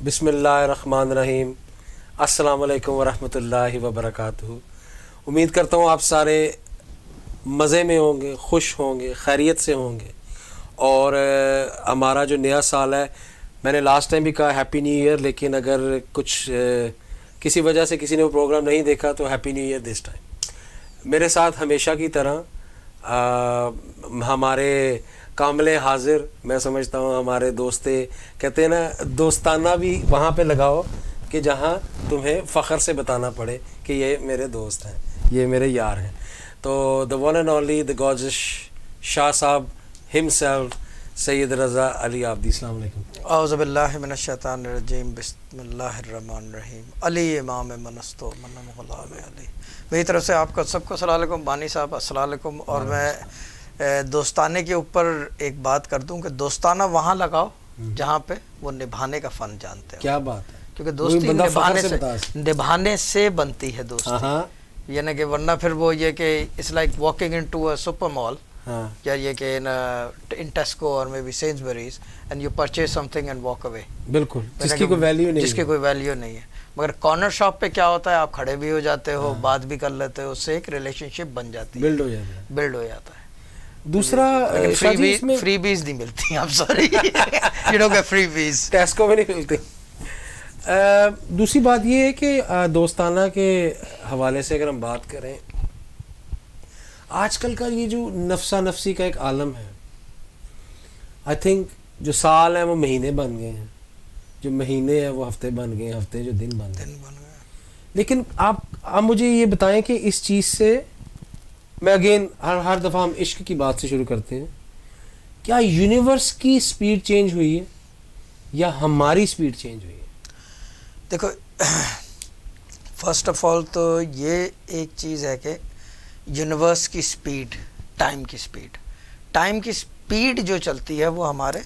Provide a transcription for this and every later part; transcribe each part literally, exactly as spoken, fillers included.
بسم اللہ الرحمن الرحیم. السلام علیکم ورحمۃ اللہ وبرکاتہ. امید کرتا ہوں آپ سارے مزے میں ہوں گے, خوش ہوں گے, خیریت سے ہوں گے. اور ہمارا جو نیا سال ہے, میں نے لاسٹ ٹائم بھی کہا ہیپی نیو ایئر, لیکن اگر کچھ کسی وجہ سے کسی نے وہ پروگرام نہیں دیکھا تو ہیپی نیو ایئر دس ٹائم. میرے ساتھ ہمیشہ کی طرح ہمارے کامل حاضر, میں سمجھتا ہوں ہمارے دوستے کہتے ہیں نا, دوستانہ بھی وہاں پہ لگاؤ کہ جہاں تمہیں فخر سے بتانا پڑے کہ یہ میرے دوست ہیں, یہ میرے یار ہیں. تو the one and only the gorgeous شاہ صاحب himself, سید رضا علی عابدی. السلام علیکم. اعوذ باللہ من الشیطان الرجیم, بسم اللہ الرحمن الرحیم. علی امام منستو من غلام علی. میری طرف سے آپ کو سب کو السلام علیکم. بانی صاحب السلام علیکم. اور میں دوستانے کے اوپر ایک بات کر دوں کہ دوستانہ وہاں لگاؤ جہاں پہ وہ نبھانے کا فن جانتے ہیں. کیا بات ہے, کیونکہ دوستی نبھانے سے نبھانے سے بنتی ہے دوستی. یعنی کہ ورنہ پھر وہ یہ کہ it's like walking into a super mall, یا یہ کہ ان ٹیسکو اور maybe Sainsbury's and you purchase something and walk away. بالکل, جس کی کوئی ویلیو نہیں, جس کی کوئی ویلیو نہیں ہے. مگر کارنر شاپ پہ کیا ہوتا ہے, آپ کھڑے بھی ہو جاتے ہو, بات بھی کر لیتے ہو, اس سے ایک ریلیشن شپ بن جاتی ہے, بلڈ ہو جاتا ہے بلڈ ہو جاتا ہے. دوسرا فری بیز نہیں ملتی, آپ سوری یو نو کہ فری بیز ٹیسکو میں نہیں ملتی. دوسری بات یہ ہے کہ دوستانہ کے حوالے سے اگر ہم بات کریں, آج کل کا یہ جو نفسہ نفسی کا ایک عالم ہے, آئی تھنک جو سال ہیں وہ مہینے بن گئے ہیں, جو مہینے ہیں وہ ہفتے بن گئے ہیں, ہفتے جو دن بن گئے. لیکن آپ آپ مجھے یہ بتائیں کہ اس چیز سے میں اگین ہر ہر دفعہ ہم عشق کی بات سے شروع کرتے ہیں, کیا یونیورس کی سپیڈ چینج ہوئی ہے یا ہماری سپیڈ چینج ہوئی ہے؟ دیکھو, فرسٹ آف آل تو یہ ایک چیز ہے کہ یونیورس کی سپیڈ, ٹائم کی سپیڈ, ٹائم کی سپیڈ جو چلتی ہے وہ ہمارے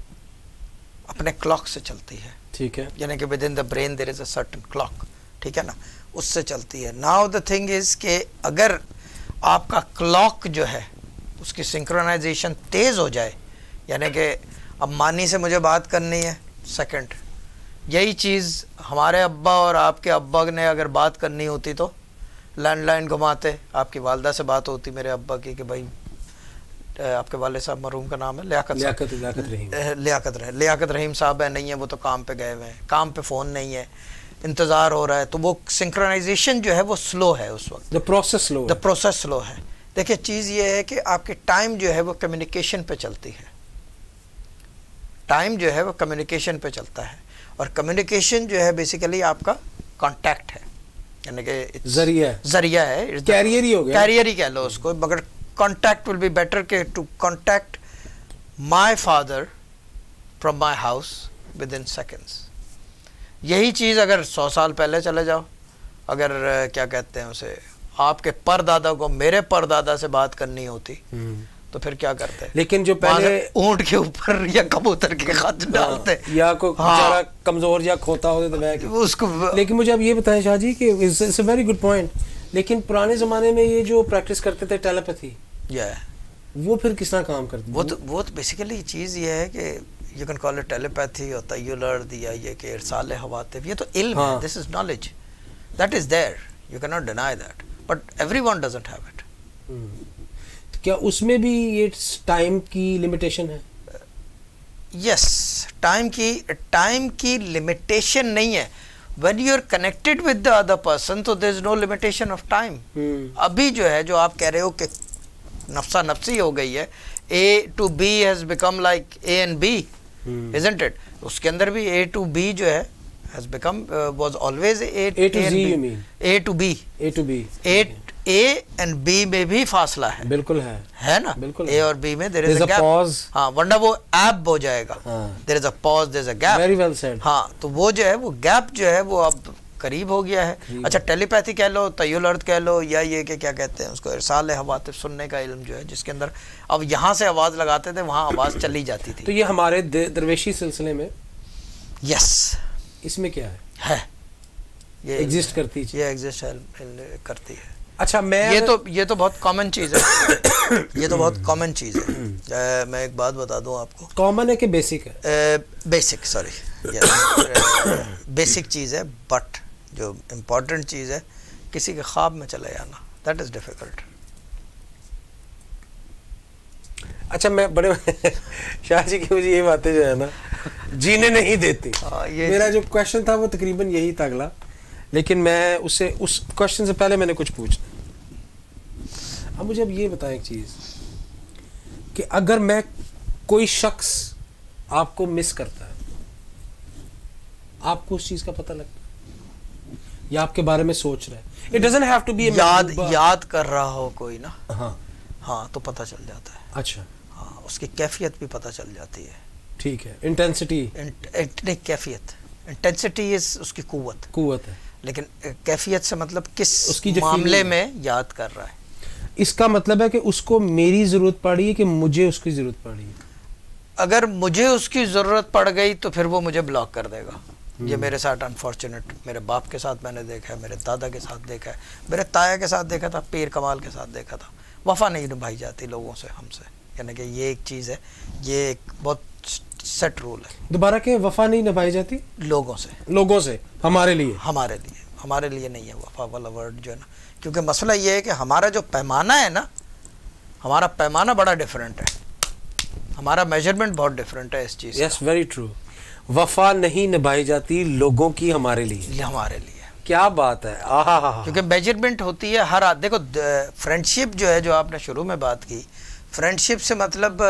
اپنے کلاک سے چلتی ہے. ٹھیک ہے, یعنی کہ within the brain there is a certain clock, ٹھیک ہے نا, اس سے چلتی ہے. ناؤ دا تھنگ از کہ اگر آپ کا کلاک جو ہے اس کی سنکرونائزیشن تیز ہو جائے, یعنی کہ اب مانی سے مجھے بات کرنی ہے سیکنڈ, یہی چیز ہمارے ابا اور آپ کے ابا نے اگر بات کرنی ہوتی تو لینڈ لائن گھماتے, آپ کی والدہ سے بات ہوتی میرے ابا کی کہ بھائی آپ کے والد صاحب مرحوم کا نام ہے لیاقت لیاقت لیاقت رحیم لیاقت رحیم لیاقت رحیم صاحب ہے, نہیں ہے وہ تو کام پہ گئے ہوئے ہیں, کام پہ فون نہیں ہے, انتظار ہو رہا ہے, تو وہ سنکرونائزیشن جو ہے وہ سلو ہے اس وقت, the process slow the process سلو ہے. دیکھیں چیز یہ ہے کہ آپ کی ٹائم جو ہے وہ کمیونیکیشن پہ چلتی ہے, ٹائم جو ہے وہ کمیونیکیشن پہ چلتا ہے, اور کمیونیکیشن جو ہے بیسیکلی آپ کا کانٹیکٹ ہے, یعنی کہ ذریعہ ذریعہ ہے, کیریئر ہی ہو گیا, کیریئر ہی کہہ لو اس کو. مگر کانٹیکٹ ول بی بیٹر کہ to contact my father from my house within seconds. یہی چیز اگر سو سال پہلے چلے جاؤ, اگر کیا کہتے ہیں اسے, آپ کے پر دادا کو میرے پر دادا سے بات کرنی ہوتی تو پھر کیا کرتے؟ لیکن جو پہلے اونٹ کے اوپر یا کبوتر کے خط ڈالتے, یا کوئی بیچارہ کمزور یا کھوتا ہوتے تو اس کو. لیکن مجھے اب یہ بتائیں شاہ جی کہ it's a very good point, لیکن پرانے زمانے میں یہ جو پریکٹس کرتے تھے ٹیلیپیتھی, وہ پھر کس طرح کام کرتی؟ وہ تو وہ تو بیسیکلی چیز یہ ہے کہ you can call it telepathy اور تیولرد, یا یہ کہ ارسال ہواتف, یہ تو علم ہے, this is knowledge, that is there, you can not deny that, but everyone doesn't have it. کیا اس میں بھی یہ ٹائم کی لمیٹیشن ہے؟ یس, ٹائم کی ٹائم کی لمیٹیشن نہیں ہے. when you are connected with the other person تو there is no limitation of time. ابھی جو ہے جو آپ کہہ رہے ہو کہ نفسہ نفسی ہو گئی ہے, A to B has become like A and B, isn't it? اس کے اندر بھی A to B جو ہے has become uh, was always A, A to Z you mean? A to B. A to B. A A and B میں بھی فاصلہ ہے. بالکل ہے, ہے نا, بالکل. A اور B میں there is a gap. ہاں, ورنہ وہ ایپ ہو جائے گا. there is a pause, there is a gap. Very well said. ہاں, تو وہ جو ہے وہ گیپ جو ہے وہ اب قریب ہو گیا ہے. اچھا, ٹیلی پیتھی کہہ لو, تیولرد کہہ لو, یا یہ کہ کیا کہتے ہیں اس کو, ارسال حواتف, سننے کا علم جو ہے, جس کے اندر اب یہاں سے آواز لگاتے تھے وہاں آواز چلی جاتی تھی. تو یہ ہمارے درویشی سلسلے میں, یس, اس میں کیا ہے؟ ہے یہ ایگزسٹ کرتی ہے, یہ ایگزسٹ کرتی ہے. اچھا, میں یہ تو یہ تو بہت کامن چیز ہے, یہ تو بہت کامن چیز ہے. میں ایک بات بتا دوں آپ کو, کامن ہے کہ بیسک ہے؟ بیسک, سوری بیسک چیز ہے، بٹ جو امپورٹنٹ چیز ہے کسی کے خواب میں چلے جانا، دیٹ از ڈیفیکلٹ. اچھا میں بڑے شاہ جی کی مجھے یہ باتیں جو ہے نا جینے نہیں دیتی. میرا جو کوشچن تھا وہ تقریباً یہی تھا اگلا، لیکن میں اس سے اس کوشچن سے پہلے میں نے کچھ پوچھنا. اب مجھے اب یہ بتائیں ایک چیز کہ اگر میں کوئی شخص آپ کو مس کرتا ہے، آپ کو اس چیز کا پتہ لگتا ہے یا آپ کے بارے میں سوچ رہا ہے، it doesn't have to be یاد یاد کر رہا ہو کوئی نا، ہاں ہاں تو پتہ چل جاتا ہے. اچھا ہاں اس کی کیفیت بھی پتہ چل جاتی ہے. ٹھیک ہے. انٹینسٹی نہیں کیفیت، انٹینسٹی از اس کی قوت قوت ہے، لیکن کیفیت سے مطلب کس اس کی جو معاملے میں یاد کر رہا ہے. اس کا مطلب ہے کہ اس کو میری ضرورت پڑ رہی ہے کہ مجھے اس کی ضرورت پڑ رہی ہے. اگر مجھے اس کی ضرورت پڑ گئی تو پھر وہ مجھے بلاک کر دے گا. یہ میرے ساتھ انفارچونیٹ میرے باپ کے ساتھ میں نے دیکھا ہے، میرے دادا کے ساتھ دیکھا ہے، میرے تایا کے ساتھ دیکھا تھا، پیر کمال کے ساتھ دیکھا تھا. وفا نہیں نبھائی جاتی لوگوں سے، ہم سے، یعنی کہ یہ ایک چیز ہے، یہ ایک بہت سیٹ رول ہے. دوبارہ کہ وفا نہیں نبھائی جاتی لوگوں سے، لوگوں سے ہمارے لیے ہمارے لیے ہمارے لیے نہیں ہے وفا والا ورڈ جو ہے نا. کیونکہ مسئلہ یہ ہے کہ ہمارا جو پیمانہ ہے نا، ہمارا پیمانہ بڑا ڈیفرنٹ ہے، ہمارا میجرمنٹ بہت ڈیفرنٹ ہے اس چیز کا. Yes very true. وفا نہیں نبھائی جاتی لوگوں کی ہمارے لیے، ہمارے لیے. کیا بات ہے. آہا، کیونکہ میجرمنٹ ہوتی ہے ہر آدمی. دیکھو فرینڈ شپ جو ہے، جو آپ نے شروع میں بات کی، فرینڈ شپ سے مطلب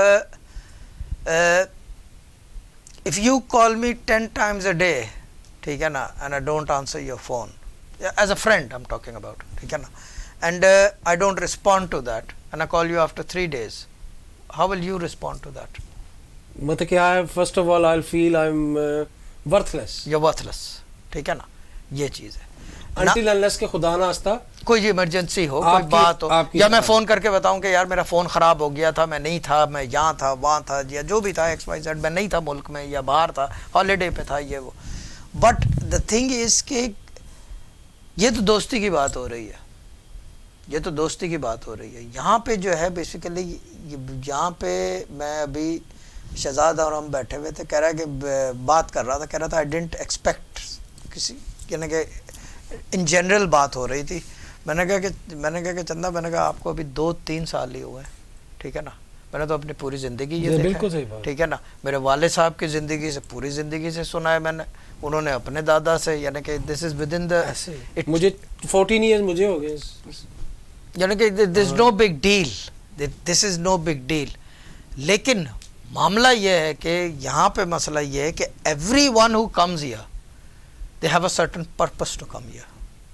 if you call me ten times a day, ٹھیک ہے نا، and I don't answer your phone as a friend I am talking about, ٹھیک ہے نا، and I don't respond to that and I call you after three days, how will you respond to that? مطلب کہ I first of all I feel I am worthless. You worthless, ٹھیک ہے نا، یہ چیز ہے. Until unless کہ خدا نہ خواستہ کوئی ایمرجنسی ہو، کوئی بات ہو، یا میں فون کر کے بتاؤں کہ یار میرا فون خراب ہو گیا تھا، میں نہیں تھا، میں یہاں تھا، وہاں تھا، یا جو بھی تھا ایکس وائی زیڈ، میں نہیں تھا ملک میں یا باہر تھا، ہالیڈے پہ تھا، یہ وہ. بٹ دا تھنگ از کہ یہ تو دوستی کی بات ہو رہی ہے، یہ تو دوستی کی بات ہو رہی ہے. یہاں پہ جو ہے بیسیکلی، یہاں پہ میں ابھی شہزاد اور ہم بیٹھے ہوئے تھے، کہہ رہا ہے کہ بات کر رہا تھا، کہہ رہا تھا آئی ڈنٹ ایکسپیکٹ کسی، یعنی کہ ان جنرل بات ہو رہی تھی. میں نے کہا کہ میں نے کہا کہ چندہ، میں نے کہا آپ کو ابھی دو تین سال ہی ہوئے ہیں، ٹھیک ہے نا، میں نے تو اپنی پوری زندگی یہ دیکھا ہے، ٹھیک ہے نا. میرے والد صاحب کی زندگی سے، پوری زندگی سے سنا ہے میں نے، انہوں نے اپنے دادا سے، یعنی کہ دس از ود ان دا، مجھے فورٹین ایئرز مجھے ہو گئے، یعنی کہ this no big deal, this is no big deal. لیکن معاملہ یہ ہے کہ یہاں پہ مسئلہ یہ ہے کہ everyone who comes here they have a certain purpose to come here.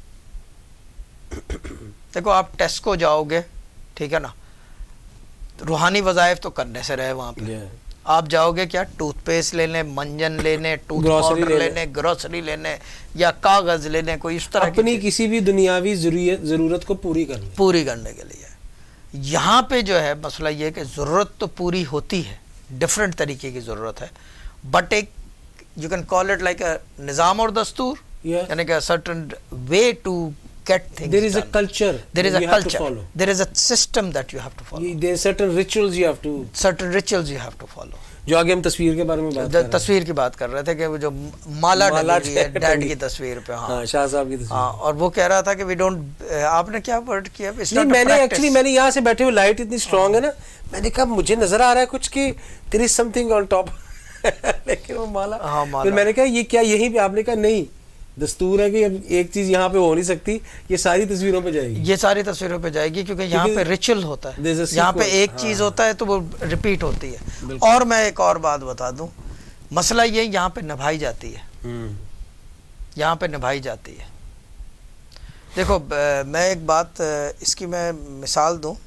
دیکھو آپ ٹیسکو جاؤ گے، ٹھیک ہے نا، روحانی وظائف تو کرنے سے رہے وہاں پہ. آپ جاؤ گے کیا، ٹوتھ پیسٹ لینے، منجن لینے، ٹوتھ پاؤڈر لینے، گروسری لینے، یا کاغذ لینے، کوئی اس طرح اپنی کسی بھی دنیاوی ضرورت کو پوری کرنے پوری کرنے کے لیے. یہاں پہ جو ہے مسئلہ یہ کہ ضرورت تو پوری ہوتی ہے، ڈفرینٹ طریقے کی ضرورت ہے، بٹ ایک you can call it like a نظام اور دستور، یعنی کہ certain way to get things there is done. a culture there is a you culture have to follow. There is a system that you have to follow. There are certain rituals you have to certain rituals you have to follow. جو آگے ہم تصویر کے بارے میں بات کر رہے ہیں، تصویر کی بات کر رہے تھے کہ وہ جو مالا ڈلی ہوئی ہے ڈیڈ کی تصویر پہ، ہاں شاہ صاحب کی تصویر، ہاں، اور وہ کہہ رہا تھا کہ وی ڈونٹ، آپ نے کیا ورڈ کیا، میں نے ایکچولی میں نے یہاں سے بیٹھے ہوئے لائٹ اتنی اسٹرانگ ہے نا، میں نے کہا مجھے نظر آ رہا ہے کچھ کہ there is something on top لیکن وہ مالا، پھر میں نے کہا یہ کیا یہیں پہ، آپ نے کہا نہیں، دستور ہے کہ ایک چیز یہاں پہ ہو نہیں سکتی، یہ ساری تصویروں پہ جائے گی، یہ ساری تصویروں پہ جائے گی، کیونکہ یہاں پہ ریچول ہوتا ہے، یہاں پہ ایک چیز ہوتا ہے تو وہ ریپیٹ ہوتی ہے. اور میں ایک اور بات بتا دوں، مسئلہ یہ یہاں پہ نبھائی جاتی ہے، یہاں پہ نبھائی جاتی ہے. دیکھو میں ایک بات اس کی میں مثال دوں،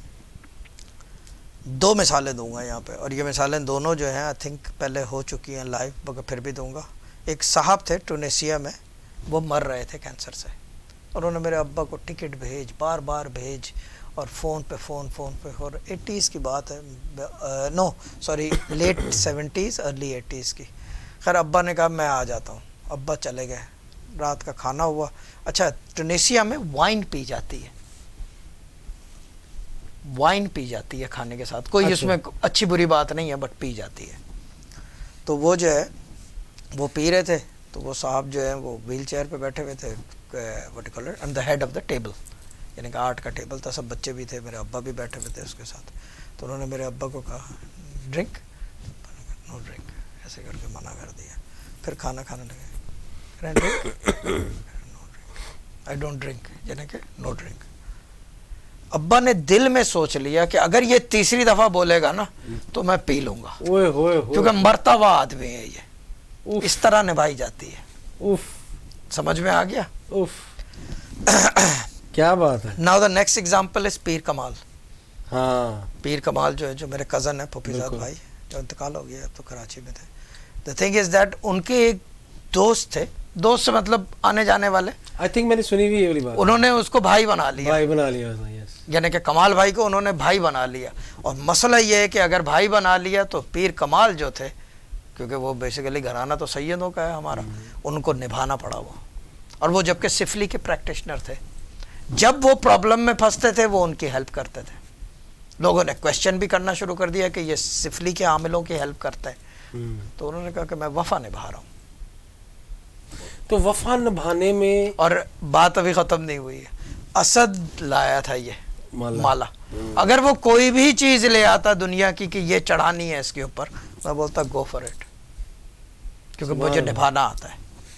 دو مثالیں دوں گا یہاں پہ، اور یہ مثالیں دونوں جو ہیں آئی تھنک پہلے ہو چکی ہیں لائیو، مگر پھر بھی دوں گا. ایک صاحب تھے ٹونیسیا میں، وہ مر رہے تھے کینسر سے، اور انہوں نے میرے ابا کو ٹکٹ بھیج، بار بار بھیج، اور فون پہ فون فون پہ، اور ایٹیز کی بات ہے، no sorry late seventies early eighties کی. خیر ابا نے کہا میں آ جاتا ہوں، ابا چلے گئے، رات کا کھانا ہوا. اچھا ٹونیسیا میں وائن پی جاتی ہے، وائن پی جاتی ہے کھانے کے ساتھ، کوئی اس میں اچھی بری بات نہیں ہے، بٹ پی جاتی ہے. تو وہ جو ہے وہ پی رہے تھے تو وہ صاحب جو ہیں وہ ویل چیئر پہ بیٹھے ہوئے تھے, what caller on the head of the table, یعنی کہ آرٹ کا ٹیبل تھا, سب بچے بھی تھے, میرے ابا بھی بیٹھے ہوئے تھے اس کے ساتھ. تو انہوں نے میرے ابا کو کہا ڈرنک, نو ڈرنک, ایسے کر کے منع کر دیا. پھر کھانا کھانے لگے, no drink, I don't drink, یعنی کہ نو ڈرنک. ابا نے دل میں سوچ لیا کہ اگر یہ تیسری دفعہ بولے گا نا تو میں پی لوں گا, کیونکہ مرتا ہوا آدمی ہے یہ. اس طرح نبھائی جاتی ہے. سمجھ میں آ گیا؟ کیا بات ہے. Now the next example is Pir Kamal. ہاں, پیر کمال جو ہے, جو میرے کزن ہے پھوپھیزاد بھائی, جو انتقال ہو گیا اب تو کراچی میں تھے. دا تھنگ از دیٹ ان کے ایک دوست تھے, دوست سے مطلب آنے جانے والے, آئی تھنک میں نے سنی ہوئی یہ والی بات. انہوں نے اس کو بھائی بنا لیا, بھائی بنا لیا, یعنی کہ کمال بھائی کو انہوں نے بھائی بنا لیا. اور مسئلہ یہ ہے کہ اگر بھائی بنا لیا تو پیر کمال جو تھے, کیونکہ وہ بیسیکلی گھرانہ تو سیدوں کا ہے ہمارا, ان کو نبھانا پڑا وہ. اور وہ جبکہ سفلی کے پریکٹیشنر تھے, جب وہ پرابلم میں پھنستے تھے وہ ان کی ہیلپ کرتے تھے. لوگوں نے کویسچن بھی کرنا شروع کر دیا کہ یہ سفلی کے عاملوں کی ہیلپ کرتا ہے, تو انہوں نے کہا کہ میں وفا نبھا رہا ہوں. تو وفا نبھانے میں, اور بات ابھی ختم نہیں ہوئی ہے, اسد لایا تھا یہ مالا. اگر وہ کوئی بھی چیز لے آتا دنیا کی کہ یہ چڑھانی ہے اس کے اوپر, میں بولتا گو فار اٹ, کیونکہ مجھے نبھانا آتا ہے.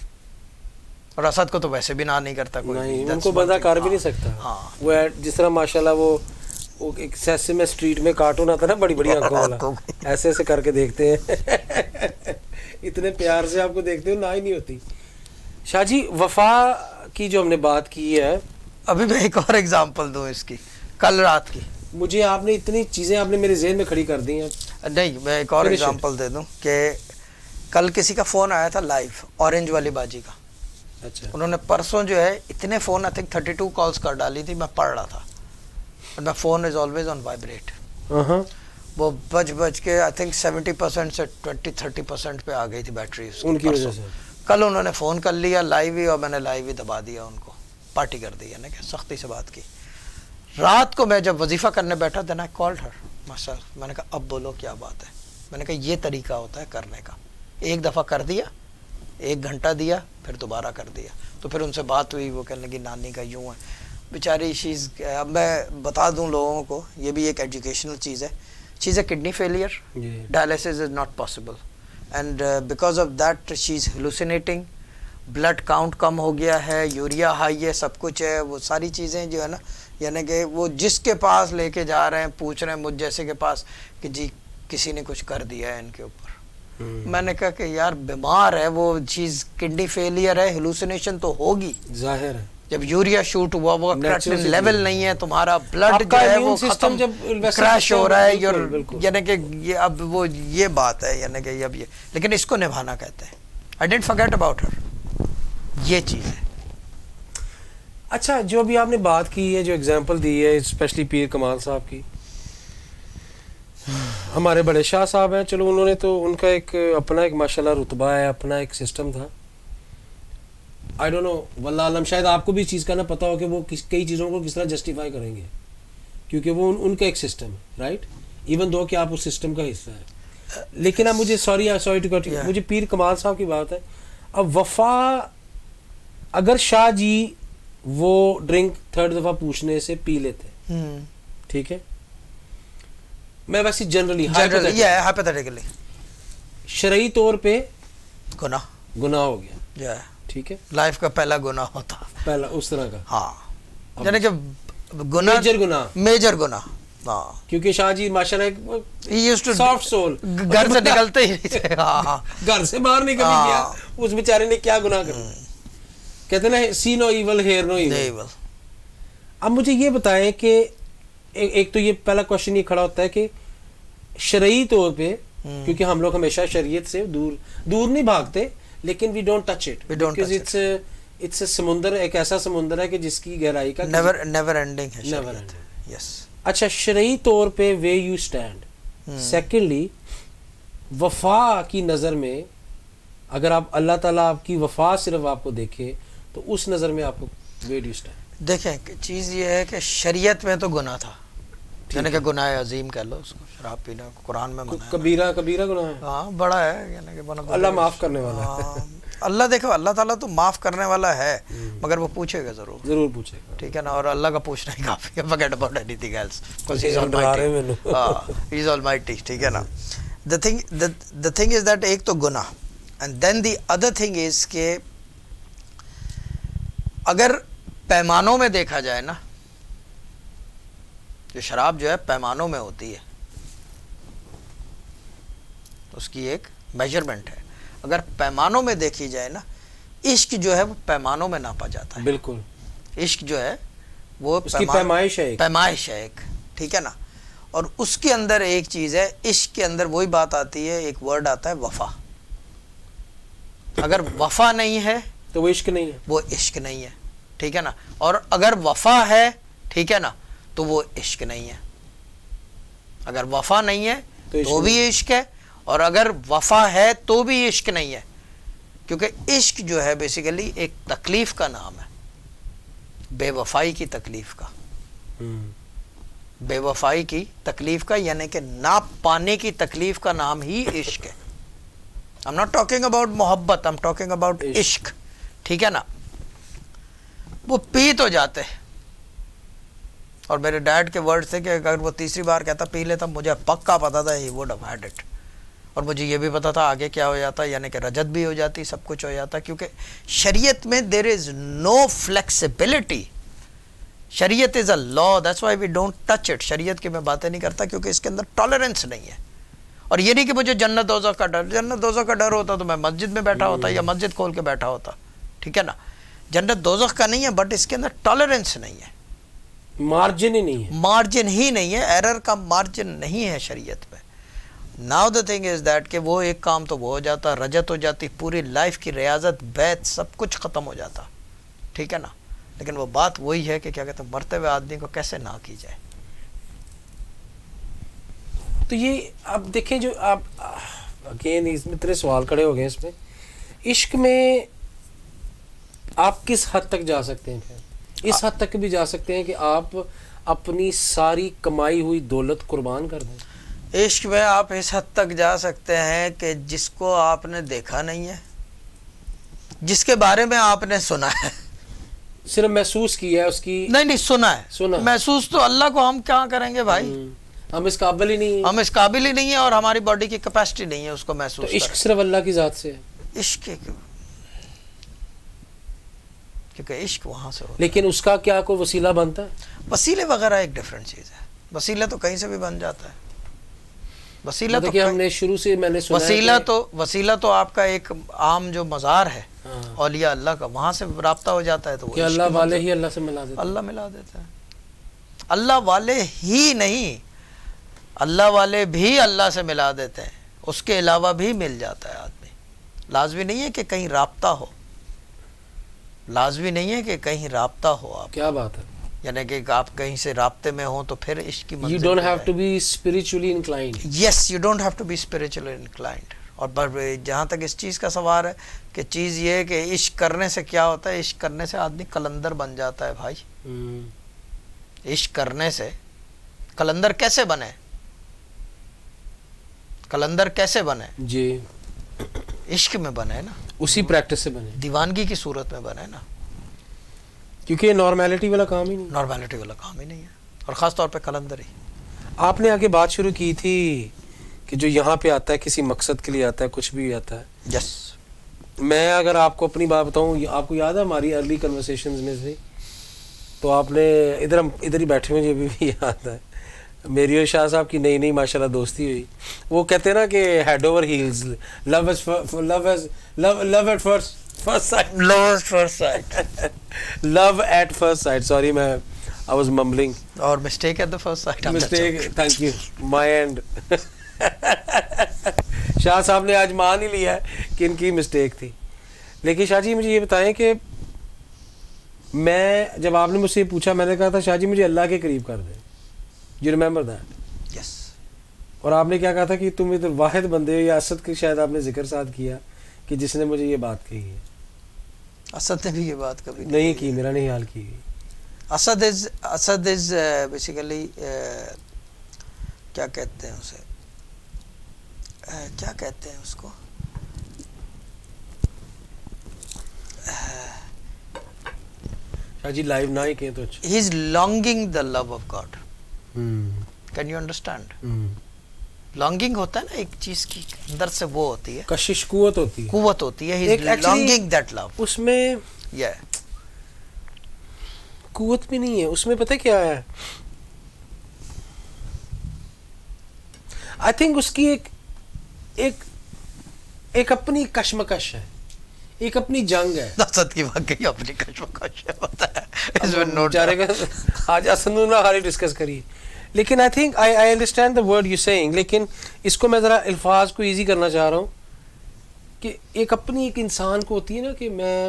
اور اسد کو تو ویسے بھی نہ نہیں کرتا کوئی, نہیں ان کو بندہ کر بھی نہیں سکتا. ہاں, وہ جس طرح ماشاءاللہ وہ ایک سیسے میں اسٹریٹ میں کارٹون آتا نا بڑی بڑی آنکھوں والا, ایسے ایسے کر کے دیکھتے ہیں, اتنے پیار سے آپ کو دیکھتے ہو, نہ ہی نہیں ہوتی. شاہ جی, وفا کی جو ہم نے بات کی ہے, ابھی میں ایک اور ایگزامپل دوں اس کی, کل رات کی. مجھے آپ نے اتنی چیزیں آپ نے میرے ذہن میں کھڑی کر دی ہیں. نہیں, میں ایک اور ایگزامپل دے دوں کہ کل کسی کا فون آیا تھا لائیو, اورنج والی باجی کا. اچھا, انہوں نے پرسوں جو ہے اتنے phone, I think thirty two calls کر ڈالی تھی, میں پڑھ رہا تھا. My phone is always on vibrate. وہ بج بج کے آئی تھنک سیونٹی پرسینٹ سے ٹوینٹی تھرٹی پرسینٹ پہ آ گئی تھی بیٹری ان کی وجہ سے. کل انہوں نے فون کر لیا لائیو ہی, اور میں نے لائیو ہی دبا دیا ان کو, پارٹی کر دی, یعنی کہ سختی سے بات کی. رات کو میں جب وظیفہ کرنے بیٹھا, دین آئی کالڈ ہر ماشاء اللہ, میں نے کہا اب بولو کیا بات ہے. میں نے کہا یہ طریقہ ہوتا ہے کرنے کا, ایک دفعہ کر دیا, ایک گھنٹہ دیا, پھر دوبارہ کر دیا. تو پھر ان سے بات ہوئی, وہ کہنے لگی نانی کا یوں ہے بیچاری. چیز اب میں بتا دوں لوگوں کو, یہ بھی ایک ایجوکیشنل چیز ہے. چیز ہے kidney failure, dialysis is not possible, and because of that she is hallucinating, blood count کم ہو گیا ہے, یوریا ہائی ہے, سب کچھ ہے. وہ ساری چیزیں جو ہے نا, یعنی کہ وہ جس کے پاس لے کے جا رہے ہیں پوچھ رہے ہیں مجھ جیسے کے پاس کہ جی کسی نے کچھ کر دیا ہے ان کے اوپر. میں نے کہا کہ یار بیمار ہے وہ چیز, کڈنی فیلئر ہے, ہلوسینیشن تو ہوگی ظاہر ہے. جب یوریا شوٹ ہوا, وہ کریٹنن لیول نہیں ہے, تمہارا بلڈ جو ہے وہ ختم, جب کریش ہو رہا ہے, یعنی کہ یہ اب وہ یہ بات ہے, یعنی کہ اب یہ, لیکن اس کو نبھانا کہتے ہیں. I didn't forget about her, یہ چیز ہے. اچھا, جو ابھی آپ نے بات کی ہے, جو اگزامپل دی ہے اسپیشلی پیر کمال صاحب کی, ہمارے بڑے شاہ صاحب ہیں, چلو انہوں نے تو ان کا ایک اپنا ایک ماشاءاللہ رتبہ ہے, اپنا ایک سسٹم تھا. آئی ڈونٹ نو, واللہ عالم, شاید آپ کو بھی اس چیز کا نہ پتہ ہو کہ وہ کس کئی چیزوں کو کس طرح جسٹیفائی کریں گے, کیونکہ وہ ان, ان کا ایک سسٹم ہے, رائٹ, ایون دو کہ آپ اس سسٹم کا حصہ ہے. لیکن اب مجھے سوری سوری ٹو کٹ, مجھے پیر کمال صاحب کی بات ہے. اب وفا, اگر شاہ جی وہ ڈرنک تھرڈ دفعہ پوچھنے سے پی لیتے, ٹھیک ہے, میں ویسے جنرلی ہائپوتھیٹیکلی شرعی طور پہ گناہ گناہ ہو گیا, ٹھیک ہے, لائف کا پہلا گناہ ہوتا, پہلا اس طرح کا, ہاں, یعنی کہ گناہ, میجر گناہ, میجر گناہ, ہاں, کیونکہ شاہ جی ماشاءاللہ سافٹ سول, گھر سے نکلتے ہی ہاں, گھر سے باہر نکل گیا, اس بیچارے نے کیا گناہ کر, کہتے ہیں نا see no evil hear no evil. اب مجھے یہ بتائیں کہ ایک تو یہ پہلا کوشچن یہ کھڑا ہوتا ہے کہ شرعی طور پہ, کیونکہ ہم لوگ ہمیشہ شریعت سے دور دور نہیں بھاگتے, لیکن we don't touch it, because it's it's a سمندر, ایک ایسا سمندر ہے کہ جس کی گہرائی کا نیور نیور اینڈنگ ہے, نیور اینڈنگ. یس. اچھا, شرعی طور پہ وے یو اسٹینڈ. سیکنڈلی, وفا کی نظر میں اگر آپ اللہ تعالیٰ آپ کی وفا صرف آپ کو دیکھے تو اس نظر میں آپ کو وے ڈو اسٹینڈ. دیکھیں چیز یہ ہے کہ شریعت میں تو گناہ تھا, یعنی کہ گناہ عظیم کہہ لو اس کو، شراب پینا قرآن میں منع ہے، کبیرہ کبیرہ گناہ ہے، ہاں بڑا ہے، یعنی کہ اللہ معاف کرنے والا ہے۔ اللہ دیکھو اللہ تعالیٰ تو معاف کرنے والا ہے، مگر وہ پوچھے گا ضرور ضرور پوچھے گا، ٹھیک ہے نا، اور اللہ کا پوچھنا ہی کافی ہے، forget about anything else because he is almighty، ہاں he is almighty، ٹھیک ہے نا۔ the thing the, the thing is that ایک تو گناہ، and then the other thing is کہ اگر پیمانوں میں دیکھا جائے نا، جو شراب جو ہے پیمانوں میں ہوتی ہے، اس کی ایک میجرمنٹ ہے، اگر پیمانوں میں دیکھی جائے نا، عشق جو ہے وہ پیمانوں میں ناپا جاتا ہے، بالکل عشق جو ہے وہ اس کی پیمائش ہے، پیمائش ہے ایک، ٹھیک ہے نا، اور اس کے اندر ایک چیز ہے، عشق کے اندر وہی بات آتی ہے، ایک ورڈ آتا ہے وفا، اگر وفا نہیں ہے تو وہ عشق نہیں ہے، وہ عشق نہیں ہے، ٹھیک ہے نا، اور اگر وفا ہے، ٹھیک ہے نا، تو وہ عشق نہیں ہے، اگر وفا نہیں ہے تو بھی عشق ہے، اور اگر وفا ہے تو بھی عشق نہیں ہے، کیونکہ عشق جو ہے بیسیکلی ایک تکلیف کا نام ہے، بے وفائی کی تکلیف کا، بے وفائی کی تکلیف کا، یعنی کہ نہ پانے کی تکلیف کا نام ہی عشق ہے۔ I'm not talking about محبت، I'm talking about عشق، ٹھیک ہے نا۔ وہ پی تو جاتے، اور میرے ڈیڈ کے ورڈ تھے کہ اگر وہ تیسری بار کہتا پی لیتا، مجھے پکا پتا تھا he would have had it، اور مجھے یہ بھی پتا تھا آگے کیا ہو جاتا، یعنی کہ رجت بھی ہو جاتی، سب کچھ ہو جاتا، کیونکہ شریعت میں there is no flexibility، شریعت is a law، that's why we don't touch it، شریعت کی میں باتیں نہیں کرتا کیونکہ اس کے اندر ٹالرنس نہیں ہے، اور یہ نہیں کہ مجھے جنت دوزخ کا ڈر، جنت دوزخ کا ڈر ہوتا تو میں مسجد میں بیٹھا ہوتا یا مسجد کھول کے بیٹھا ہوتا، ٹھیک ہے نا، جنت دوزخ کا نہیں ہے، بٹ اس کے اندر ٹالرنس نہیں ہے، مارجن ہی نہیں ہے، مارجن ہی نہیں ہے، ایرر کا مارجن نہیں ہے شریعت میں۔ Now the thing is that کہ وہ ایک کام تو وہ ہو جاتا، رجت ہو جاتی، پوری لائف کی ریاضت، بیت، سب کچھ ختم ہو جاتا، ٹھیک ہے نا، لیکن وہ بات وہی ہے کہ کیا کہتے ہیں، مرتے ہوئے آدمی کو کیسے نہ کی جائے۔ تو یہ آپ دیکھیں جو آپ اگین اس میں اتنے سوال کھڑے ہو گئے، اس میں عشق میں آپ کس حد تک جا سکتے ہیں؟ پھر اس حد تک بھی جا سکتے ہیں کہ آپ اپنی ساری کمائی ہوئی دولت قربان کر دیں؟ عشق میں آپ اس حد تک جا سکتے ہیں کہ جس کو آپ نے دیکھا نہیں ہے، جس کے بارے میں آپ نے سنا ہے، صرف محسوس کیا ہے اس کی، نہیں نہیں سنا ہے، سنا محسوس تو اللہ کو ہم کیا کریں گے بھائی، ہم اس قابل ہی نہیں ہیں، ہم اس قابل ہی نہیں ہے، اور ہماری باڈی کی کیپیسٹی نہیں ہے اس کو محسوس تو عشق صرف اللہ کی ذات سے ہے، عشق کیونکہ عشق وہاں سے ہوتا ہے، لیکن اس کا کیا کوئی وسیلہ بنتا ہے؟ وسیلے وغیرہ ایک ڈیفرنٹ چیز ہے، وسیلہ تو کہیں سے بھی بن جاتا ہے، وسیلہ تو ہم نے شروع سے میں نے سنا وسیلہ تو وسیلہ تو آپ کا ایک عام جو مزار ہے اولیاء اللہ کا، وہاں سے رابطہ ہو جاتا ہے، تو وہ اللہ والے ہی اللہ سے ملا دیتے ہیں، اللہ ملا دیتا ہے، اللہ والے ہی نہیں، اللہ والے بھی اللہ سے ملا دیتے ہیں، اس کے علاوہ بھی مل جاتا ہے آدمی، لازمی نہیں ہے کہ کہیں رابطہ ہو، لازمی نہیں ہے کہ کہیں رابطہ ہو، آپ کیا بات ہے، یعنی کہ آپ کہیں سے رابطے میں ہوں تو پھر عشق کی منزل، you don't have to be spiritually inclined، yes you don't have to be spiritually inclined، اور جہاں تک اس چیز کا سوال ہے کہ چیز یہ ہے کہ عشق کرنے سے کیا ہوتا ہے، عشق کرنے سے آدمی قلندر بن جاتا ہے بھائی، عشق کرنے سے قلندر کیسے بنے، قلندر کیسے بنے، جی عشق میں بنے نا، اسی پریکٹس سے بنے، دیوانگی کی صورت میں بنے نا، کیونکہ یہ نارمیلٹی والا کام ہی نہیں، نارمیلٹی والا کام ہی نہیں ہے، اور خاص طور پہ قلندر ہی۔ آپ نے آگے بات شروع کی تھی کہ جو یہاں پہ آتا ہے کسی مقصد کے لیے آتا ہے، کچھ بھی آتا ہے، یس، میں اگر آپ کو اپنی بات بتاؤں، آپ کو یاد ہے ہماری ارلی کنورسیشنز میں سے، تو آپ نے ادھر ہم ادھر ہی بیٹھے ہوئے، یہ بھی یاد ہے، میری اور شاہ صاحب کی نئی نئی ماشاءاللہ دوستی ہوئی، وہ کہتے ہیں نا کہ head over heels, love is love is love love at first first sight, love at first sight, love at first sight, sorry میں I was mumbling، اور mistake at the first sight, mistake, thank you, my end, Shah صاحب نے آج مان ہی لیا ہے کہ ان کی مسٹیک تھی، لیکن شاہ جی مجھے یہ بتائیں کہ میں جب آپ نے مجھ سے یہ پوچھا، میں نے کہا تھا شاہ جی مجھے اللہ کے قریب کر دیں، یو ریممبر دیٹ، یس، اور آپ نے کیا کہا تھا کہ تم ادھر واحد بندے ہو، یا اسد کی شاید آپ نے ذکر ساتھ کیا کہ جس نے مجھے یہ بات کہی ہے، اسد نے بھی یہ بات کبھی نہیں, نہیں کی، میرا نہیں حال کی گئی، Asad is Asad is basically کیا کہتے ہیں اسے, کیا کہتے ہیں اس کو, شاہ جی لائیو نہ ہی کہیں تو اچھا. He is longing the love of God. Can you understand? Longing ہوتا ہے نا ایک چیز کی اندر سے, وہ ہوتی ہے کشش, قوت ہوتی ہے, قوت ہوتی ہے. ہی از لانگنگ دیٹ لو. اس میں یا قوت بھی نہیں ہے اس میں, پتہ کیا ہے, آئی تھنک اس کی ایک ایک ایک اپنی کشمکش ہے, ایک اپنی جنگ ہے. نصرت کی واقعی اپنی کشمکش ہوتا ہے, اس میں نوٹ جارے گا آج اسنو نہ ہاری ڈسکس کریے. لیکن I think I I understand the word you saying, لیکن اس کو میں ذرا الفاظ کو ایزی کرنا چاہ رہا ہوں کہ ایک اپنی ایک انسان کو ہوتی ہے نا کہ میں,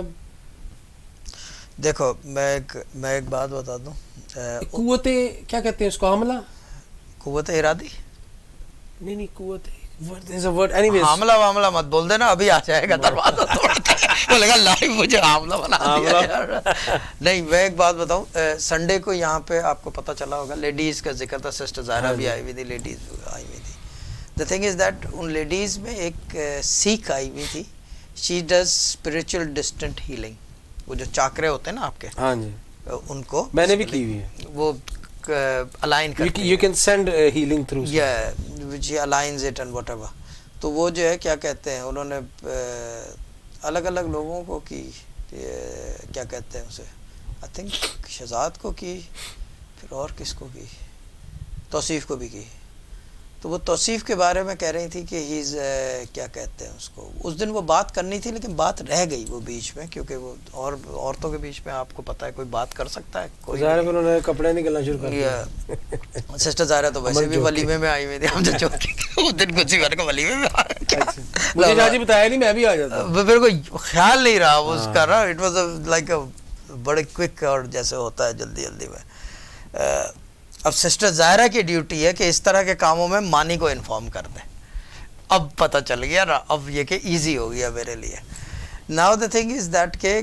دیکھو میں ایک میں ایک بات بتا دوں, قوت کیا کہتے ہیں اس کو, حاملہ, قوت ارادی نہیں نہیں قوت حاملہ واملہ مت بول دینا, ابھی آ جائے گا دروازہ توڑتا ہے, وہ لگا لائیو مجھے حاملہ بنا دیا یار. نہیں میں ایک بات بتاؤں, سنڈے کو یہاں پہ آپ کو پتہ چلا ہوگا لیڈیز کا ذکر تھا, سسٹر زہرا بھی آئی ہوئی تھی, لیڈیز آئی ہوئی تھی. دا تھنگ از دیٹ ان لیڈیز میں ایک سیکھ آئی ہوئی تھی, she does spiritual distant healing. وہ جو چاکرے ہوتے ہیں نا آپ کے, ہاں جی ان کو میں نے بھی کی ہوئی ہے, وہ الائن کرتی ہے, you can send healing through, yeah which aligns it and whatever. تو وہ جو ہے کیا کہتے ہیں, انہوں نے الگ الگ لوگوں کو کی, کیا کہتے ہیں اسے, آئی تھنک شہزاد کو کی, پھر اور کس کو کی, توصیف کو بھی کی. تو وہ توصیف کے بارے میں کہہ رہی تھی کہ ہی از کیا کہتے ہیں اس کو, اس دن وہ بات کرنی تھی لیکن بات رہ گئی وہ بیچ میں, کیونکہ وہ اور عورتوں کے بیچ میں آپ کو پتہ ہے کوئی بات کر سکتا ہے, کوئی ظاہر ہے انہوں نے کپڑے نکلنا شروع کر دیا. سسٹر زہرا تو ویسے بھی ولیمے میں آئی ہوئی تھی, ہم جو چوکی اس دن کچھ ہی کو ولیمے میں آ گیا, مجھے جاجی بتایا نہیں, میں بھی آ جاتا. میرے کو خیال نہیں رہا اس کا نا, اٹ واز لائک بڑے کوئک اور جیسے ہوتا ہے جلدی جلدی میں. اب سسٹر زہرا کی ڈیوٹی ہے کہ اس طرح کے کاموں میں مانی کو انفارم کر دیں. اب پتہ چل گیا نا, اب یہ کہ ایزی ہو گیا میرے لیے. Now the thing is that کہ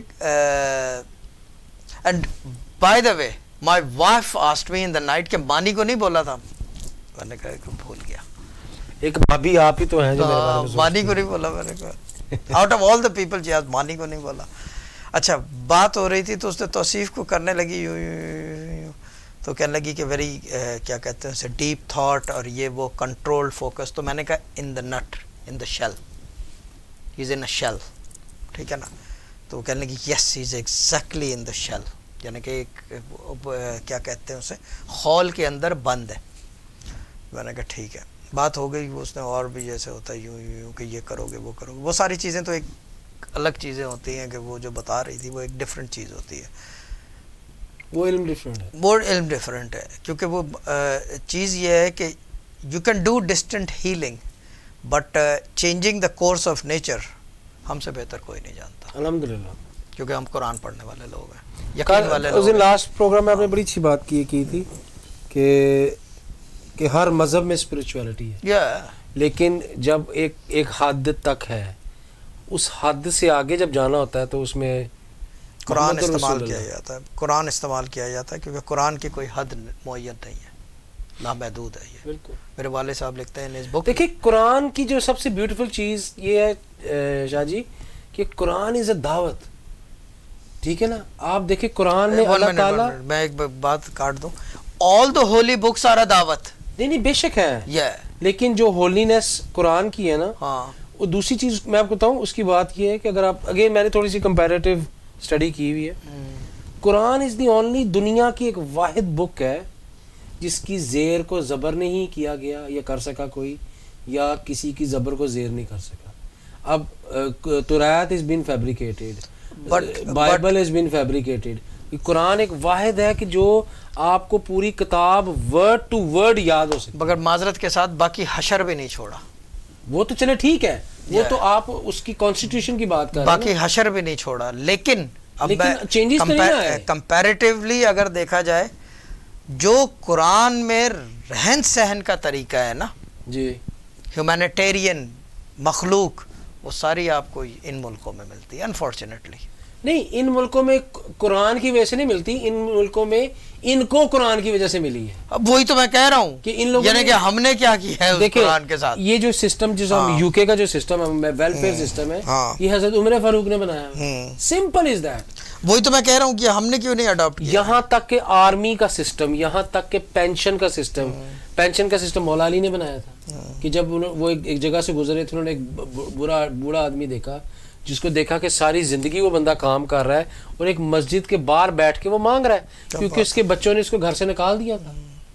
and by the way my wife asked me in the night کہ مانی کو نہیں بولا تھا, میں نے کہا کہ بھول گیا, ایک بھابی آپ ہی تو ہیں جو میرے بارے میں مانی کو نہیں بولا. میں نے کہا out of all the people جی مانی کو نہیں بولا. اچھا بات ہو رہی تھی تو اس نے توصیف کو کرنے لگی یوں یوں, تو کہنے لگی کہ ویری کیا کہتے ہیں اسے, ڈیپ تھاٹ اور یہ وہ کنٹرول فوکس. تو میں نے کہا ان دا نٹ, ان the shell, he is in a shell, ٹھیک ہے نا. تو وہ کہنے لگی یس ہی is exactly in the shell, یعنی کہ ایک کیا کہتے ہیں اسے, خول کے اندر بند ہے. میں نے کہا ٹھیک ہے, بات ہو گئی. وہ اس نے اور بھی جیسے ہوتا ہے یوں یوں کہ یہ کرو گے وہ کرو گے, وہ ساری چیزیں تو ایک الگ چیزیں ہوتی ہیں, کہ وہ جو بتا رہی تھی وہ ایک ڈفرینٹ چیز ہوتی ہے, وہ علم ڈفرینٹ ہے, وہ علم ڈفرینٹ ہے. کیونکہ وہ چیز یہ ہے کہ you can do distant healing but changing the course of nature ہم سے بہتر کوئی نہیں جانتا, الحمدللہ, کیونکہ ہم قرآن پڑھنے والے لوگ ہیں, یقین والے لوگ. اس دن لاسٹ پروگرام میں آپ نے بڑی اچھی بات کی کی تھی کہ کہ ہر مذہب میں اسپرچویلٹی ہے, لیکن جب ایک ایک حد تک ہے, اس حد سے آگے جب جانا ہوتا ہے تو اس میں قرآن استعمال کیا جاتا ہے, قرآن استعمال کیا جاتا ہے, کیونکہ قرآن کی کوئی حد معین نہیں ہے, لامحدود ہے یہ. بالکل, میرے والد صاحب لکھتے ہیں اس بک. دیکھیں قرآن کی جو سب سے بیوٹیفل چیز یہ ہے شاہ جی کہ قرآن از اے دعوت, ٹھیک ہے نا. آپ دیکھیں قرآن میں اللہ تعالیٰ, میں ایک بات کاٹ دوں, all the holy books are a دعوت. نہیں نہیں بے شک ہے, yeah. لیکن جو ہولینس قرآن کی ہے نا, ہاں, وہ دوسری چیز میں آپ کو بتاؤں, اس کی بات یہ ہے کہ اگر آپ اگین میں نے تھوڑی سی کمپیریٹیو اسٹڈی کی ہوئی ہے, قرآن از دی اونلی دنیا کی ایک واحد بک ہے جس کی زیر کو زبر نہیں کیا گیا یا کر سکا کوئی, یا کسی کی زبر کو زیر نہیں کر سکا. اب تورات is been fabricated, Bible is been fabricated. قرآن ایک واحد ہے کہ جو آپ کو پوری کتاب ورڈ ٹو ورڈ یاد ہو سکے, مگر معذرت کے ساتھ باقی حشر بھی نہیں چھوڑا. وہ تو چلے ٹھیک ہے, وہ تو آپ اس کی کانسٹیٹیوشن کی بات کر رہے ہیں, باقی حشر بھی نہیں چھوڑا. لیکن لیکن کمپیریٹیولی اگر دیکھا جائے, جو قرآن میں رہن سہن کا طریقہ ہے نا جی, ہیومینیٹیرین مخلوق, وہ ساری آپ کو ان ملکوں میں ملتی ہے انفارچونیٹلی. نہیں ان ملکوں میں قرآن کی وجہ سے نہیں ملتی, ان ملکوں میں ان کو قرآن کی وجہ سے ملی ہے. اب وہی تو میں کہہ رہا ہوں کہ ان لوگوں یعنی کہ ہم نے کیا کیا ہے اس قرآن کے ساتھ. یہ جو سسٹم جس ہم یو کے کا جو سسٹم ہے ویلفیئر سسٹم ہے, یہ حضرت عمر فاروق نے بنایا ہے. Simple is that. وہی تو میں کہہ رہا ہوں کہ ہم نے کیوں نہیں اڈاپٹ کیا. یہاں تک کہ آرمی کا سسٹم, یہاں تک کہ پینشن کا سسٹم, پینشن کا سسٹم مولا علی نے بنایا تھا. کہ جب وہ ایک جگہ سے گزرے تھے, انہوں نے ایک برا بوڑھا آدمی دیکھا جس کو دیکھا کہ ساری زندگی وہ بندہ کام کر رہا ہے اور ایک مسجد کے باہر بیٹھ کے وہ مانگ رہا ہے کیونکہ اس کے بچوں نے اس کو گھر سے نکال دیا تھا.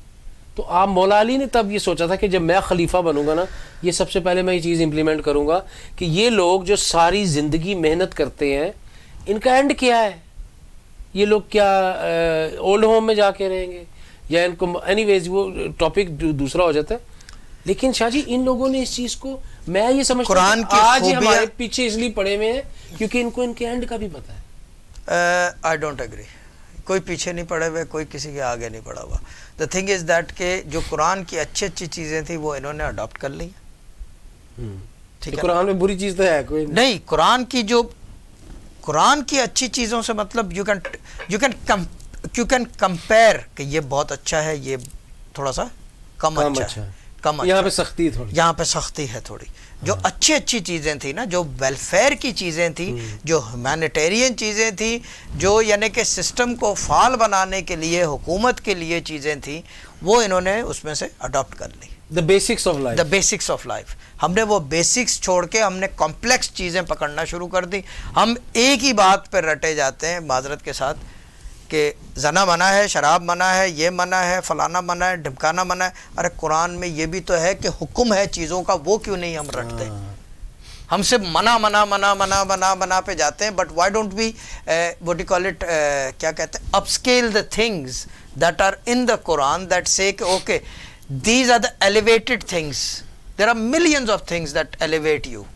تو آپ مولا علی نے تب یہ سوچا تھا کہ جب میں خلیفہ بنوں گا نا, یہ سب سے پہلے میں یہ چیز امپلیمنٹ کروں گا کہ یہ لوگ جو ساری زندگی محنت کرتے ہیں ان کا اینڈ کیا ہے. یہ لوگ کیا اولڈ ہوم میں جا کے رہیں گے یا ان کو اینی ویز وہ ٹاپک دوسرا ہو جاتا ہے. لیکن شاہ جی ان لوگوں نے اس چیز کو, میں یہ سمجھتا ہوں آج ہمارے پیچھے اس لیے پڑے ہوئے ہیں کیونکہ ان کو ان کے اینڈ کا بھی پتہ ہے. I don't agree. کوئی پیچھے نہیں پڑے ہوئے, کوئی کسی کے آگے نہیں پڑا ہوا. دا تھنگ از دیٹ کہ جو قرآن کی اچھی اچھی چیزیں تھیں وہ انہوں نے اڈاپٹ کر لی. ٹھیک ہے, قرآن میں بری چیز تو ہے کوئی نہیں. قرآن کی جو قرآن کی اچھی چیزوں سے مطلب you can you can you can compare کہ یہ بہت اچھا ہے, یہ تھوڑا سا کم اچھا ہے, کم یہاں پہ سختی تھوڑی, یہاں پہ سختی ہے تھوڑی. جو اچھی اچھی چیزیں تھیں نا, جو ویلفیئر کی چیزیں تھیں, جو ہیومینیٹیرین چیزیں تھیں, جو یعنی کہ سسٹم کو فعال بنانے کے لیے حکومت کے لیے چیزیں تھیں, وہ انہوں نے اس میں سے اڈاپٹ کر لی. The basics of life, the basics of life. ہم نے وہ بیسکس چھوڑ کے ہم نے کمپلیکس چیزیں پکڑنا شروع کر دی. ہم ایک ہی بات پہ رٹے جاتے ہیں معذرت کے ساتھ کہ زنا منع ہے, شراب منع ہے, یہ منع ہے, فلانا منع ہے, ڈھمکانا منع ہے. ارے قرآن میں یہ بھی تو ہے کہ حکم ہے چیزوں کا, وہ کیوں نہیں ہم رٹتے؟ ہم سے منع منع منع منع منع منع پہ جاتے ہیں. But why don't we what you call it, کیا کہتے ہیں, upscale the things that are in the Quran that say کہ okay these are the elevated things. There are millions of things that elevate you.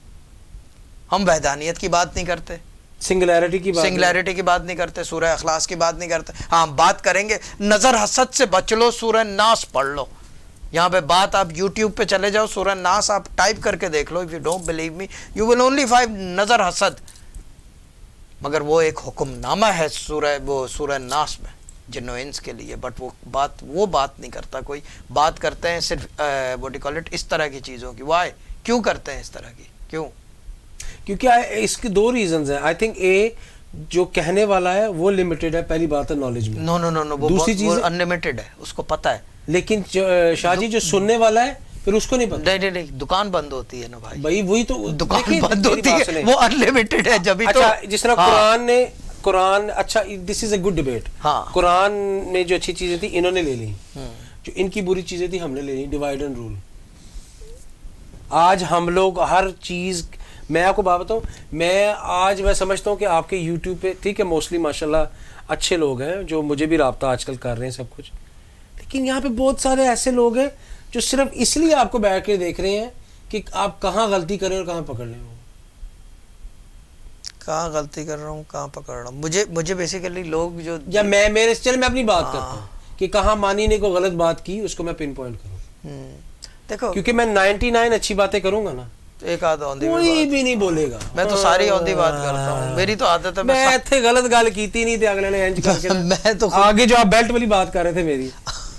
ہم وحدانیت کی بات نہیں کرتے, سنگلیرٹی کی بات سنگلیرٹی کی بات نہیں کرتے, سورہ اخلاص کی بات نہیں کرتے. ہاں بات کریں گے نظر حسد سے بچ لو, سورہ ناس پڑھ لو. یہاں پہ بات آپ یوٹیوب پہ چلے جاؤ, سورہ ناس آپ ٹائپ کر کے دیکھ لو. if you don't believe me you will only find نظر حسد. مگر وہ ایک حکم نامہ ہے سورہ وہ سورہ ناس میں جنو انس کے لیے. بٹ وہ بات وہ بات نہیں کرتا کوئی. بات کرتے ہیں صرف واٹ یو کال اٹ اس طرح کی چیزوں کی. وائی, کیوں کرتے ہیں اس طرح کی, کیوں؟ کیونکہ اس کے دو ریزنز ہیں. آئی تھنک اے جو کہنے والا ہے وہ لمیٹڈ ہے, پہلی بات ہے نالج میں. نو نو نو نو دوسری چیز ان لمیٹڈ ہے, اس کو پتہ ہے. لیکن شاہ جی جو سننے والا ہے پھر اس کو نہیں پتہ. نہیں نہیں نہیں, دکان بند ہوتی ہے نا بھائی. بھائی وہی تو دکان بند ہوتی ہے, وہ ان لمیٹڈ ہے. جبھی تو جس طرح قرآن نے قرآن اچھا, دس از اے گڈ ڈبیٹ. ہاں, قرآن میں جو اچھی چیزیں تھیں انہوں نے لے لی, جو ان کی بری چیزیں تھیں ہم نے لے لی. Divide and rule. آج ہم لوگ ہر چیز, میں آپ کو بات بتاؤں, میں آج میں سمجھتا ہوں کہ آپ کے یوٹیوب پہ ٹھیک ہے موسٹلی ماشاءاللہ اچھے لوگ ہیں جو مجھے بھی رابطہ آج کل کر رہے ہیں سب کچھ, لیکن یہاں پہ بہت سارے ایسے لوگ ہیں جو صرف اس لیے آپ کو بیٹھ کے دیکھ رہے ہیں کہ آپ کہاں غلطی کریں اور کہاں پکڑ لیں. کہاں غلطی کر رہا ہوں, کہاں پکڑ رہا ہوں. مجھے مجھے بیسیکلی لوگ جو یا میں میرے چل میں اپنی بات کرتا ہوں کہ کہاں مانی نے کوئی غلط بات کی اس کو میں پن پوائنٹ کروں. دیکھو کیونکہ میں نائنٹی نائن اچھی باتیں کروں گا نا, ایک آدھ اوندھی کوئی بھی نہیں بولے گا. میں تو ساری اوندھی بات کرتا ہوں, میری تو عادت ہے. میں ایتھے غلط گل کیتی نہیں تھی, اگلے نے انج کر کے میں تو آگے جو آپ بیلٹ والی بات کر رہے تھے میری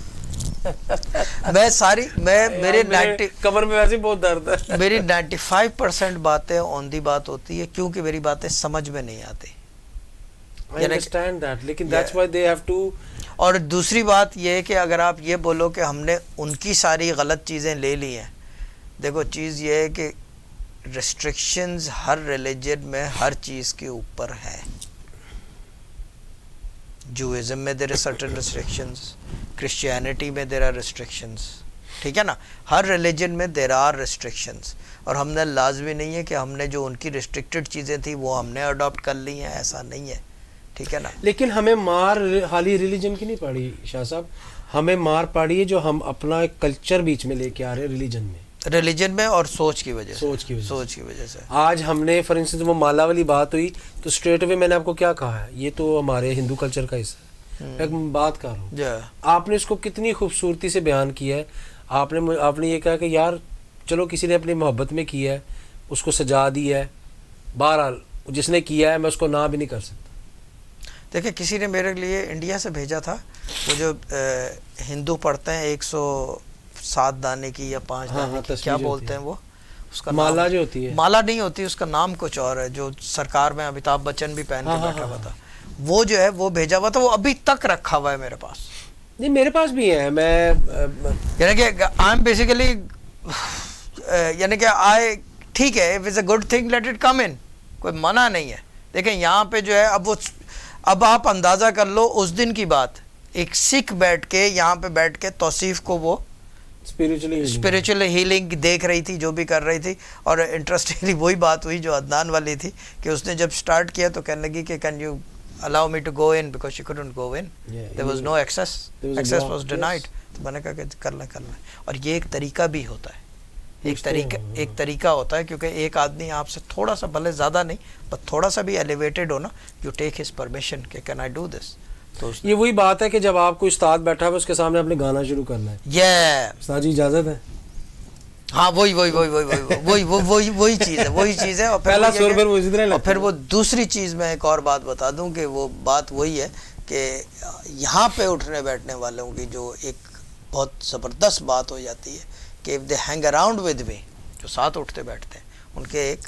میں ساری میں میرے کمر میں ویسے بہت درد ہے. میری نائنٹی فائیو پرسینٹ باتیں اوندھی بات ہوتی ہے کیونکہ میری باتیں سمجھ میں نہیں آتی. I understand that, لیکن that's why they have to. اور دوسری بات یہ ہے کہ اگر آپ یہ بولو کہ ہم نے ان کی ساری غلط چیزیں لے لی ہیں, دیکھو چیز یہ ہے کہ ریسٹرکشنز ہر ریلیجن میں ہر چیز کے اوپر ہے. جوئزم میں there are certain restrictions, Christianity میں دیر آر ریسٹرکشنز, ٹھیک ہے نا. ہر ریلیجن میں دیر آر ریسٹرکشنز, اور ہم نے لازمی نہیں ہے کہ ہم نے جو ان کی ریسٹرکٹڈ چیزیں تھیں وہ ہم نے اڈاپٹ کر لی ہیں, ایسا نہیں ہے, ٹھیک ہے نا. لیکن ہمیں مار حالی ریلیجن کی نہیں پڑی شاہ صاحب, ہمیں مار پاڑی ہے جو ہم اپنا ایک کلچر بیچ میں لے کے آ رہے ہیں ریلیجن میں, ریلیجن میں اور سوچ کی وجہ سے, سوچ کی وجہ سوچ کی وجہ سے. آج ہم نے فار انسٹنس وہ مالا والی بات ہوئی تو اسٹریٹ اوے میں نے آپ کو کیا کہا ہے, یہ تو ہمارے ہندو کلچر کا حصہ ہے. ایک بات کر رہا ہوں, آپ نے اس کو کتنی خوبصورتی سے بیان کیا ہے. آپ نے آپ نے یہ کہا کہ یار چلو کسی نے اپنی محبت میں کیا ہے, اس کو سجا دیا ہے, بہرحال جس نے کیا ہے میں اس کو نہ بھی نہیں کر سکتا. دیکھیں کسی نے میرے لیے انڈیا سے بھیجا تھا، وہ جو ہندو پڑھتے ہیں ایک سو سات دانے کی یا پانچ دانے کی، کیا بولتے ہیں وہ، اس کا مالا جو ہوتی ہے، مالا نہیں ہوتی، اس کا نام کچھ اور ہے، جو سرکار میں امیتابھ بچن بھی پہن کے بیٹھا ہوا تھا، وہ جو ہے وہ بھیجا ہوا تھا، وہ ابھی تک رکھا ہوا ہے میرے پاس. نہیں میرے پاس بھی ہے. میں یعنی کہ آئی ایم بیسیکلی یعنی کہ آئی ٹھیک ہے، if is a good thing let it come in, کوئی منع نہیں ہے. دیکھیں یہاں پہ جو ہے اب وہ اب آپ اندازہ کر لو اس دن کی بات، ایک سکھ بیٹھ کے یہاں پہ بیٹھ کے توصیف کو وہ اسپریچول ہیلنگ دیکھ رہی تھی، جو بھی کر رہی تھی. اور انٹرسٹنگلی وہی بات ہوئی جو عدنان والی تھی کہ اس نے جب سٹارٹ کیا تو کہنے لگی کہ can you allow me to go in because she couldn't go in. Yeah, there was no access. Access was denied. تو میں نے کہا کہ کر لیں کر لیں. اور یہ ایک طریقہ بھی ہوتا ہے، ایک طریقہ ایک طریقہ ہوتا ہے، کیونکہ ایک آدمی آپ سے تھوڑا سا بھلے زیادہ نہیں بس تھوڑا سا بھی ایلیویٹڈ ہو نا، یو ٹیک ہز پرمیشن کہ کین آئی ڈو دس. تو یہ وہی بات ہے کہ جب آپ کو استاد بیٹھا ہے اس کے سامنے آپ نے گانا شروع کرنا ہے. یہ استاد جی اجازت ہے. ہاں وہی وہی وہی وہی وہی وہی وہی چیز ہے وہی چیز ہے. اور پہلا سور پھر وہ اسی طرح اور پھر وہ دوسری چیز میں ایک اور بات بتا دوں کہ وہ بات وہی ہے کہ یہاں پہ اٹھنے بیٹھنے والوں کی جو ایک بہت زبردست بات ہو جاتی ہے کہ if they hang around with me، جو ساتھ اٹھتے بیٹھتے ہیں، ان کے ایک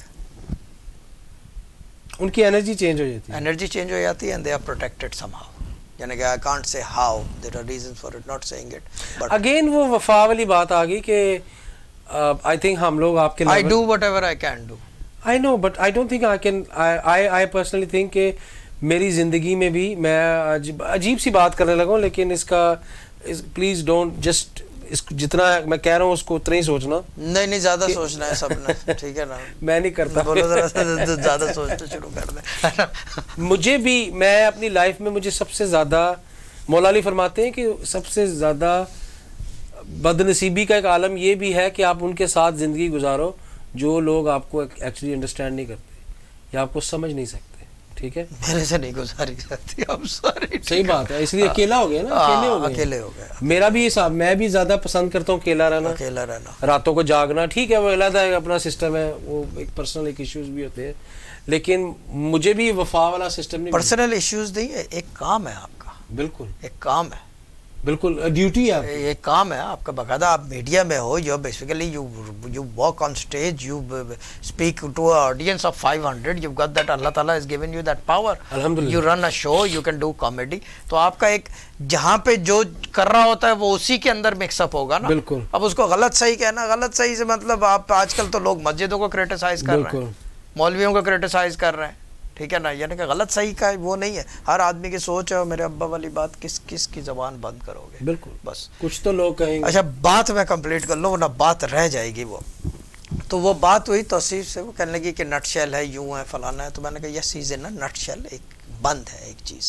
ان کی انرجی چینج ہو جاتی ہے انرجی چینج ہو جاتی ہے and they are protected somehow. یعنی کہ I can't say how, there are reasons for it not saying it. But again وہ وفا والی بات آ گئی کہ آئی تھنک ہم لوگ آپ کے I do whatever I can do. I know but I don't think I can I I personally think کہ میری زندگی میں بھی میں عجیب سی بات کرنے لگا ہوں، لیکن اس کا پلیز ڈونٹ جسٹ اس جتنا میں کہہ رہا ہوں اس کو اتنا ہی سوچنا. نہیں نہیں زیادہ سوچنا ہے سب نے، ٹھیک ہے نا. میں نہیں کرتا، بولو ذرا زیادہ سوچنا شروع کر دیں. مجھے بھی میں اپنی لائف میں مجھے سب سے زیادہ مولا علی فرماتے ہیں کہ سب سے زیادہ بد نصیبی کا ایک عالم یہ بھی ہے کہ آپ ان کے ساتھ زندگی گزارو جو لوگ آپ کو ایکچولی انڈرسٹینڈ نہیں کرتے یا آپ کو سمجھ نہیں سکتے. ٹھیک ہے، میرے سے نہیں گزاری جاتی. صحیح بات ہے، اس لیے اکیلا ہو گیا نا، اکیلے ہو گئے اکیلے ہو گیا. میرا بھی حساب، میں بھی زیادہ پسند کرتا ہوں اکیلا رہنا، اکیلا رہنا، راتوں کو جاگنا. ٹھیک ہے وہ علیحدہ اپنا سسٹم ہے، وہ ایک پرسنل ایک ایشوز بھی ہوتے ہیں، لیکن مجھے بھی وفا والا سسٹم نہیں. پرسنل ایشوز نہیں ہے، ایک کام ہے آپ کا. بالکل ایک کام ہے، بالکل ڈیوٹی ہے، یہ کام ہے آپ کا باقاعدہ. آپ میڈیا میں ہو، you basically you you walk on stage, you speak to a audience of five hundred, you got that, اللہ تعالیٰ has given you that power. You run a show, you can do comedy. تو آپ کا ایک جہاں پہ جو کر رہا ہوتا ہے وہ اسی کے اندر مکس اپ ہوگا نا. بالکل. اب اس کو غلط صحیح کہنا، غلط صحیح سے مطلب آپ آج کل تو لوگ مسجدوں کو کریٹیسائز کر رہے ہیں، مولویوں کو کریٹیسائز کر رہے ہیں، ٹھیک ہے نا. یعنی کہ غلط صحیح کا وہ نہیں ہے، ہر آدمی کی سوچ ہے. اور میرے ابا والی بات، کس کس کی زبان بند کرو گے. بالکل، بس کچھ تو لوگ کہیں گے. اچھا بات میں کمپلیٹ کر لوں ورنہ بات رہ جائے گی. وہ تو وہ بات ہوئی توصیف سے، وہ کہنے لگی کہ نٹ شیل ہے، یوں ہے، فلانا ہے. تو میں نے کہا یس چیز ہے نا، نٹ شیل ایک بند ہے ایک چیز.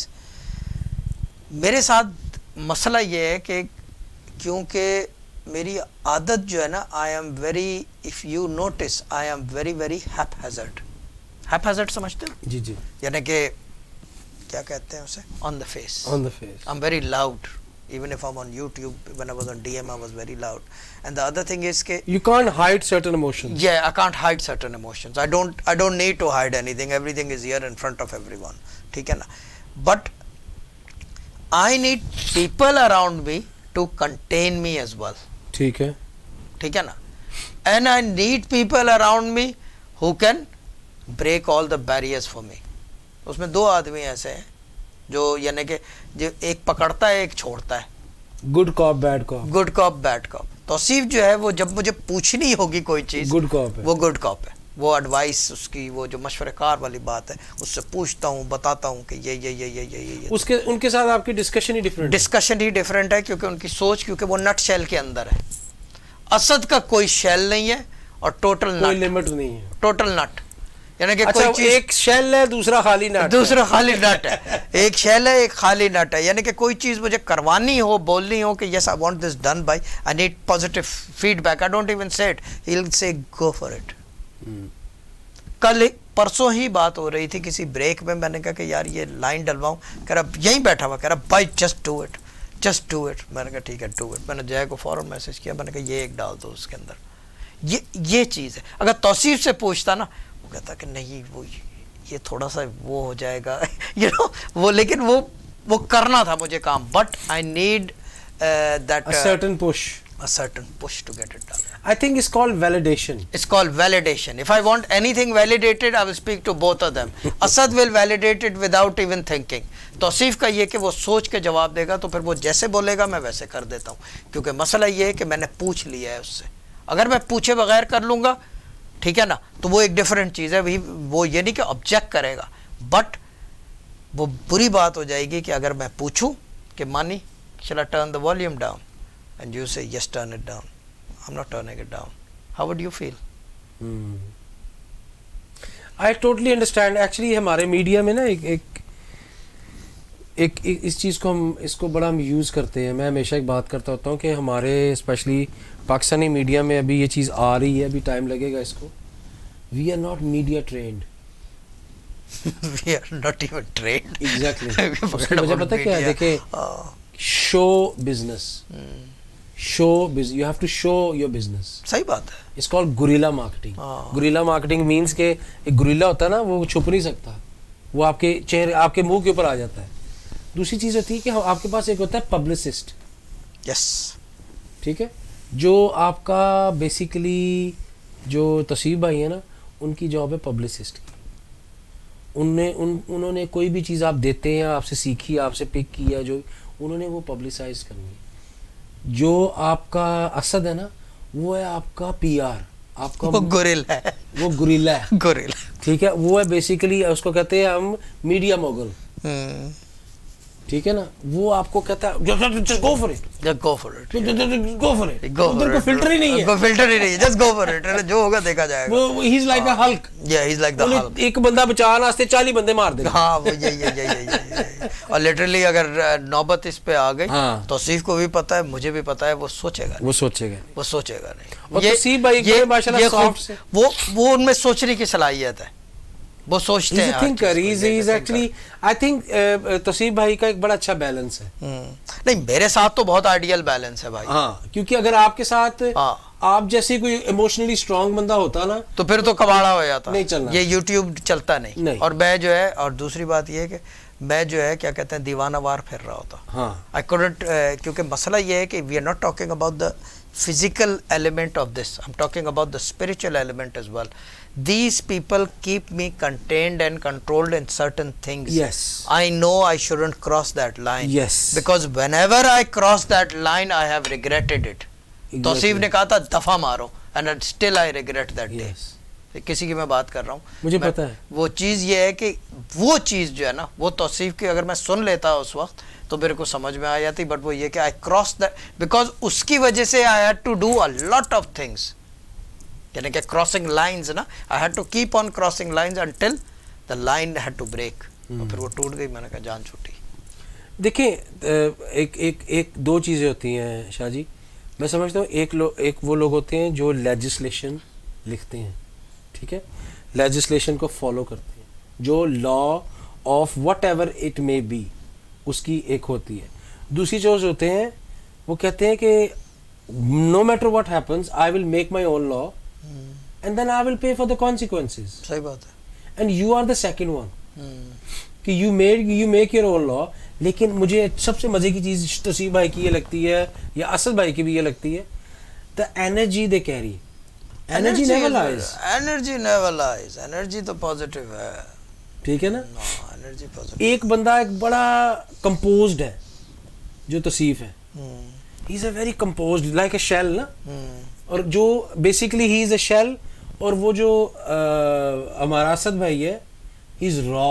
میرے ساتھ مسئلہ یہ ہے کہ کیونکہ میری عادت جو ہے نا، I M very, if you notice I M very very haphazard. Haphazard سمجھتے ہو؟ جی جی. یعنی کہ کیا کہتے ہیں اسے، on the face. On the face. I'm M loud لاؤڈ. Even if I'm on YouTube, when I was on D M, I was very loud. And the other thing is کہ you can't hide certain emotions. Yeah, I can't hide certain emotions. I don't I don't need to hide anything. Everything is here in front of everyone. ٹھیک ہے نا. But I need people around me to contain me as well. ٹھیک ہے. ٹھیک ہے نا. And I need people around me who can break all the barriers for me. اس میں دو آدمی ایسے ہیں جو یعنی کہ جو ایک پکڑتا ہے ایک چھوڑتا ہے. Good cop bad cop. Good cop bad cop. Tauseef جو ہے وہ جب مجھے پوچھنی ہوگی کوئی چیز، گڈ کاپ ہے، وہ گڈ کاپ ہے. وہ ایڈوائس اس کی، وہ جو مشورہ کار والی بات ہے، اس سے پوچھتا ہوں، بتاتا ہوں کہ یہ یہ یہ یہ یہ یہ اس کے ان کے ساتھ آپ کی ڈسکشن ہی ڈفرینٹ ڈسکشن ہی ڈفرینٹ ہے. کیونکہ ان کی سوچ، کیونکہ وہ نٹ شیل کے اندر ہے. اسد کا کوئی شیل نہیں ہے اور ٹوٹل کوئی لمٹ نہیں ہے، ٹوٹل نٹ. یعنی کہ کوئی چیز ایک شیل ہے، دوسرا خالی نٹ، دوسرا خالی نٹ ہے. ایک شیل ہے، ایک خالی نٹ ہے. یعنی کہ کوئی چیز مجھے کروانی ہو، بولنی ہو کہ yes I want this done by, I need positive feedback. I don't even say it, he will say go for it. کل پرسوں ہی بات ہو رہی تھی کسی بریک میں، میں نے کہا کہ یار یہ لائن ڈلواؤں، کہہ رہا یہیں بیٹھا ہوا، کہہ رہا بھائی just do it, just do it. میں نے کہا ٹھیک ہے ڈو اٹ. میں نے جے کو فوراً میسج کیا، میں نے کہا یہ ایک ڈال دو اس کے اندر. یہ یہ چیز ہے. اگر توصیف سے پوچھتا نا، وہ کہتا کہ نہیں وہ یہ تھوڑا سا وہ ہو جائے گا یو نو وہ لیکن وہ وہ کرنا تھا مجھے کام but I need that a certain push a certain push to get it done. I think it's called validation. It's called validation. If I want anything validated, I will speak to both of them. Asad will validate it without even thinking. Tauseef کا یہ کہ وہ سوچ کے جواب دے گا تو پھر وہ جیسے بولے گا میں ویسے کر دیتا ہوں کیونکہ مسئلہ یہ ہے کہ میں نے پوچھ لیا ہے اس سے. اگر میں پوچھے بغیر کر لوں گا ٹھیک ہے نا تو وہ ایک ڈیفرنٹ چیز ہے. وہ یہ نہیں کہ آبجیکٹ کرے گا بٹ وہ بری بات ہو جائے گی کہ اگر میں پوچھوں کہ مانی shall I turn the volume down and you say yes turn it down. I'm not turning it down. How would you feel? Hmm. I totally understand. Actually ہمارے میڈیا میں نا ایک ایک ایک اس چیز کو ہم اس کو بڑا ہم یوز کرتے ہیں. میں ہمیشہ ایک بات کرتا ہوتا ہوں کہ ہمارے اسپیشلی پاکستانی میڈیا میں ابھی یہ چیز آ رہی ہے, ابھی ٹائم لگے گا اس کو. We are not media trained. We are not even trained. Exactly. اس کی وجہ پتہ کیا ہے؟ دیکھیں show business show business you have to show your business. صحیح بات ہے. It's called guerrilla marketing. Guerrilla marketing means کہ ایک گوریلا ہوتا ہے نا وہ چھپ نہیں سکتا, وہ آپ کے چہرے آپ کے منہ کے اوپر آ جاتا ہے. دوسری چیز ہوتی ہے کہ آپ کے پاس ایک ہوتا ہے پبلسسٹ. یس ٹھیک ہے, جو آپ کا بیسیکلی جو تصیب بھائی ہیں نا ان کی جاب ہے پبلسسٹ کی. ان نے ان انہوں نے کوئی بھی چیز آپ دیتے ہیں, آپ سے سیکھی, آپ سے پک کیا, جو انہوں نے وہ پبلسائز کرنی ہے. جو آپ کا اسد ہے نا وہ ہے آپ کا پی آر, آپ کا وہ گوریلا ہے, وہ گوریلا ہے. گوریلا ٹھیک ہے, وہ ہے بیسیکلی اس کو کہتے ہیں ہم میڈیا موگل. ٹھیک ہے نا, وہ آپ کو کہتا ہے just go for it, just go for it, go for it, ادھر کوئی فلٹر ہی نہیں ہے, کوئی فلٹر ہی نہیں ہے, just go for it, جو ہوگا دیکھا جائے گا. وہ he is like a Hulk. Yeah, he's like the Hulk. ایک بندہ بچانا واسطے چالیس بندے مار دے. ہاں وہ یہی یہی یہی اور لٹرلی اگر نوبت اس پہ آ گئی توصیف کو بھی پتا ہے, مجھے بھی پتا ہے, وہ سوچے گا وہ سوچے گا وہ سوچے گا نہیں. اور تصیب بھائی ماشاءاللہ سافٹ سے وہ وہ ان میں سوچنے کی صلاحیت ہے, وہ سوچتے ہیں. آئی تھنک تصیب بھائی کا ایک بڑا اچھا بیلنس ہے. نہیں میرے ساتھ تو بہت آئیڈیل بیلنس ہے بھائی. ہاں کیونکہ اگر آپ کے ساتھ آپ جیسے کوئی ایموشنلی اسٹرانگ بندہ ہوتا نا تو پھر تو کباڑا ہو جاتا. نہیں چلنا, یہ یوٹیوب چلتا نہیں. اور میں جو ہے, اور دوسری بات یہ ہے کہ میں جو ہے کیا کہتے ہیں دیوانہ وار پھر رہا ہوتا. ہاں آئی کوڈنٹ, کیونکہ مسئلہ یہ ہے کہ we are not talking about the physical element of this, I'm talking about the spiritual element as well. These people keep me contained and controlled in certain things. Yes. I know I shouldn't cross that line. Yes. Because whenever I cross that line, I have regretted it. Tauseef نے کہا تھا دفعہ مارو, and still I regret that day. Yes. کسی کی میں بات کر رہا ہوں, مجھے پتا ہے. وہ چیز یہ ہے کہ وہ چیز جو ہے نا وہ توصیف کی اگر میں سن لیتا اس وقت تو میرے کو سمجھ میں آ جاتی, بٹ وہ یہ کہ آئی کراس دیٹ بیکاز اس کی وجہ سے I had to do a lot of things, یعنی کہ کراسنگ لائنز نا, I had to keep on crossing lines until the line had to break, اور پھر وہ ٹوٹ گئی, میں نے کہا جان چھوٹی. دیکھیں ایک ایک ایک دو چیزیں ہوتی ہیں شاہ جی, میں سمجھتا ہوں. ایک لوگ ایک وہ لوگ ہوتے ہیں جو لیجسلیشن لکھتے ہیں, ٹھیک ہے, لیجسلیشن کو فالو کرتے ہیں, جو law of whatever it may be اس کی ایک ہوتی ہے. دوسری چیز ہوتے ہیں وہ کہتے ہیں کہ no matter what happens I will make my own law and then I will pay for the consequences. صحیح بات ہے. And you are the second one کہ you made you make your own law. لیکن مجھے سب سے مزے کی چیز تصیب بھائی کی یہ لگتی ہے, یا اسد بھائی کی بھی یہ لگتی ہے, the energy they carry. Energy never lies. Energy never lies. Energy تو پازیٹیو ہے, ٹھیک ہے نا. ایک بندہ ایک بڑا کمپوزڈ ہے جو تصیف ہے, he is a very composed like a shell نا, اور جو basically he is a shell, اور وہ جو ہمارا اسد بھائی ہے ہی از را,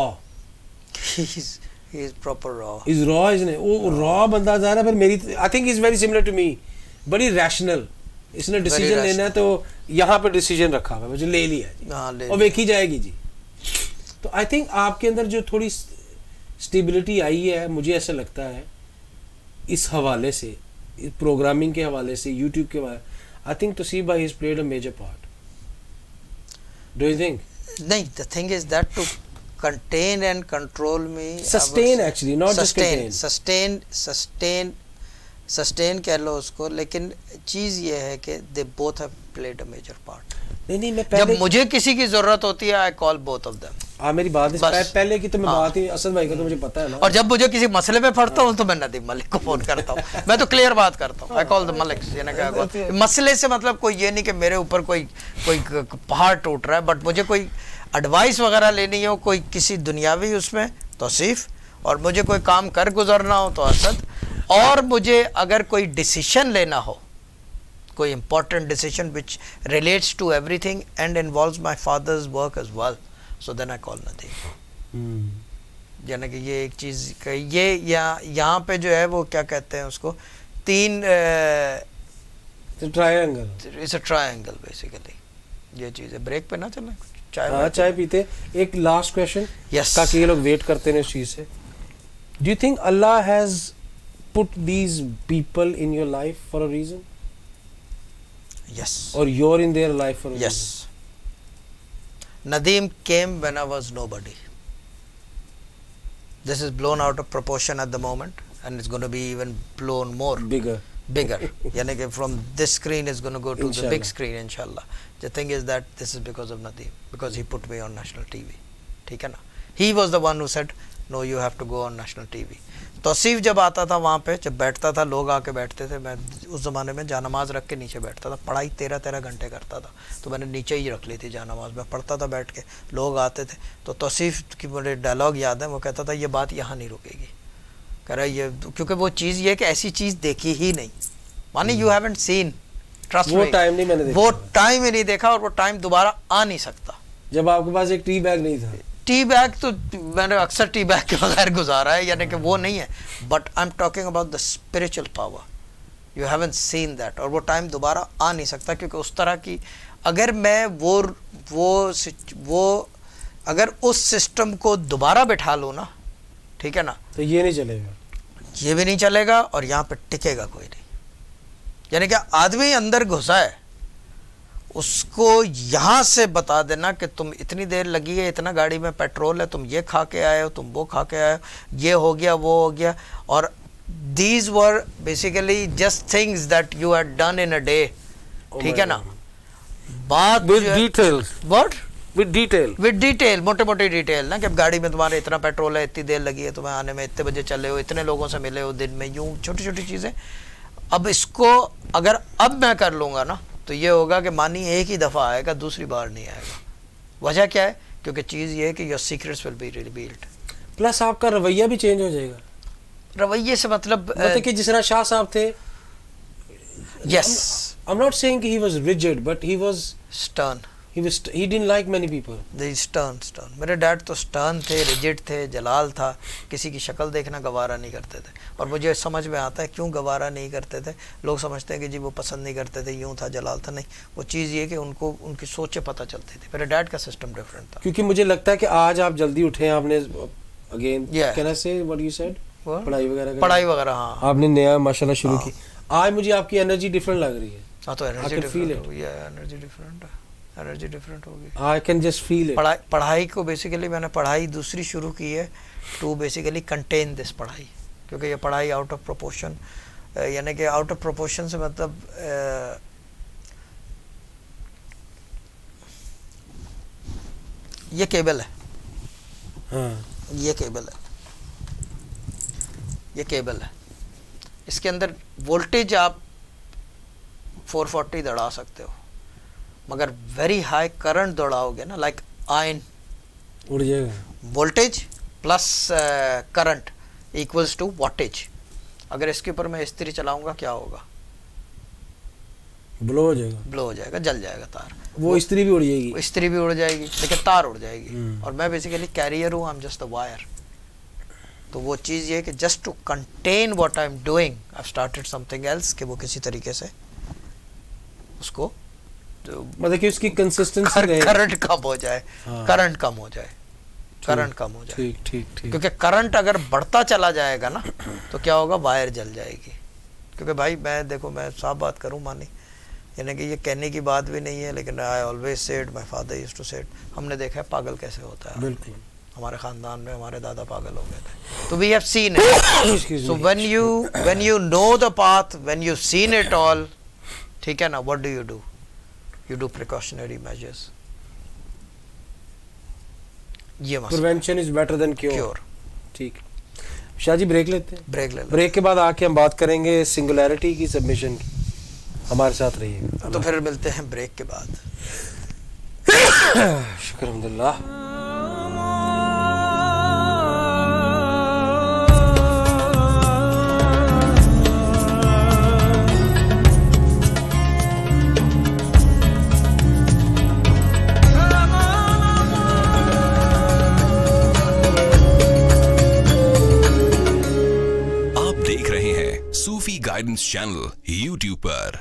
ہی از پراپر را, از را از نے وہ را بندہ ظاہر ہے. پر میری I think is very similar to me, بڑی ریشنل. اس نے ڈیسیجن لینا ہے تو یہاں پہ ڈیسیجن رکھا ہوا ہے, مجھے لے لیا جی اور دیکھی جائے گی جی. تو آئی تھنک آپ کے اندر جو تھوڑی اسٹیبلٹی آئی ہے, مجھے ایسا لگتا ہے اس حوالے سے, پروگرامنگ کے حوالے سے, یوٹیوب کے حوالے, آئی تھنک تصیب بھائی has played a major part. Do you think? نہیں, the thing is that to contain and control me, sustain actually, not just contain. sustain sustain sustain کہہ لو اس کو, لیکن چیز یہ ہے کہ they both have played a major part. نہیں نہیں, میں پہلے جب مجھے کسی کی ضرورت ہوتی ہے I call both of them. آپ میری بات پہلے کی تو میں بات ہی اسد بھائی کا تو مجھے پتا ہے نا. اور جب مجھے کسی مسئلے میں پڑھتا ہوں تو میں ندیم ملک کو فون کرتا ہوں. میں تو کلیئر بات کرتا ہوں. I call the Maliks. یعنی کہ مسئلے سے مطلب کوئی یہ نہیں کہ میرے اوپر کوئی کوئی پہاڑ ٹوٹ رہا ہے, بٹ مجھے کوئی ایڈوائس وغیرہ لینی ہو, کوئی کسی دنیاوی اس میں توصیف, اور مجھے کوئی کام کر گزرنا ہو تو اسد, اور مجھے اگر کوئی ڈیسیشن لینا ہو, کوئی important decision which relates to everything and involves my father's work as well, so then I call Nadeem. یعنی کہ یہ ایک چیز یہ یہاں پہ جو ہے وہ کیا کہتے ہیں اس کو, تین triangle, it's a triangle basically. یہ چیز ہے. بریک پہ نہ چلیں, چائے چائے پیتے. ایک لاسٹ کویشچن تاکہ یہ لوگ ویٹ کرتے ہیں اس چیز سے. ڈو یو تھنک اللہ has put these people in your life for a reason? Yes. Or you're in their life for a yes. reason? Nadeem came when I was nobody. This is blown out of proportion at the moment, and it's going to be even blown more. Bigger. Bigger. Yani ke from this screen is going to go to Inshallah. the big screen, inshallah. The thing is that this is because of Nadeem, because he put me on national T V. ٹھیک ہے نا. He was the one who said, no, you have to go on national T V. توصیف جب آتا تھا وہاں پہ, جب بیٹھتا تھا, لوگ آ کے بیٹھتے تھے, میں اس زمانے میں جانماز رکھ کے نیچے بیٹھتا تھا. پڑھائی تیرہ تیرہ گھنٹے کرتا تھا, تو میں نے نیچے ہی رکھ لی تھی جانماز. میں پڑھتا تھا بیٹھ کے, لوگ آتے تھے, تو توصیف کی مجھے ڈائلاگ یاد ہے. وہ کہتا تھا یہ بات یہاں نہیں رکے گی, کہہ رہا یہ, کیونکہ وہ چیز یہ کہ ایسی چیز دیکھی ہی نہیں. Mani you haven't seen, trust me, وہ ٹائم نہیں میں نے دیکھا, وہ ٹائم ہی نہیں دیکھا, اور وہ ٹائم دوبارہ آ نہیں سکتا. جب آپ کے پاس ایک ٹی بیگ نہیں تھا. ٹی بیگ تو میں نے اکثر ٹی بیگ کے بغیر گزارا ہے, یعنی کہ وہ نہیں ہے, but I am talking about the spiritual power. You haven seen that, اور وہ ٹائم دوبارہ آ نہیں سکتا, کیونکہ اس طرح کی اگر میں وہ وہ وہ اگر اس سسٹم کو دوبارہ بٹھا لوں نا, ٹھیک ہے نا, تو یہ نہیں چلے گا, یہ بھی نہیں چلے گا, اور یہاں پہ ٹکے گا کوئی نہیں. یعنی کہ آدمی اندر گھسا ہے, اس کو یہاں سے بتا دینا کہ تم اتنی دیر لگی ہے, اتنا گاڑی میں پیٹرول ہے, تم یہ کھا کے آئے ہو, تم وہ کھا کے آئے ہو, یہ ہو گیا, وہ ہو گیا. اور these were basically just things that you had done in a day. ٹھیک ہے نا, بات with details, what with detail, with detail, موٹے موٹے ڈیٹیل نا, کہ گاڑی میں تمہارے اتنا پیٹرول ہے, اتنی دیر لگی ہے تمہیں آنے میں, اتنے بجے چلے ہو, اتنے لوگوں سے ملے ہو دن میں, یوں چھوٹی چھوٹی چیزیں. اب اس کو اگر اب میں کر لوں گا نا, تو یہ ہوگا کہ مانی ایک ہی دفعہ آئے گا, دوسری بار نہیں آئے گا. وجہ کیا ہے؟ کیونکہ چیز یہ ہے کہ your secrets will be revealed. Plus آپ کا رویہ بھی چینج ہو جائے گا. رویے سے مطلب مطلب کہ جس طرح شاہ صاحب تھے, yes, I'm not saying he was rigid, but he was stern. He was he didn't like many people. They stern stern. میرے ڈیڈ تو stern تھے, rigid تھے, جلال تھا, کسی کی شکل دیکھنا گوارا نہیں کرتے تھے. اور مجھے سمجھ میں آتا ہے کیوں گوارا نہیں کرتے تھے. لوگ سمجھتے ہیں کہ جی وہ پسند نہیں کرتے تھے, یوں تھا, جلال تھا. نہیں, وہ چیز یہ کہ ان کو ان کی سوچیں پتہ چلتی تھی. میرے ڈیڈ کا سسٹم ڈفرینٹ تھا. کیونکہ مجھے لگتا ہے کہ آج آپ جلدی اٹھے, آپ نے اگین کین آئی سے واٹ یو سیڈ, پڑھائی وغیرہ پڑھائی وغیرہ, ہاں آپ نے نیا ماشاءاللہ شروع کی. آج مجھے آپ کی انرجی ڈفرینٹ لگ رہی ہے. ہاں تو انرجی ڈفرینٹ ہوئی ہے, انرجی ڈفرینٹ ہے, انرجی ڈفرینٹ ہوگی. I can just feel it. پڑھائی پڑھائی کو بیسیکلی میں نے پڑھائی دوسری شروع کی ہے ٹو بیسیکلی کنٹین دس پڑھائی, کیونکہ یہ پڑھائی آؤٹ آف پروپورشن, یعنی کہ آؤٹ آف پروپورشن سے مطلب یہ کیبل ہے, ہاں یہ کیبل ہے, یہ کیبل ہے, اس کے اندر وولٹیج آپ فور فورٹی دوڑا سکتے ہو, مگر ویری ہائی کرنٹ دوڑاؤ گے نا, لائک آئن اڑ جائے گا. Voltage plus current equals to wattage. اگر اس کے اوپر میں استری چلاؤں گا کیا ہوگا؟ بلو ہو جائے گا, بلو ہو جائے گا, جل جائے گا تار. وہ استری بھی اڑ جائے گی, استری بھی اڑ جائے گی, لیکن تار اڑ جائے گی. اور میں بیسیکلی کیریئر ہوں, I am just a wire. تو وہ چیز یہ کہ just to contain what I am doing, I have started something else, کہ وہ کسی طریقے سے اس کو مطلب کہ اس کی کنسسٹنسی رہے, کرنٹ کم ہو جائے, کرنٹ کم ہو جائے, کرنٹ کم ہو جائے. ٹھیک ٹھیک ٹھیک. کیونکہ کرنٹ اگر بڑھتا چلا جائے گا نا, تو کیا ہوگا, وائر جل جائے گی. کیونکہ بھائی میں دیکھو, میں صاف بات کروں مانی, یعنی کہ یہ کہنے کی بات بھی نہیں ہے, لیکن I always said, my father used to said, ہم نے دیکھا ہے پاگل کیسے ہوتا ہے. بالکل, ہمارے خاندان میں ہمارے دادا پاگل ہو گئے تھے, تو we have seen it. So when you when you know the path, when you seen it all, ٹھیک ہے نا, what do you do? You do precautionary measures. یہ prevention is better than cure. ٹھیک. شاہ جی بریک لیتے ہیں. Break لے break کے بعد آ کے ہم بات کریں گے سنگولیرٹی کی سبمیشن کی. ہمارے ساتھ رہیے گا. تو پھر ملتے ہیں بریک کے بعد. شکر الحمدللہ. صوفی گائیڈنس چینل یوٹیوب پر.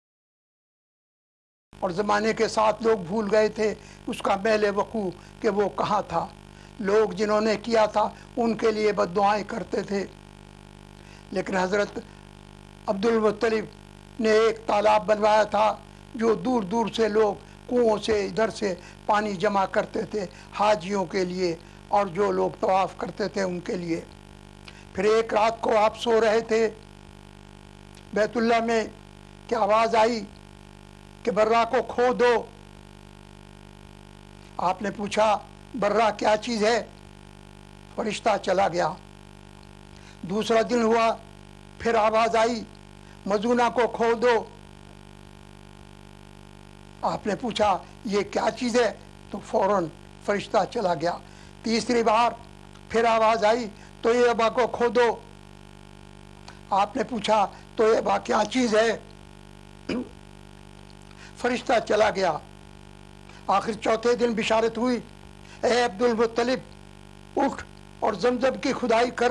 اور زمانے کے ساتھ لوگ بھول گئے تھے اس کا محل وقوع کہ وہ کہاں تھا. لوگ جنہوں نے کیا تھا ان کے لیے بد دعائیں کرتے تھے. لیکن حضرت عبد المطلب نے ایک تالاب بنوایا تھا جو دور دور سے لوگ کنووں سے ادھر سے پانی جمع کرتے تھے حاجیوں کے لیے اور جو لوگ طواف کرتے تھے ان کے لیے. پھر ایک رات کو آپ سو رہے تھے بیت اللہ میں کہ آواز آئی کہ برہ کو کھو دو. آپ نے پوچھا برہ کیا چیز ہے؟ فرشتہ چلا گیا. دوسرا دن ہوا پھر آواز آئی مزونہ کو کھو دو. آپ نے پوچھا یہ کیا چیز ہے؟ تو فوراً فرشتہ چلا گیا. تیسری بار پھر آواز آئی تو یہ ابا کو کھو دو. آپ نے پوچھا تو یہ ابا کیا چیز ہے؟ فرشتہ چلا گیا. آخر چوتھے دن بشارت ہوئی اے عبد المطلب اٹھ اور زمزم کی کھدائی کر.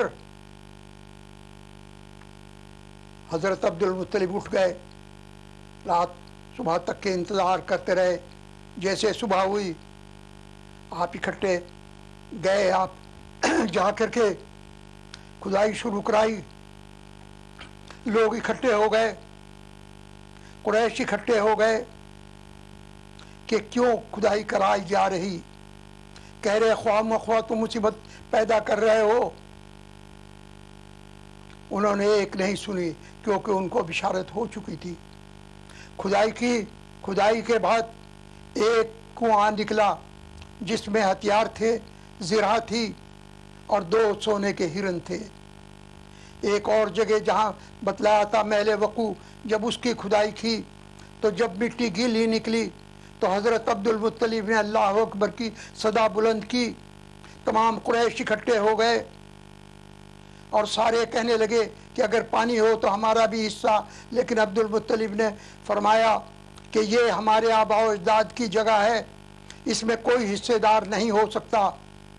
حضرت عبد المطلب اٹھ گئے. رات صبح تک کے انتظار کرتے رہے. جیسے صبح ہوئی آپ اکٹھے گئے. آپ جا کر کے کھدائی شروع کرائی. لوگ اکٹھے ہو گئے. قریش اکٹھے ہو گئے کہ کیوں کھدائی کرائی جا رہی. کہہ رہے خواہ مخواہ تو مصیبت پیدا کر رہے ہو. انہوں نے ایک نہیں سنی کیونکہ ان کو بشارت ہو چکی تھی. کھدائی کی. کھدائی کے بعد ایک کنواں نکلا جس میں ہتھیار تھے, زرہ تھی اور دو سونے کے ہرن تھے. ایک اور جگہ جہاں بتلایا تھا محل وقوع, جب اس کی کھدائی کی تو جب مٹی گیلی نکلی تو حضرت عبد المطلب نے اللہ اکبر کی صدا بلند کی. تمام قریش اکٹھے ہو گئے اور سارے کہنے لگے کہ اگر پانی ہو تو ہمارا بھی حصہ. لیکن عبد المطلب نے فرمایا کہ یہ ہمارے آباء و اجداد کی جگہ ہے, اس میں کوئی حصے دار نہیں ہو سکتا.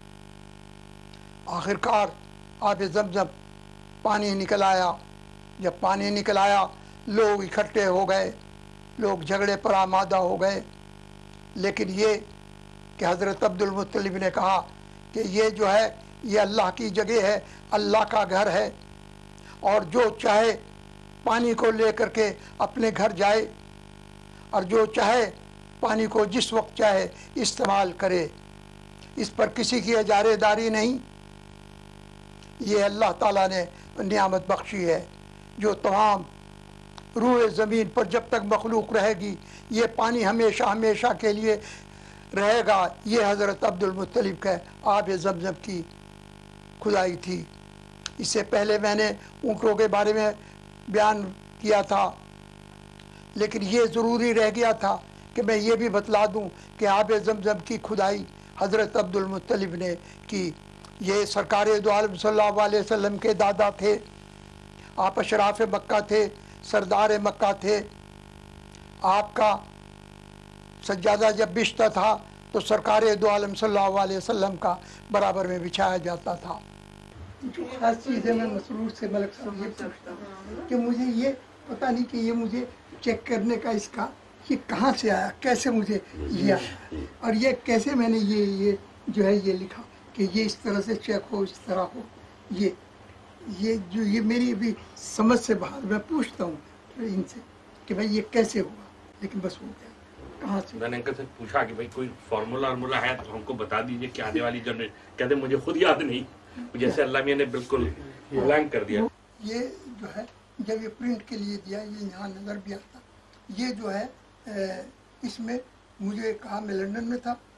آخرکار آب زمزم پانی نکل آیا. جب پانی نکل آیا لوگ اکٹھے ہو گئے, لوگ جھگڑے پر آمادہ ہو گئے. لیکن یہ کہ حضرت عبد المطلب نے کہا کہ یہ جو ہے یہ اللہ کی جگہ ہے, اللہ کا گھر ہے, اور جو چاہے پانی کو لے کر کے اپنے گھر جائے اور جو چاہے پانی کو جس وقت چاہے استعمال کرے. اس پر کسی کی اجارے داری نہیں. یہ اللہ تعالیٰ نے نعمت بخشی ہے جو تمام روح زمین پر جب تک مخلوق رہے گی یہ پانی ہمیشہ ہمیشہ کے لیے رہے گا. یہ حضرت عبد المطلب کا آب زمزم کی کھدائی تھی. اس سے پہلے میں نے اونٹوں کے بارے میں بیان کیا تھا, لیکن یہ ضروری رہ گیا تھا کہ میں یہ بھی بتلا دوں کہ آب زمزم کی کھدائی حضرت عبد المطلب نے کی. یہ سرکار دو عالم صلی اللہ علیہ وسلم کے دادا تھے. آپ اشراف مکہ تھے, سردار مکہ تھے. آپ کا سجادہ جب بچھتا تھا تو سرکار دو عالم صلی اللہ علیہ وسلم کا برابر میں بچھایا جاتا تھا. جو خاص چیز ہے میں مسرور سے ملک صاحب یہ پوچھتا ہوں کہ مجھے یہ پتہ نہیں کہ یہ مجھے چیک کرنے کا اس کا یہ کہاں سے آیا, کیسے مجھے یہ آیا, اور یہ کیسے میں نے یہ یہ جو ہے یہ لکھا کہ یہ اس طرح سے چیک ہو, اس طرح ہو. یہ یہ جو یہ میری بھی سمجھ سے باہر. میں پوچھتا ہوں ان سے کہ بھائی یہ کیسے ہوا, لیکن بس ہو گیا. کہاں سے میں نے انکل سے پوچھا کہ بھائی کوئی فارمولا فارمولا ہے تو ہم کو بتا دیجئے کہ آنے والی جنریشن. کہتے مجھے خود یاد نہیں, جیسے اللہ میاں نے بالکل بلانک کر دیا. یہ جو ہے جب یہ پرنٹ کے لیے دیا یہ یہاں نظر بھی آتا. یہ جو ہے اس میں مجھے کہا میں لندن میں تھا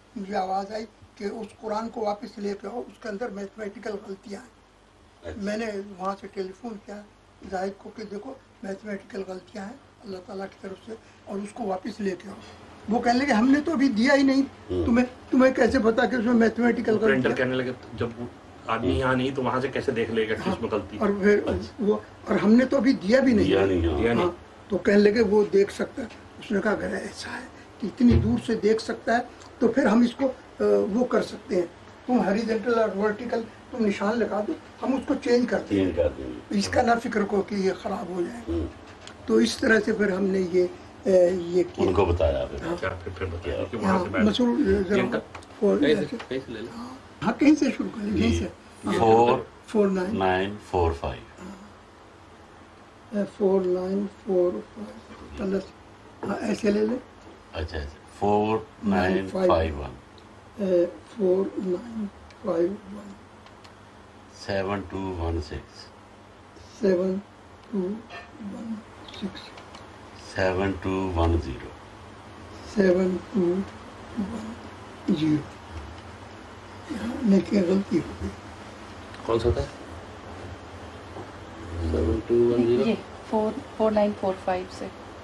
مجھے آواز آئی کہ اس قرآن کو واپس لے کے آؤ، اس کے اندر میتھمیٹیکل غلطیاں ہیں. میں نے وہاں سے ٹیلی فون کیا زاہد کو کہ دیکھو میتھمیٹیکل غلطیاں ہیں اللہ تعالیٰ کی طرف سے، اور اس کو واپس لے کے آؤ. وہ کہنے لگے ہم نے تو ابھی دیا ہی نہیں، تمہیں تمہیں کیسے پتا کہ اس میں میتھمیٹیکل غلطی. کہنے لگے جب آدمی یہاں نہیں تو وہاں سے کیسے دیکھ لے گا کہ اس میں غلطی. اور پھر وہ اور ہم نے تو ابھی دیا بھی نہیں. ہاں تو کہنے لگے وہ دیکھ سکتا ہے. اس نے کہا اگر ایسا ہے کہ اتنی دور سے دیکھ سکتا ہے تو پھر ہم اس کو وہ کر سکتے ہیں، تم ہاریزنٹل اور ورٹیکل تم نشان لگا دو، ہم اس کو چینج کرتے ہیں، اس کا نہ فکر کو کہ یہ خراب ہو جائے. تو اس طرح سے پھر ہم نے یہ یہ ان کو بتایا. ہاں کہیں سے شروع کریں، کہیں سے. Four four nine nine four five four nine four plus ہاں ایسے لے لیں. اچھا four nine five one four nine five one seven two one six seven two one six seven two one zero seven two one zero. لیکن غلطی ہو گئی. کون سا تھا؟ Seven two one zero four four nine four five سے.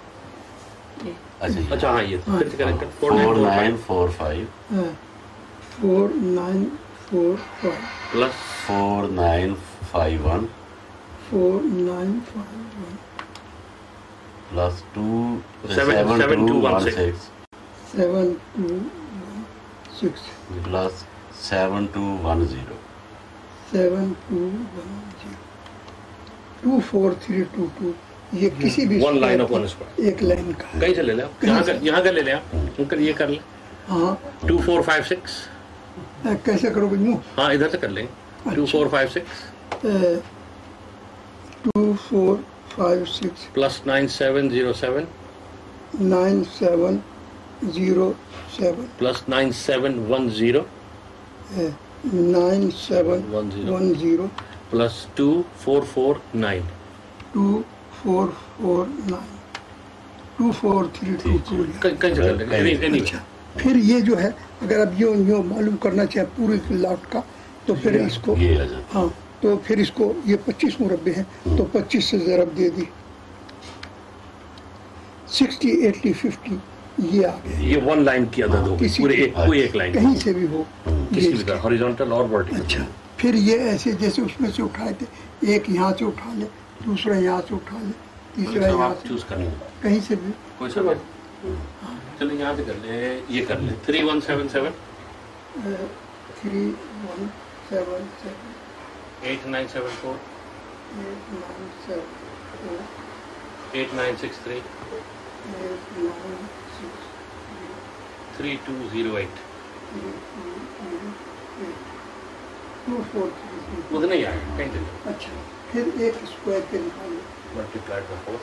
اچھا ہاں یہ four nine four five four nine four five plus four nine five one four nine five one plus two seven two one six seven two one six plus seven two one zero seven two one zero two four three two two. یہ کسی بھی one line of one square ایک line کا ہے. کہیں سے لے لیں آپ، یہاں کا یہاں کا لے لیں آپ، انکل یہ کر لیں. ہاں ٹو فور فائیو سکس کیسے کرو گے؟ یوں ہاں ادھر سے کر لیں. Two four five six two four five six plus nine seven zero seven nine seven zero seven plus nine seven one zero nine seven one zero one zero plus two four four nine two four four nine two four three two two. کہیں سے کر لیں. اچھا پھر یہ جو ہے اگر اب یوں یوں معلوم کرنا چاہے پورے لاٹ کا تو پھر اس کو ہاں تو پھر اس کو یہ پچیس مربع ہیں تو پچیس سے ضرب دے دی سکسٹی ایٹی ففٹی یہ آ گیا. یہ ون لائن کی عدد ہوگی پورے ایک کوئی ایک لائن کہیں سے بھی ہو کسی بھی طرح ہاریزونٹل اور ورٹیکل. اچھا پھر یہ ایسے جیسے اس میں سے اٹھائے تھے ایک یہاں سے اٹھا لے دوسرا یہاں سے اٹھا لے تیسرا یہاں سے چوز کریں کہیں سے بھی کوئی سب. چلیں یہاں سے کر لیں یہ kar le three one seven seven three one seven seven eight nine seven four eight nine seven four eight nine six three eight nine six three two zero eight three two zero eight two four three three. اتنا ہی آئے کہیں سے لیں. اچھا پھر ایک square کے نکالے ملٹیپلائڈ بائی فور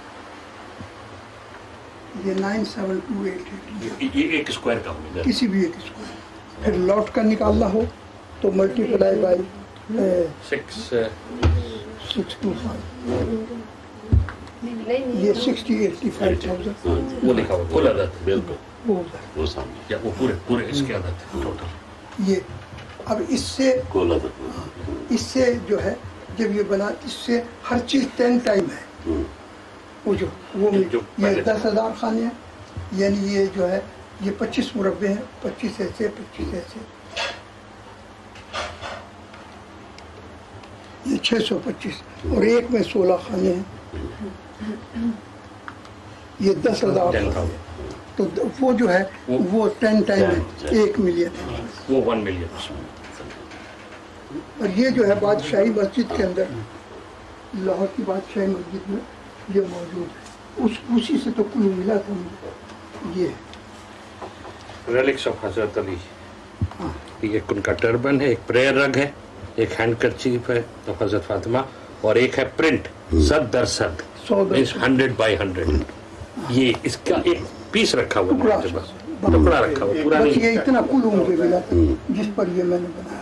یہ nine seven two eight eight یہ ایک اسکوائر کا ہوگا کسی بھی ایک اسکوائر. پھر لاٹ کا نکالنا ہو تو multiply by six six two five یہ سکسٹی ایٹی فائیو تھاؤزینڈ وہ لکھا ہوا کل عدد بالکل وہ وہ سامنے یا وہ پورے پورے اس کے عدد ٹوٹل. یہ اب اس سے کل عدد اس سے جو ہے جب یہ بنا اس سے ہر چیز ٹین ٹائم ہے وہ جو وہ یہ دس ہزار خانے ہیں یعنی یہ جو ہے یہ پچیس مربع ہیں پچیس ایسے پچیس ایسے یہ چھ سو پچیس اور ایک میں سولہ خانے ہیں یہ دس ہزار تو وہ جو ہے وہ ٹین ٹائم ہے ایک ملین وہ ون ملین. اور یہ جو ہے بادشاہی مسجد کے اندر لاہور کی بادشاہی مسجد میں یہ موجود ہے اس اسی سے تو کلو ملا تھا مجھے. یہ ریلکس آف حضرت علی ایک ان کا ٹربن ہے ایک پریئر رگ ہے ایک ہینڈ کرچیف ہے آف حضرت فاطمہ اور ایک ہے پرنٹ صد در صد مینس ہنڈریڈ بائی ہنڈریڈ. یہ اس کا ایک پیس رکھا ہوا ہے بس ٹکڑا رکھا ہوا پورا بس نہیں. یہ اتنا کلو مجھے ملا تھا جس پر یہ میں نے بنایا.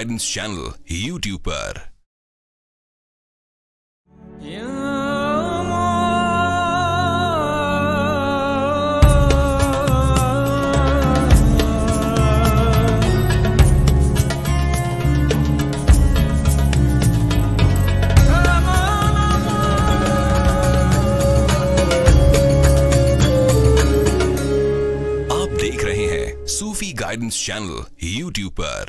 Guidance Channel YouTube पर। सूफी गाइडेंस चैनल यूट्यूब पर।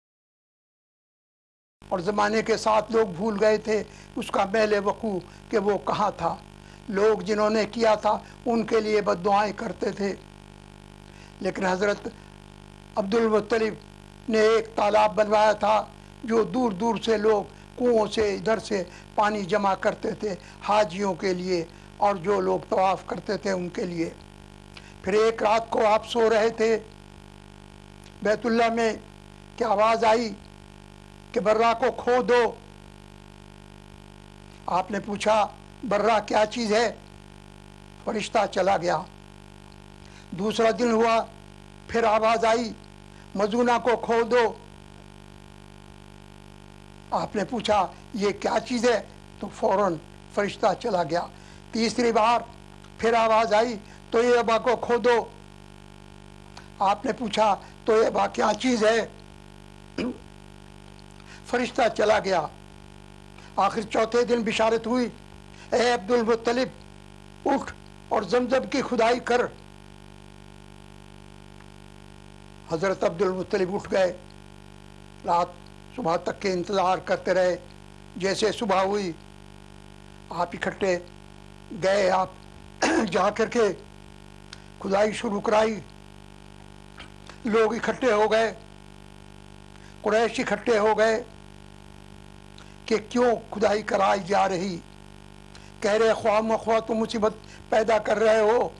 और ज़माने के साथ लोग भूल गए थे उसका मेले वकू कि वो कहाँ था। लोग जिन्होंने किया था उनके लिए बद्दुआएं करते थे, लेकिन हज़रत अब्दुल मुत्तलिब ने एक तालाब बनवाया था जो दूर दूर से लोग कुओं से इधर से पानी जमा करते थे हाजियों के लिए और जो लोग तवाफ़ करते थे उनके लिए। फिर एक रात को आप सो रहे थे बैतुल्ला में कि आवाज़ आई कि बर्रा को खो दो। आपने पूछा बर्रा क्या चीज़ है? फरिश्ता चला गया। दूसरा दिन हुआ, फिर आवाज़ आई मजूना को खो दो। आपने पूछा ये क्या चीज़ है? तो फौरन फरिश्ता चला गया। तीसरी बार फिर आवाज़ आई तो ये अबा को खो दो। आपने पूछा तो ये अबा क्या चीज़ है? फरिश्ता चला गया। आखिर चौथे दिन बिशारत हुई, ए अब्दुल मुत्तलिब उठ और जमजम की खुदाई कर। हजरत अब्दुल मुत्तलिब उठ गए। रात सुबह तक के इंतज़ार करते रहे। जैसे सुबह हुई आप इकट्ठे गए, आप जा करके खुदाई शुरू कराई। लोग इकट्ठे हो गए, कुरैश इकट्ठे हो गए कि क्यों खुदाई कराई जा रही। कह रहे ख्वाह मख्वाह तुम मुसीबत पैदा कर रहे हो।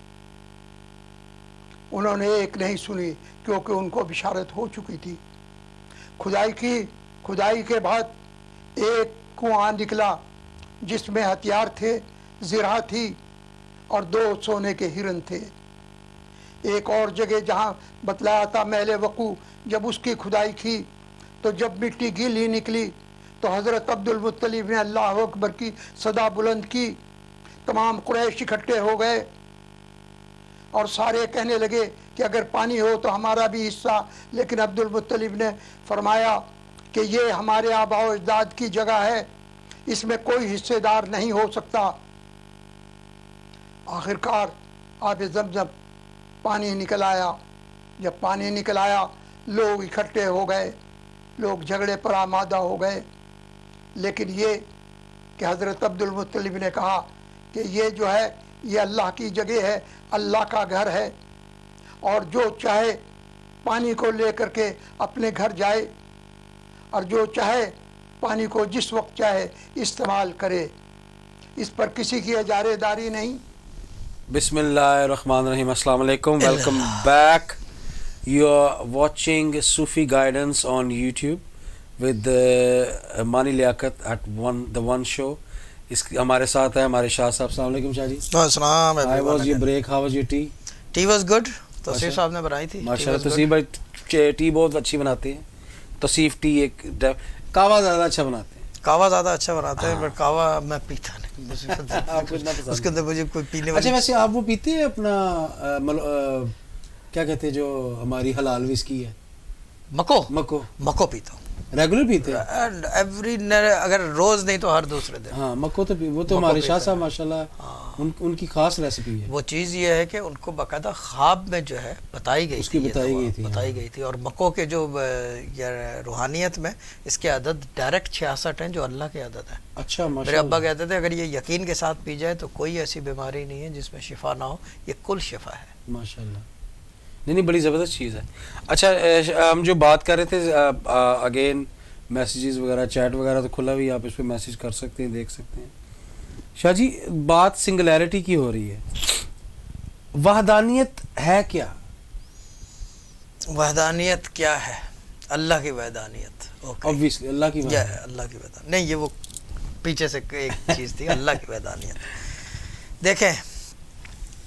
उन्होंने एक नहीं सुनी क्योंकि उनको बिशारत हो चुकी थी। खुदाई की। खुदाई के बाद एक कुआं निकला जिसमें हथियार थे, ज़िरा थी और दो सोने के हिरन थे। एक और जगह जहाँ बतलाया था महले वकू, जब उसकी खुदाई की तो जब मिट्टी गीली निकली तो हज़रत अब्दुल मुत्तलिब ने अल्लाह अकबर की सदा बुलंद की। तमाम कुरैश इकट्ठे हो गए और सारे कहने लगे कि अगर पानी हो तो हमारा भी हिस्सा। लेकिन अब्दुल मुत्तलिब ने फरमाया कि ये हमारे आबा व अजदाद की जगह है, इसमें कोई हिस्सेदार नहीं हो सकता। आखिरकार आब ज़मज़म पानी निकल आया। जब पानी निकल आया लोग इकट्ठे हो गए, लोग झगड़े पर आमादा हो गए। लेकिन ये कि हज़रत अब्दुल मुत्तलिब ने कहा कि ये जो है ये अल्लाह की जगह है, अल्लाह का घर है, और जो चाहे पानी को लेकर के अपने घर जाए और जो चाहे पानी को जिस वक्त चाहे इस्तेमाल करे। इस पर किसी की इजारेदारी नहीं। Bismillahirrahmanirrahim. Assalamu alaikum. Welcome back. You are watching Sufi Guidance on YouTube with uh, Mani Liaqat at one the one show. इस हमारे साथ है हमारे शाह साहब। अस्सलाम वालेकुम शाह जी। अस्सलाम। How was your break? How was your tea? Tea was good. Tausif साहब ने बनाई थी। माशाल्लाह तौसीफ भाई टी बहुत अच्छी बनाते हैं। तौसीफ टी एक कावा ज़्यादा अच्छा बनाते हैं। कावा ज़्यादा अच्छा बनाते हैं, पर कावा मैं पीता नहीं। उसके अंदर मुझे कोई पीने वाली। अच्छा वैसे आप वो पीते हैं अपना क्या कहते हैं जो हमारी हलाल विस्की है? मको मको मको पीता हूँ। रेगुलर पीते हैं? एंड एवरी अगर रोज नहीं तो हर दूसरे दिन। हाँ मको तो वो तो हमारे शाह साहब माशाल्लाह उन, उनकी खास रेसिपी है। वो चीज़ ये है कि उनको बाकायदा ख्वाब में जो है बताई गई उसकी थी, बताई गई थी बताई गई थी। और मको के जो रूहानियत में इसके अदद डायरेक्ट छियासठ हैं जो अल्लाह के अदद है। अच्छा मेरे अब्बा कहते थे अगर ये यकीन के साथ पी जाए तो कोई ऐसी बीमारी नहीं है जिसमें शिफा ना हो, ये कुल शिफा है माशाल्लाह। नहीं नहीं बड़ी ज़बरदस्त चीज़ है। अच्छा हम जो बात कर रहे थे अगेन मैसेजेस वगैरह चैट वगैरह तो खुला भी, आप इस पर मैसेज कर सकते हैं, देख सकते हैं। शाह जी बात सिंगुलैरिटी की हो रही है, वहदानियत है क्या? वहदानियत क्या है? अल्लाह की वहदानियत। ऑब्वियसली अल्लाह की वहदानियत। अल्लाह की वहदानियत नहीं, ये वो पीछे से एक चीज़ थी। अल्लाह की वहदानियत। देखें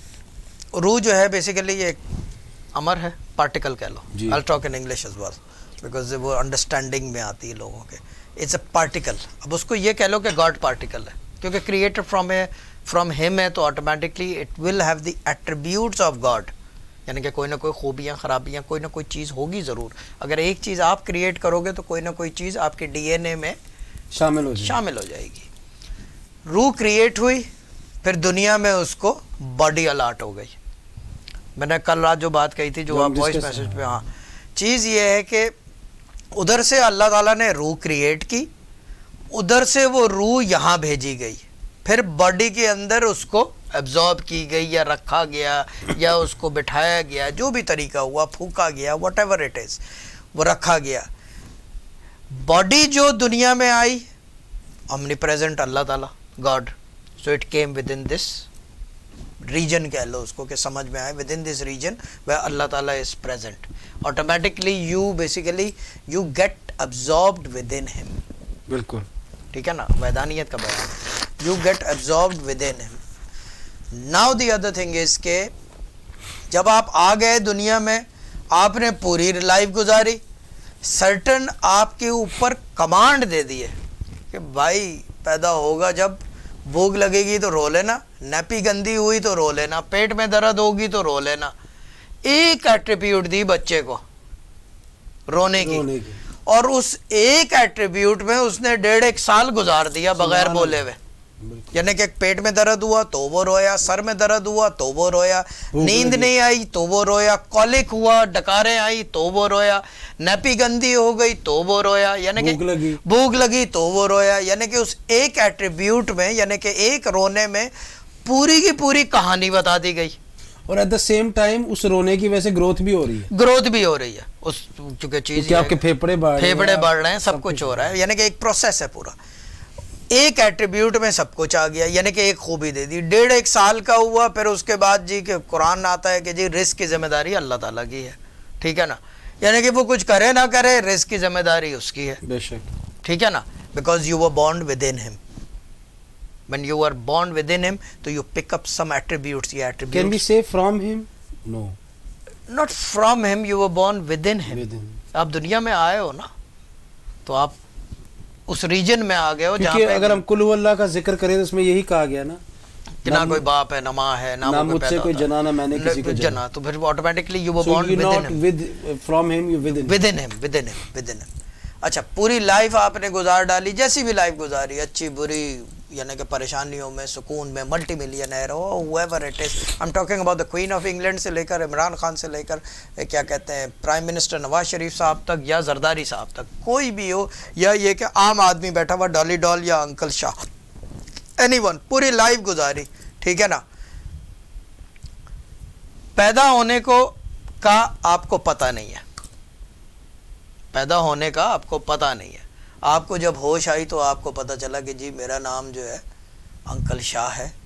रूह जो है बेसिकली ये अमर है, पार्टिकल कह लो। I talk in English as well. Because وہ انڈرسٹینڈنگ میں آتی ہے لوگوں کے. It's a particle. اب اس کو یہ کہہ لو کہ گاڈ پارٹیکل ہے کیونکہ creator from a from him ہے تو automatically it will have the attributes of God. یعنی کہ کوئی نہ کوئی خوبیاں خرابیاں کوئی نہ کوئی چیز ہوگی ضرور. اگر ایک چیز آپ کریٹ کرو گے تو کوئی نہ کوئی چیز آپ کے ڈی این اے میں شامل ہو جائے شامل ہو جائے گی. روح کریٹ ہوئی, پھر دنیا میں اس کو باڈی الاٹ ہو گئی. میں نے کل رات جو بات کہی تھی جو آپ وائس میسج پہ, ہاں چیز یہ ہے کہ ادھر سے اللہ تعالیٰ نے روح کریٹ کی, ادھر سے وہ روح یہاں بھیجی گئی, پھر باڈی کے اندر اس کو ایبزارب کی گئی یا رکھا گیا یا اس کو بٹھایا گیا, جو بھی طریقہ ہوا, پھونکا گیا, واٹ ایور اٹ از, وہ رکھا گیا. باڈی جو دنیا میں آئی omnipresent پریزنٹ اللہ تعالیٰ God, so it came within this region کہہ لو اس کو کہ سمجھ میں آئے, with in this region where اللہ تعالیٰ is present. Automatically you basically you get absorbed within him. بالکل ٹھیک ہے نا, ویدانیت کا بیان, you get absorbed within him. Now the other thing is کہ جب آپ آ گئے دنیا میں, آپ نے پوری لائف گزاری, سرٹن آپ کے اوپر کمانڈ دے دیے کہ بھائی پیدا ہوگا جب بھوک لگے گی تو رو لینا, نیپی گندی ہوئی تو رو لینا, پیٹ میں درد ہوگی تو رو لینا. ایک ایٹریبیوٹ دی بچے کو رونے کی, اور اس ایک ایٹریبیوٹ میں اس نے ڈیڑھ ایک سال گزار دیا بغیر بولے ہوئے. یعنی کہ پیٹ میں درد ہوا تو وہ رویا, سر میں درد ہوا تو وہ رویا, نیند نہیں آئی تو وہ رویا, کولک ہوا, ڈکاریں آئی تو وہ رویا, نیپی گندی ہو گئی تو وہ رویا, یعنی کہ بھوک لگی تو وہ رویا. یعنی کہ اس ایک ایٹریبیوٹ میں, یعنی کہ ایک رونے میں پوری کی پوری کہانی بتا دی گئی. اور ایٹ دا سیم ٹائم اس رونے کی وجہ سے گروتھ بھی ہو رہی ہے, گروتھ بھی ہو رہی ہے اس, چونکہ چیز آپ کے پھیپڑے بڑھ پھیپڑے بڑھ رہے ہیں, سب کچھ ہو رہا ہے. یعنی کہ ایک پروسیس ہے پورا, ایک ایٹریبیوٹ میں سب کچھ آ گیا. یعنی کہ ایک خوبی دے دی, ڈیڑھ ایک سال کا ہوا, پھر اس کے بعد جی کہ قرآن آتا ہے کہ جی رزق کی ذمہ داری اللہ تعالیٰ کی ہے. ٹھیک ہے نا, یعنی کہ وہ کچھ کرے نہ کرے رزق کی ذمہ داری اس کی ہے. بے شک. ٹھیک ہے نا, because you were born within him. when you are born within him so you pick up some attributes. یہ attributes can we say from him? No, not from him, you were born within him. آپ دنیا میں آئے ہو نا تو آپ اس region میں آ گئے ہو جہاں پہ اگر ہم کل اللہ کا ذکر کریں تو اس میں یہی کہا گیا نا کہ نہ کوئی باپ ہے نہ ماں ہے نہ مجھ سے کوئی جنا نہ میں نے کسی کو جنا, تو پھر automatically you were born within him. from him you within within him within him within him. اچھا, پوری لائف آپ نے گزار ڈالی, جیسی بھی لائف گزاری, اچھی بری, یعنی کہ پریشانیوں میں, سکون میں, ملٹی ملینئر ہو, whoever it is. I'm talking about the Queen of England سے لے کر عمران خان سے لے کر کیا کہتے ہیں پرائم منسٹر نواز شریف صاحب تک, یا زرداری صاحب تک, کوئی بھی ہو, یا یہ کہ عام آدمی بیٹھا ہوا ڈالی ڈال یا انکل شاہ, اینی ون, پوری لائف گزاری. ٹھیک ہے نا, پیدا ہونے کو کا آپ کو پتہ نہیں ہے, پیدا ہونے کا آپ کو پتہ نہیں ہے. آپ کو جب ہوش آئی تو آپ کو پتہ چلا کہ جی میرا نام جو ہے انکل شاہ ہے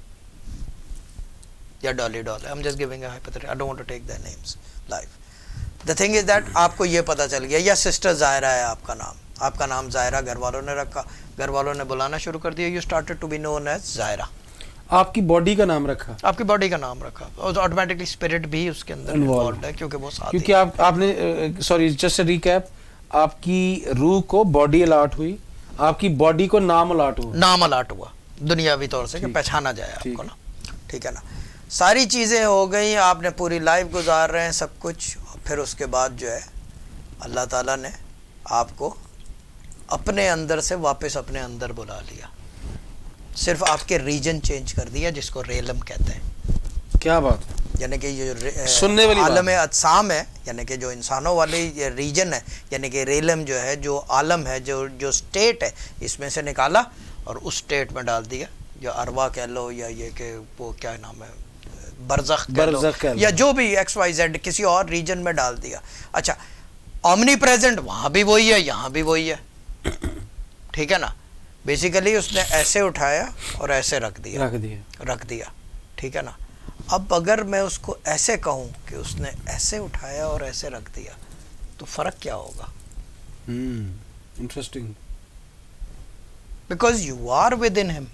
یا ڈالی ڈال ہے. I'm just giving a hypothetical. I don't want to take their names live. The thing is that آپ کو یہ پتہ چل گیا, یا سسٹر ظاہرہ ہے آپ کا نام, آپ کا نام ظاہرہ گھر والوں نے رکھا, گھر والوں نے بلانا شروع کر دیا, you started to be known as ظاہرہ. آپ کی باڈی کا نام رکھا, آپ کی باڈی کا نام رکھا, اور آٹومیٹکلی اسپرٹ بھی اس کے اندر انوالوڈ ہے کیونکہ وہ ساتھ, کیونکہ آپ آپ نے سوری جسٹ ریکیپ, آپ کی روح کو باڈی الاٹ ہوئی, آپ کی باڈی کو نام الاٹ ہوا, نام الاٹ ہوا دنیاوی طور سے کہ پہچانا جائے آپ کو نا. ٹھیک ہے نا, ساری چیزیں ہو گئیں, آپ نے پوری لائف گزار رہے ہیں سب کچھ, پھر اس کے بعد جو ہے اللہ تعالیٰ نے آپ کو اپنے اندر سے واپس اپنے اندر بلا لیا, صرف آپ کے ریجن چینج کر دیا جس کو ریلم کہتے ہیں. کیا بات, یعنی کہ یہ عالم اجسام ہے, یعنی کہ جو انسانوں والی ریجن ہے, یعنی کہ ریلم جو ہے, جو عالم ہے, جو جو اسٹیٹ ہے, اس میں سے نکالا اور اس اسٹیٹ میں ڈال دیا, جو ارواح کہہ لو, یا یہ کہ وہ کیا نام ہے برزخ کہہ لو, یا جو بھی ایکس وائی زیڈ کسی اور ریجن میں ڈال دیا. اچھا, اومنی پریزنٹ وہاں بھی وہی ہے یہاں بھی وہی ہے. ٹھیک ہے نا, بیسیکلی اس نے ایسے اٹھایا اور ایسے رکھ دیا رکھ دیا رکھ دیا ٹھیک ہے نا. اب اگر میں اس کو ایسے کہوں کہ اس نے ایسے اٹھایا اور ایسے رکھ دیا تو فرق کیا ہوگا؟ Interesting. Because you are within him,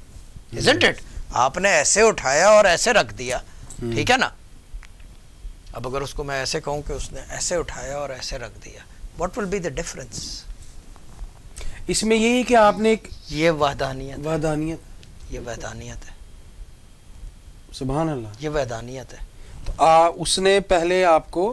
isn't it؟ آپ نے ایسے اٹھایا اور ایسے رکھ دیا, ٹھیک ہے نا. اب اگر اس کو میں ایسے کہوں کہ اس نے ایسے اٹھایا اور ایسے رکھ دیا, what will be the difference؟ اس میں یہی کہ آپ نے ایک یہ وحدانیت وحدانیت یہ وحدانیت ہے, سبحان اللہ, یہ وحدانیت ہے. تو آ, اس نے پہلے آپ کو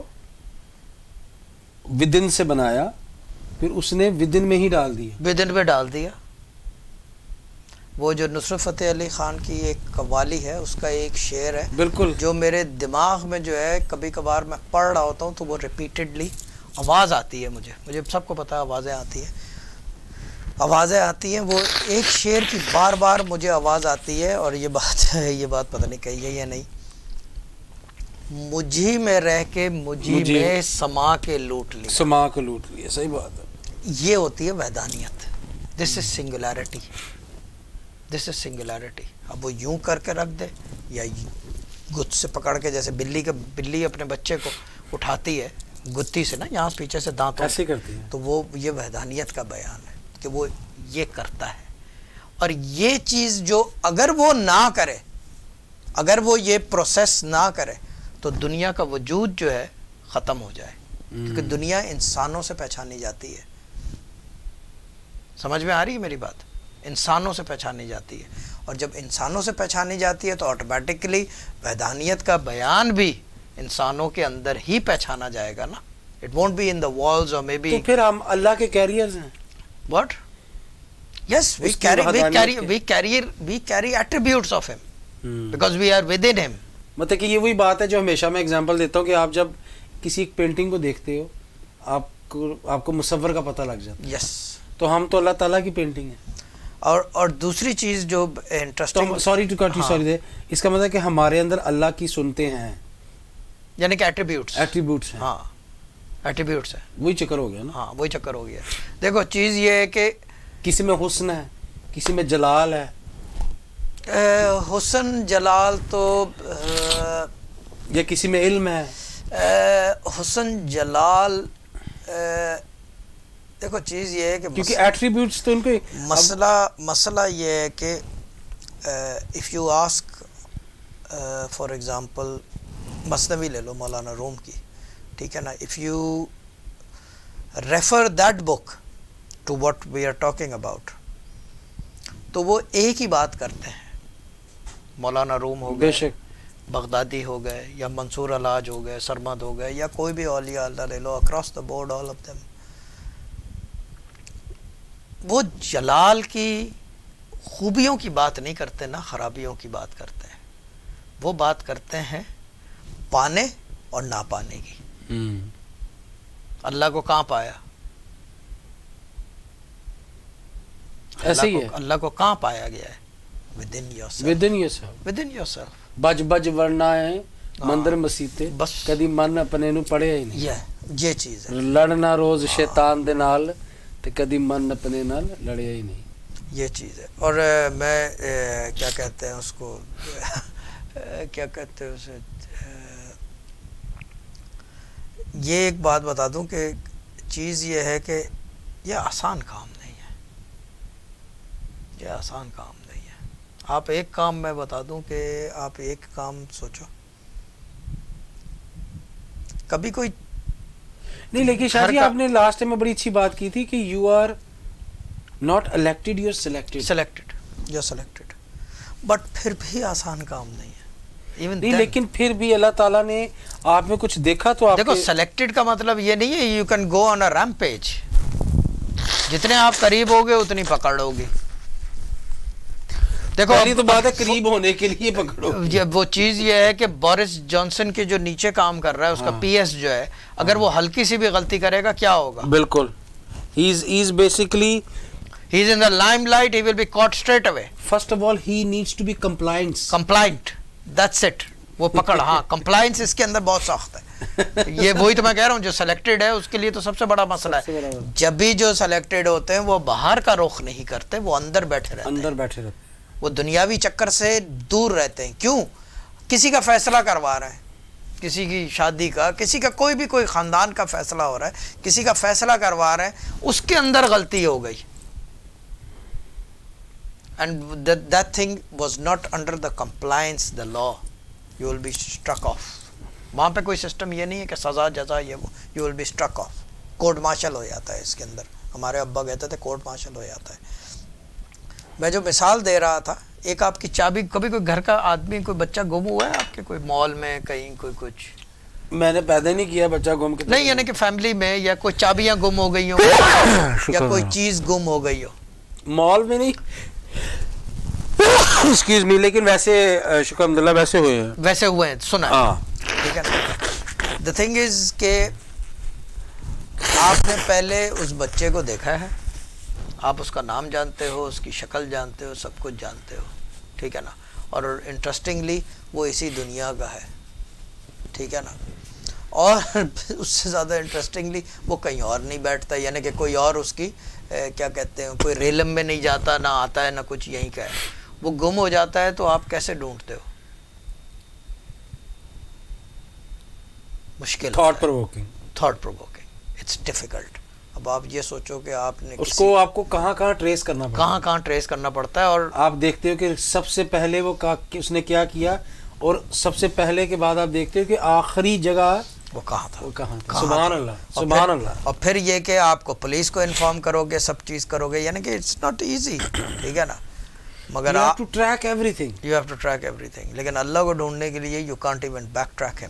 ودن سے بنایا, پھر اس نے ودن میں ہی ڈال دیا, ودن میں ڈال دیا. وہ جو نصرت فتح علی خان کی ایک قوالی ہے, اس کا ایک شعر ہے بالکل, جو میرے دماغ میں جو ہے کبھی کبھار میں پڑھ رہا ہوتا ہوں تو وہ ریپیٹڈلی آواز آتی ہے, مجھے مجھے سب کو پتہ ہے آوازیں آتی ہیں, آوازیں آتی ہیں. وہ ایک شعر کی بار بار مجھے آواز آتی ہے, اور یہ بات ہے, یہ بات پتہ نہیں کہی ہے یا نہیں, مجھی میں رہ کے مجھی میں سما کے لوٹ لیا, سما کے لوٹ لیا, صحیح بات ہے. یہ ہوتی ہے وحدانیت. دس از سنگولیرٹی, دس از سنگولیرٹی. اب وہ یوں کر کے رکھ دے یا گت سے پکڑ کے, جیسے بلی کا بلی اپنے بچے کو اٹھاتی ہے گتی سے نا, یہاں پیچھے سے دانتوں ایسے کرتی ہے, تو وہ یہ وحدانیت کا بیان ہے کہ وہ یہ کرتا ہے. اور یہ چیز جو اگر وہ نہ کرے, اگر وہ یہ پروسیس نہ کرے, تو دنیا کا وجود جو ہے ختم ہو جائے, کیونکہ دنیا انسانوں سے پہچانی جاتی ہے. سمجھ میں آ رہی ہے میری بات؟ انسانوں سے پہچانی جاتی ہے, اور جب انسانوں سے پہچانی جاتی ہے تو آٹومیٹکلی وحدانیت کا بیان بھی انسانوں کے اندر ہی پہچانا جائے گا نا. It won't be in the walls or may be. تو پھر ہم اللہ کے کیریئرز ہیں. What? Yes, we carry we carry we carry we carry attributes of him because we are within him. مطلب کہ یہ وہی بات ہے جو ہمیشہ میں اگزامپل دیتا ہوں کہ آپ جب کسی ایک پینٹنگ کو دیکھتے ہو, آپ کو آپ کو مصور کا پتہ لگ جاتا ہے. یس, تو ہم تو اللہ تعالیٰ کی پینٹنگ ہے. اور اور دوسری چیز جو interesting, sorry to cut you, sorry they, اس کا مطلب کہ ہمارے اندر اللہ کی سنتے ہیں, یعنی کہ ایٹریبیوٹس ایٹریبیوٹس ہیں. ہاں, ایٹریبیوٹس ہیں. وہی چکر ہو گیا نا. ہاں, وہی چکر ہو گیا. دیکھو چیز یہ ہے کہ کسی میں حسن ہے, کسی میں جلال ہے. حسن جلال تو یا کسی میں علم ہے. حسن جلال, دیکھو چیز یہ ہے کہ کیونکہ ایٹریبیوٹس تو ان کے مسئلہ مسئلہ یہ ہے کہ if you ask for example Masnavi لے لو مولانا روم کی, ٹھیک ہے نا, if you refer that book to what we are talking about, تو وہ ایک ہی بات کرتے ہیں. مولانا روم ہو گئے, بے شک, بغدادی ہو گئے, یا منصور علاج ہو گئے, سرمد ہو گئے, یا کوئی بھی اولیاء اللہ لے لو, across the board all of them, وہ جلال کی خوبیوں کی بات نہیں کرتے نا, خرابیوں کی بات کرتے ہیں. وہ بات کرتے ہیں پانے اور نہ پانے کی. اللہ کو کہاں پایا؟ ایسے ہی ہے. اللہ کو کہاں پایا گیا ہے؟ within yourself. within yourself. within yourself. بج بج ورنا ہے مندر مسیتے, بس کدی من اپنے نو پڑھیا ہی نہیں. یہ یہ چیز ہے. لڑنا روز شیطان دے نال, تے کدی من اپنے نال لڑیا ہی نہیں. یہ چیز ہے. اور میں کیا کہتے ہیں اس کو, کیا کہتے ہیں اسے, یہ ایک بات بتا دوں کہ چیز یہ ہے کہ یہ آسان کام نہیں ہے, یہ آسان کام نہیں ہے. آپ ایک کام میں بتا دوں کہ آپ ایک کام سوچو, کبھی کوئی نہیں, لیکن شاہ جی آپ نے لاسٹ ٹائم میں بڑی اچھی بات کی تھی کہ you are not elected, you are selected. Selected, you are selected, but پھر بھی آسان کام نہیں ہے. نہیں, لیکن پھر بھی اللہ تعالیٰ نے آپ میں کچھ دیکھا تو آپ دیکھو, سلیکٹڈ کا مطلب یہ نہیں ہے یو کین گو آن اے ریمپیج, جتنے آپ قریب ہوگے اتنی پکڑ ہوگی. دیکھو پہلی تو بات ہے قریب ہونے کے لیے پکڑو. وہ چیز یہ ہے کہ بورس جانسن کے جو نیچے کام کر رہا ہے اس کا پی ایس جو ہے, اگر وہ ہلکی سی بھی غلطی کرے گا کیا ہوگا؟ بالکل, he is he is basically he is in the limelight, he will be caught straight away. First of all he needs to be compliant. compliant, that's it. وہ پکڑ, ہاں کمپلائنس اس کے اندر بہت سخت ہے. یہ وہی تو میں کہہ رہا ہوں, جو سلیکٹڈ ہے اس کے لیے تو سب سے بڑا مسئلہ ہے. جب بھی جو سلیکٹڈ ہوتے ہیں وہ باہر کا رخ نہیں کرتے, وہ اندر بیٹھے رہتے ہیں, اندر بیٹھے رہتے ہیں, وہ دنیاوی چکر سے دور رہتے ہیں. کیوں؟ کسی کا فیصلہ کروا رہے ہیں, کسی کی شادی کا, کسی کا کوئی بھی کوئی خاندان کا فیصلہ ہو رہا ہے, کسی کا فیصلہ کروا رہے ہیں, اس کے اندر غلطی ہو گئی, and that, that thing was not under the compliance, the law, you will be struck off. وہاں پہ کوئی سسٹم یہ نہیں ہے کہ سزا جزا یہ وہ, you will be struck off. Court martial ہو جاتا ہے اس کے اندر. ہمارے ابا کہتے تھے کورٹ مارشل ہو جاتا ہے. میں جو مثال دے رہا تھا, ایک آپ کی چابی, کبھی کوئی گھر کا آدمی کوئی بچہ گم ہوا ہے آپ کے کوئی مال میں کہیں کوئی کچھ؟ میں نے پیدا نہیں کیا بچہ گم کے, نہیں یعنی کہ فیملی میں, یا کوئی چابیاں گم ہو گئی ہوں یا کوئی چیز گم ہو گئی ہو؟ مال میں نہیں, ایکسکیوز می, لیکن ویسے شکر الحمدللہ ویسے ہوئے ہیں. ویسے ہوئے ہیں, سنا ہے, ٹھیک ہے نا. دا تھنگ از کہ آپ نے پہلے اس بچے کو دیکھا ہے, آپ اس کا نام جانتے ہو, اس کی شکل جانتے ہو, سب کچھ جانتے ہو, ٹھیک ہے نا. اور انٹرسٹنگلی وہ اسی دنیا کا ہے, ٹھیک ہے نا. اور اس سے زیادہ انٹرسٹنگلی وہ کہیں اور نہیں بیٹھتا, یعنی کہ کوئی اور اس کی کیا کہتے ہیں, کوئی ریلم میں نہیں جاتا, نہ آتا ہے نہ کچھ, یہیں کا ہے. وہ گم ہو جاتا ہے تو آپ کیسے ڈھونڈتے ہو؟ مشکل. Thought provoking. Thought provoking, it's difficult. اب آپ یہ سوچو کہ آپ نے اس کو آپ کو کہاں کہاں ٹریس کرنا پڑتا ہے, کہاں کہاں ٹریس کرنا پڑتا ہے. اور آپ دیکھتے ہو کہ سب سے پہلے وہ اس نے کیا کیا, اور سب سے پہلے کے بعد آپ دیکھتے ہو کہ آخری جگہ وہ کہاں تھا, وہ کہاں تھا. سبحان اللہ, سبحان اللہ. اور پھر یہ کہ آپ کو پولیس کو انفارم کرو گے, سب چیز کرو گے, یعنی کہ اٹس ناٹ ایزی, ٹھیک ہے نا. مگر آپ to track everything, you have to track everything. لیکن اللہ کو ڈھونڈنے کے لیے you can't even backtrack him,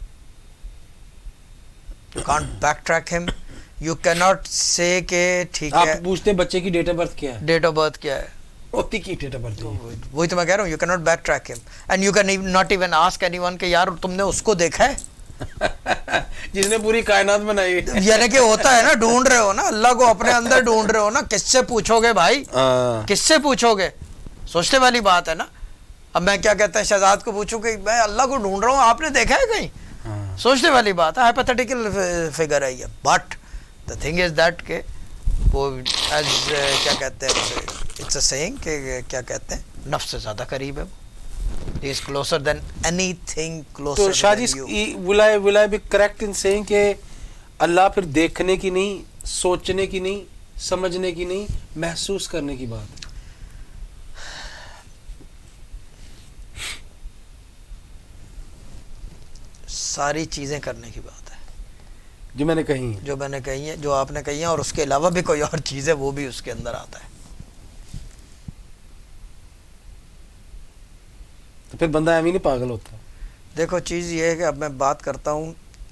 you can't backtrack him. You can not say کہ ٹھیک ہے. آپ پوچھتے بچے کی ڈیٹ آف برتھ کیا ہے, ڈیٹ آف برتھ کیا ہے, ہوتی کی ڈیٹ آف برتھ, وہی تو میں کہہ رہا ہوں. You can not backtrack him, and you can not even ask anyone کہ یار تم نے اس کو دیکھا ہے جس نے پوری کائنات بنائی. یعنی کہ ہوتا ہے نا, ڈھونڈ رہے ہو نا اللہ کو, اپنے اندر ڈھونڈ رہے ہو نا, کس سے پوچھو گے بھائی, کس سے پوچھو گے؟ سوچنے والی بات ہے نا. اب میں کیا کہتا ہے, شہزاد کو پوچھوں کہ میں اللہ کو ڈھونڈ رہا ہوں, آپ نے دیکھا ہے کہیں؟ سوچنے والی بات ہے, ہائپوتھیٹیکل فگر ہے یہ. But the thing is that کہ وہ ایز کیا کہتے ہیں, اٹس اے سیئنگ کہ کیا کہتے ہیں, نفس سے زیادہ قریب ہے وہ. He is closer than anything closer تو شاہ جی, than you. will I will I be correct in saying کہ اللہ پھر دیکھنے کی نہیں, سوچنے کی نہیں, سمجھنے کی نہیں, محسوس کرنے کی بات, ساری چیزیں کرنے کی بات ہے جو میں نے کہی, جو میں نے کہی ہے, جو آپ نے کہی ہیں, اور اس کے علاوہ بھی کوئی اور چیز ہے وہ بھی اس کے اندر آتا ہے. تو پھر بندہ ایویں نہیں پاگل ہوتا. دیکھو چیز یہ ہے کہ اب میں بات کرتا ہوں,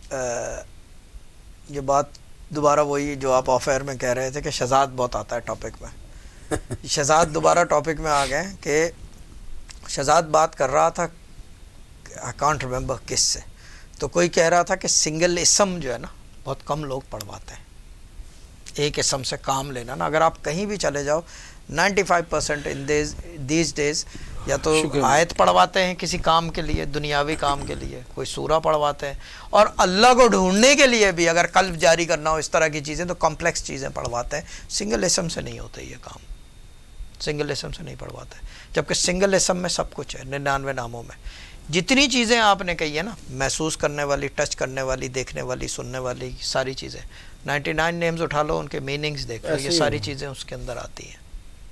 یہ بات دوبارہ وہی جو آپ آف ایئر میں کہہ رہے تھے کہ شہزاد بہت آتا ہے ٹاپک میں. شہزاد دوبارہ ٹاپک میں آ گئے کہ شہزاد بات کر رہا تھا, آئی کانٹ ریمبر کس سے, تو کوئی کہہ رہا تھا کہ سنگل اسم جو ہے نا بہت کم لوگ پڑھواتے ہیں. ایک اسم سے کام لینا نا, اگر آپ کہیں بھی چلے جاؤ ninety five percent in these days یا تو آیت پڑھواتے ہیں کسی کام کے لیے, دنیاوی کام کے لیے, کوئی سورہ پڑھواتے ہیں, اور اللہ کو ڈھونڈنے کے لیے بھی اگر قلب جاری کرنا ہو اس طرح کی چیزیں تو کمپلیکس چیزیں پڑھواتے ہیں. سنگل اسم سے نہیں ہوتا یہ کام, سنگل اسم سے نہیں پڑھواتے. جبکہ سنگل اسم میں سب کچھ ہے, ننانوے ناموں میں جتنی چیزیں آپ نے کہی ہے نا, محسوس کرنے والی, ٹچ کرنے والی, دیکھنے والی, سننے والی, ساری چیزیں, نائنٹی نائن نیمز اٹھا لو, ان کے میننگز دیکھ لو, یہ ساری چیزیں اس کے اندر آتی ہیں.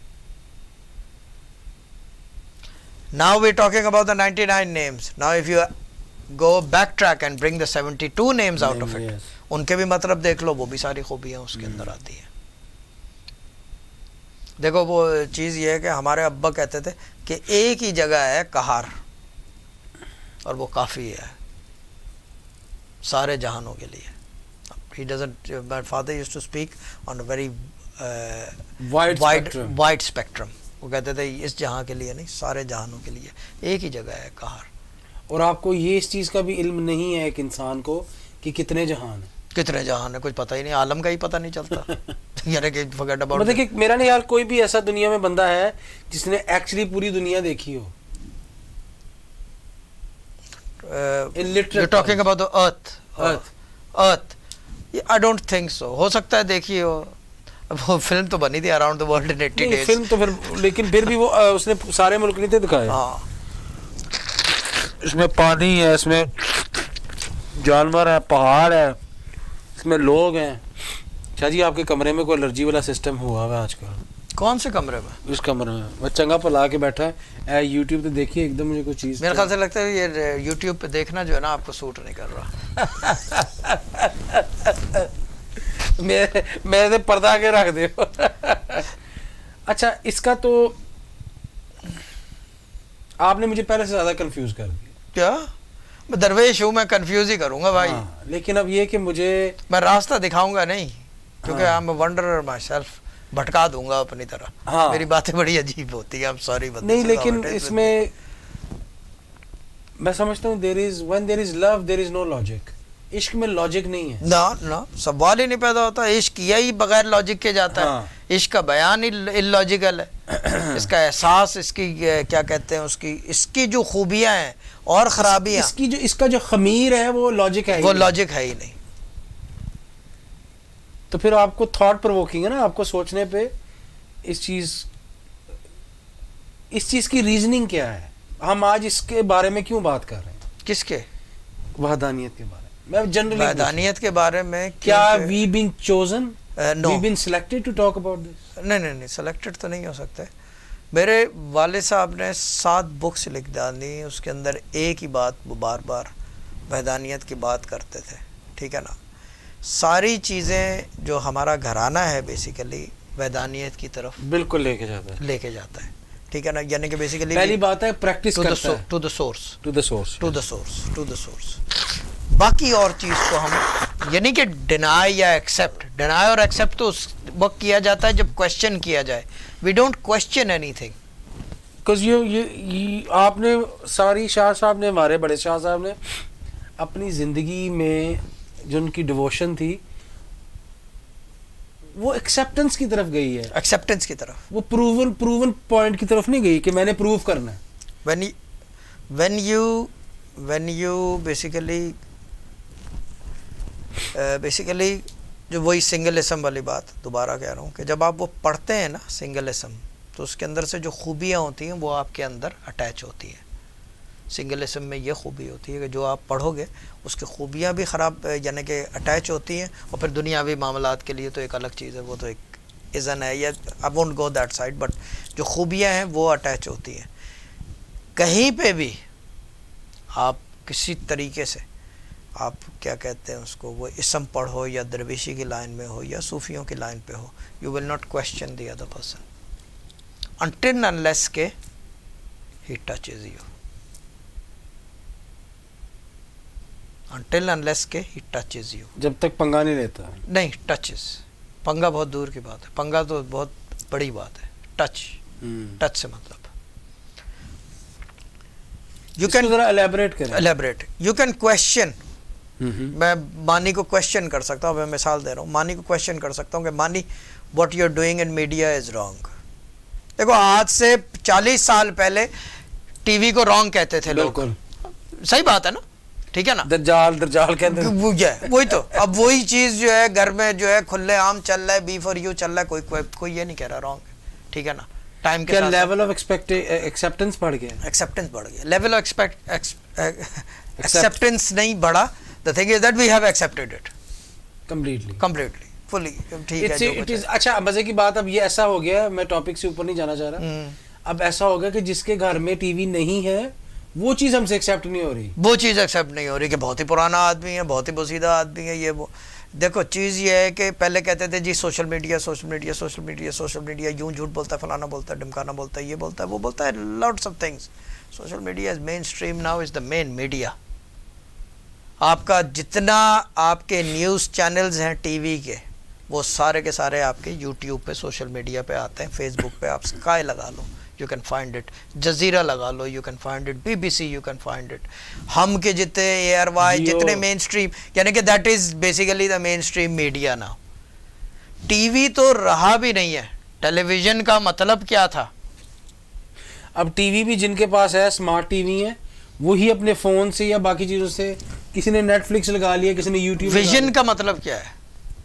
Now we're talking about the ninety-nine names. Now if you go backtrack and bring the seventy-two names out of it, ان کے بھی مطلب دیکھ لو, وہ بھی ساری خوبیاں اس کے اندر آتی ہیں. دیکھو وہ چیز یہ ہے کہ ہمارے ابا کہتے تھے کہ ایک ہی جگہ ہے قہار, اور وہ کافی ہے سارے جہانوں کے لیے. He doesn't, my father used to speak on a very uh, wide wide, spectrum. wide spectrum. وہ کہتے تھے اس جہاں کے لیے نہیں, سارے جہانوں کے لیے ایک ہی جگہ ہے قہار. اور آپ کو یہ اس چیز کا بھی علم نہیں ہے ایک انسان کو کہ کتنے جہان ہیں, کتنے جہان ہے کچھ پتہ ہی نہیں, عالم کا ہی پتہ نہیں چلتا. یعنی کہ forget about مطلب کہ میرا نہیں یار کوئی بھی ایسا دنیا میں بندہ ہے جس نے ایکچولی پوری دنیا دیکھی ہو. You're talking about the earth. Earth. Earth. I don't think so. ہو سکتا ہے دیکھی ہو, وہ فلم تو بنی تھی around the world in eighty days. Film تو پھر, لیکن پھر بھی وہ اس نے سارے ملک نہیں تھے دکھائے. ہاں, اس میں پانی ہے, اس میں جانور ہے, پہاڑ ہے, اس میں لوگ ہیں. شاہ جی آپ کے کمرے میں کوئی الرجی والا سسٹم ہوا ہوا آج کل؟ کون سے کمرے میں؟ اس کمرے میں وہ چنگا پلا کے بیٹھا ہے. یوٹیوب پہ دیکھیے ایک دم مجھے کوئی چیز, میرے خیال سے لگتا ہے یہ یوٹیوب پہ دیکھنا جو ہے نا آپ کو سوٹ نہیں کر رہا. میں سے پردہ کے رکھ دے. اچھا اس کا تو آپ نے مجھے پہلے سے زیادہ کنفیوز کر دیا. کیا میں درویش ہوں, میں کنفیوز ہی کروں گا بھائی. لیکن اب یہ کہ مجھے میں راستہ دکھاؤں گا نہیں, کیونکہ I am a ونڈرر my self, بھٹکا دوں گا اپنی طرح. میری باتیں بڑی عجیب ہوتی ہیں, I'm sorry. نہیں لیکن اس میں میں سمجھتا ہوں there is when there is love there is no logic. عشق میں لاجک نہیں ہے. نا نا سوال ہی نہیں پیدا ہوتا. عشق کیا ہی بغیر لاجک کے جاتا ہے. عشق کا بیان ہی اللاجیکل ہے. اس کا احساس, اس کی کیا کہتے ہیں, اس کی اس کی جو خوبیاں ہیں اور خرابیاں, اس کی جو اس کا جو خمیر ہے وہ لاجک ہے, وہ لاجک ہے ہی نہیں. تو پھر آپ کو تھاٹ پرووکنگ ہے نا, آپ کو سوچنے پہ اس چیز اس چیز کی ریزننگ کیا ہے. ہم آج اس کے بارے میں کیوں بات کر رہے ہیں؟ کس کے؟ وحدانیت کے بارے میں. میں جنرلی وحدانیت کے بارے میں. کیا we been chosen, we been selected to talk about this? نہیں نہیں نہیں, سلیکٹڈ تو نہیں ہو سکتے. میرے والد صاحب نے سات بکس لکھ ڈالی, اس کے اندر ایک ہی بات وہ بار بار وحدانیت کی بات کرتے تھے. ٹھیک ہے نا. ساری چیزیں جو ہمارا گھرانہ ہے بیسیکلی وحدانیت کی طرف بالکل لے کے جاتا ہے, لے کے جاتا ہے. ٹھیک ہے نا. یعنی کہ بیسیکلی پہلی بات ہے پریکٹس کرتا ہے to the source, to the source, to the source, to the source. باقی اور چیز کو ہم یعنی کہ ڈینائی یا ایکسیپٹ, ڈینائی اور ایکسیپٹ تو اس وقت کیا جاتا ہے جب کوشچن کیا جائے. We don't question anything. Because یہ آپ نے ساری شاہ صاحب نے, ہمارے بڑے شاہ صاحب نے اپنی زندگی میں جو ان کی ڈیووشن تھی وہ ایکسیپٹنس کی طرف گئی ہے. ایکسیپٹنس کی طرف, وہ پروون پروون پوائنٹ کی طرف نہیں گئی کہ میں نے پروو کرنا ہے. When when you when you basically basically جو وہی سنگلزم والی بات دوبارہ کہہ رہا ہوں کہ جب آپ وہ پڑھتے ہیں نا سنگلزم, تو اس کے اندر سے جو خوبیاں ہوتی ہیں وہ آپ کے اندر اٹیچ ہوتی ہیں. سنگلزم میں یہ خوبی ہوتی ہے کہ جو آپ پڑھو گے اس کی خوبیاں بھی خراب یعنی کہ اٹیچ ہوتی ہیں, اور پھر دنیاوی معاملات کے لیے تو ایک الگ چیز ہے, وہ تو ایک ازن ہے, یا I won't go that side, but جو خوبیاں ہیں وہ اٹیچ ہوتی ہیں. کہیں پہ بھی آپ کسی طریقے سے آپ کیا کہتے ہیں اس کو, وہ اسم پڑھو یا درویشی کی لائن میں ہو یا صوفیوں کی لائن پہ ہو, you will not question the other person until unless کہ he touches you. until unless کہ he touches you. جب تک پنگا نہیں لیتا. نہیں, touches. پنگا بہت دور کی بات ہے, پنگا تو بہت بڑی بات ہے. ٹچ, ٹچ سے مطلب you can elaborate کریں. elaborate. you can question. میں مانی کو کوشچن کر سکتا ہوں. میں مثال دے رہا ہوں, مانی کو کوشچن کر سکتا ہوں کہ مانی what you are doing in media is wrong. دیکھو آج سے چالیس سال پہلے ٹی وی کو رانگ کہتے تھے لوگ, صحیح بات ہے نا, ٹھیک ہے نا, دجال درجال کہتے ہیں, وہی تو. اب وہی چیز جو ہے گھر میں جو ہے کھلے عام چل رہا ہے, بی فار یو چل رہا ہے, کوئی کوئی یہ نہیں کہہ رہا رانگ ہے, ٹھیک ہے نا. ٹائم کے ساتھ لیول آف ایکسیپٹنس بڑھ گیا, ایکسیپٹنس بڑھ گیا. لیول آف ایکسیپٹنس نہیں بڑھا. The thing is that we have accepted it completely completely fully. ٹھیک ہے. it is اچھا مزے کی بات. اب یہ ایسا ہو گیا, میں ٹاپک سے اوپر نہیں جانا چاہ رہا, اب ایسا ہو گیا کہ جس کے گھر میں ٹی وی نہیں ہے وہ چیز ہم سے ایکسیپٹ نہیں ہو رہی, وہ چیز ایکسیپٹ نہیں ہو رہی کہ بہت ہی پرانا آدمی ہے, بہت ہی بوسیدہ آدمی ہے, یہ وہ. دیکھو چیز یہ ہے کہ پہلے کہتے تھے جی social media social media social media social media یوں جھوٹ بولتا ہے, فلانا بولتا ہے, ڈمکانا بولتا ہے, یہ بولتا ہے, وہ بولتا ہے, lots of things. Social media is mainstream now, is the main media. آپ کا جتنا آپ کے نیوز چینلز ہیں ٹی وی کے, وہ سارے کے سارے آپ کے یوٹیوب پہ سوشل میڈیا پہ آتے ہیں. فیس بک پہ آپ اسکائی لگا لو, یو کین فائنڈ اٹ. جزیرہ لگا لو, you can find it. BBC, you can find it. ہم کے جتنے اے آر وائی جتنے مین اسٹریم, یعنی کہ that is basically the mainstream media نا. ٹی وی تو رہا بھی نہیں ہے. ٹیلی ویژن کا مطلب کیا تھا؟ اب ٹی وی بھی جن کے پاس ہے اسمارٹ ٹی وی ہے, وہی اپنے فون سے یا باقی چیزوں سے, کسی نے نیٹ فلکس لگا لیا, کسی نے یوٹیوب. ویژن کا مطلب کیا ہے؟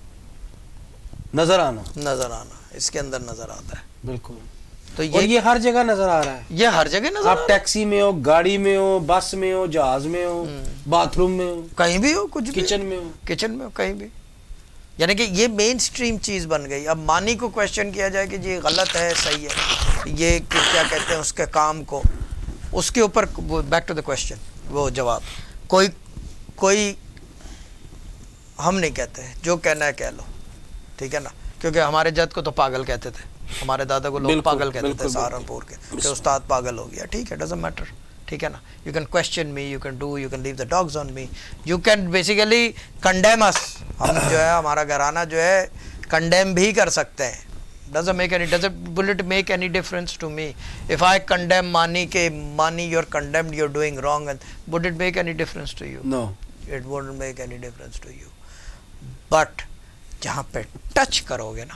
نظر آنا, نظر آنا. اس کے اندر نظر آتا ہے. بالکل. تو یہ یہ ہر جگہ نظر آ رہا ہے, یہ ہر جگہ نظر. آپ ٹیکسی میں ہو, گاڑی میں ہو, بس میں ہو, جہاز میں ہو, باتھ روم میں ہو, کہیں بھی ہو, کچھ کچن میں ہو, کچن میں ہو, کہیں بھی. یعنی کہ یہ مین سٹریم چیز بن گئی. اب مانی کو کویشچن کیا جائے کہ جی غلط ہے صحیح ہے, یہ کیا کہتے ہیں اس کے کام کو, اس کے اوپر بیک ٹو دا کویشچن وہ جواب. کوئی کوئی ہم نہیں کہتے, جو کہنا ہے کہہ لو, ٹھیک ہے نا, کیونکہ ہمارے جد کو تو پاگل کہتے تھے, ہمارے دادا کو لوگ پاگل کہتے تھے سہارنپور کے, کہ استاد پاگل ہو گیا. ٹھیک ہے, ڈزنٹ میٹر, ٹھیک ہے نا. You can question me, you can do, you can leave the dogs on me, you can basically condemn us. ہم جو ہے ہمارا گھرانہ جو ہے کنڈیم بھی کر سکتے ہیں. doesn't make any doesn't will it make any difference to me if I condemn Mani ke Mani you're condemned, you're doing wrong, and would it make any difference to you? No, it wouldn't make any difference to you. But جہاں پہ touch کرو گے نا,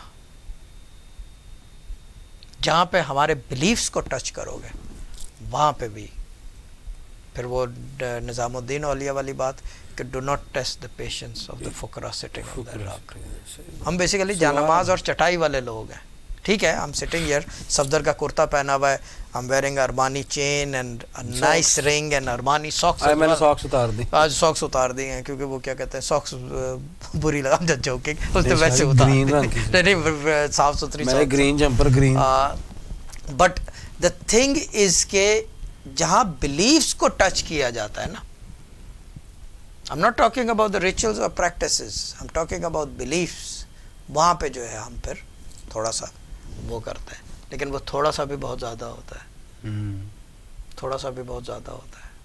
جہاں پہ ہمارے beliefs کو touch کرو گے, وہاں پہ بھی پھر وہ نظام الدین اولیاء والی بات کہ do not test the patience of the فقراء سٹنگ آن دا راک. ہم بیسیکلی جانماز اور چٹائی والے لوگ ہیں, ٹھیک ہے. ہم سٹنگ ہیئر, صفدر کا کرتا پہنا ہوا ہے, ہم wearing Armani chain and nice ring and Armani socks. میں نے ساکس اتار دی, آج ساکس اتار دی ہیں کیونکہ وہ کیا کہتے ہیں ساکس بری لگا, ہم جب جوکنگ اس نے ویسے اتار دی, نہیں صاف ستھری میں نے green jumper green. But the thing is کہ جہاں بلیفس کو ٹچ کیا جاتا ہے نا, I'm not talking about the rituals or practices, I'm talking about beliefs, وہاں پہ جو ہے ہم پھر تھوڑا سا وہ کرتے ہیں, لیکن وہ تھوڑا سا بھی بہت زیادہ ہوتا ہے, تھوڑا سا بھی بہت زیادہ ہوتا ہے.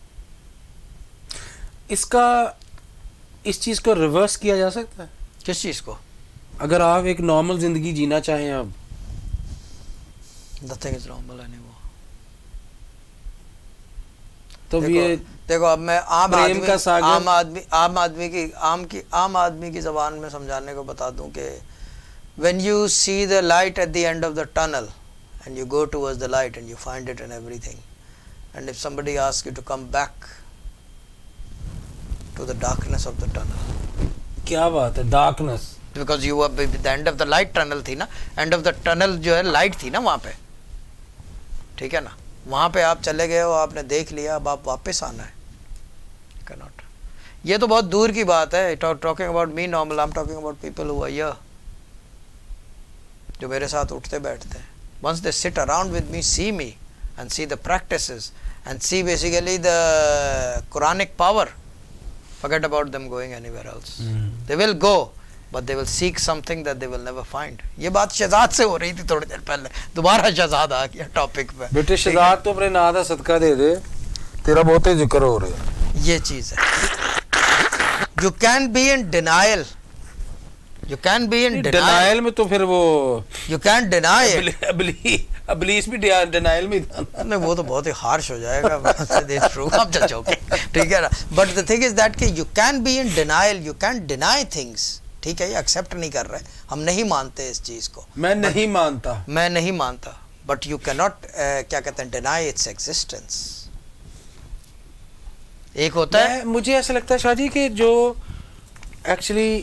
اس کا اس چیز کو ریورس کیا جا سکتا ہے. کس چیز کو؟ اگر آپ ایک نارمل زندگی جینا چاہیں اب, nothing is normal anymore. تو یہ دیکھو اب میں عام آدمی عام آدمی عام آدمی کی عام کی عام آدمی کی زبان میں سمجھانے کو بتا دوں کہ when you see the light at the end of the tunnel and you go towards the light and you find it in everything, and if somebody asks you to come back to the darkness of the tunnel, کیا بات ہے darkness, because you were the end of the light tunnel تھی نا, end of the tunnel جو ہے light تھی نا وہاں پہ, ٹھیک ہے نا, وہاں پہ آپ چلے گئے ہو, آپ نے دیکھ لیا, اب آپ واپس آنا ہے. cannot. یہ تو بہت دور کی بات ہے. talking about me normal, I'm talking about people who are here, جو میرے ساتھ اٹھتے بیٹھتے ہیں. once they sit around with me, see me and see the practices and see basically the Quranic power, forget about them going anywhere else. mm. They will go, but they will seek something that they will never find. یہ بات شہزاد سے ہو رہی تھی تھوڑی دیر پہلے, دوبارہ شہزاد آ گیا topic پہ. بیٹے شہزاد تو اپنے نادہ صدقہ دے دے, تیرا بہت ہی ذکر ہو رہا ہے. یہ چیز ہے. You can be in denial. You can be in denial. Denial میں تو پھر وہ You can't deny it. ابلیس بھی ڈینائل میں تھا. نہیں وہ تو بہت ہی ہارش ہو جائے گا. ٹھیک ہے نا. But the thing is that کہ you can be in denial. You can't deny things. ٹھیک ہے, یہ ایکسیپٹ نہیں کر رہے, ہم نہیں مانتے اس چیز کو. میں نہیں مانتا, میں نہیں مانتا. بٹ یو کی ناٹ کیا کہتے ہیں ڈینائی اٹس ایگزسٹنس. ایک ہوتا ہے, مجھے ایسا لگتا ہے شاہ جی کہ جو ایکچولی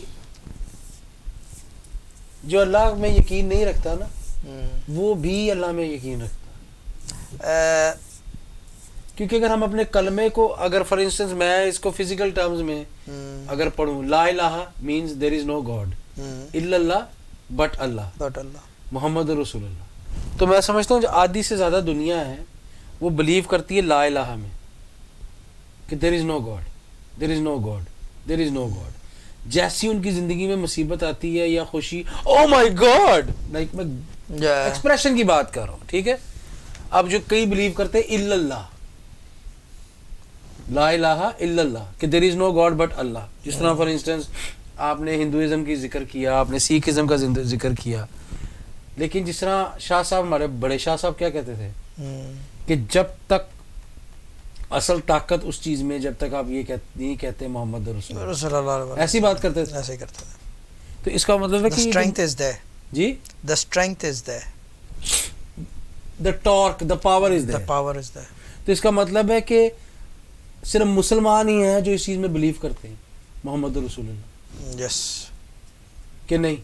جو اللہ میں یقین نہیں رکھتا نا, وہ بھی اللہ میں یقین رکھتا. کیونکہ اگر ہم اپنے کلمے کو, اگر فار انسٹنس میں اس کو فزیکل ٹرمز میں اگر پڑھوں, لا الہ means there is no God الا اللہ بٹ اللہ, بٹ اللہ محمد رسول اللہ. تو میں سمجھتا ہوں جو آدھی سے زیادہ دنیا ہے وہ بلیو کرتی ہے لا الہ میں کہ there is no God, there is no God, there is no God. جیسی ان کی زندگی میں مصیبت آتی ہے یا خوشی, او مائی گاڈ, لائک میں ایکسپریشن کی بات کر رہا ہوں, ٹھیک ہے. اب جو کئی بلیو کرتے ہیں الا اللہ, لا الہ الا اللہ, کہ there is no God but اللہ. جس طرح فار انسٹنس آپ نے ہندوازم کی ذکر کیا, آپ نے سکھ ازم کا ذکر کیا, لیکن جس طرح شاہ صاحب, ہمارے بڑے شاہ صاحب کیا کہتے تھے کہ جب تک اصل طاقت اس چیز میں, جب تک آپ یہ نہیں کہتے محمد رسول اللہ, ایسی بات کرتے تھے, ایسے کرتے تھے. تو اس کا مطلب ہے کہ اسٹرینتھ از دیر, جی the strength is there, the torque, the power is there, the power is there. تو اس کا مطلب ہے کہ صرف مسلمان ہی ہیں جو اس چیز میں بلیو کرتے ہیں محمد رسول اللہ. یس کہ نہیں,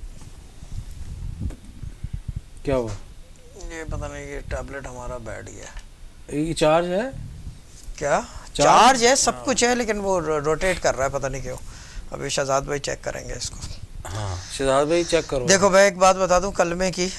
کیا ہوا, یہ پتہ نہیں, یہ ٹیبلٹ ہمارا بیٹھ گیا. یہ چارج ہے کیا؟ چارج ہے, سب کچھ ہے, لیکن وہ روٹیٹ کر رہا ہے, پتہ نہیں کیوں. ابھی شہزاد بھائی چیک کریں گے اس کو. ہاں شہزاد بھائی چیک کرو. دیکھو میں ایک بات بتا دوں کلمے کی,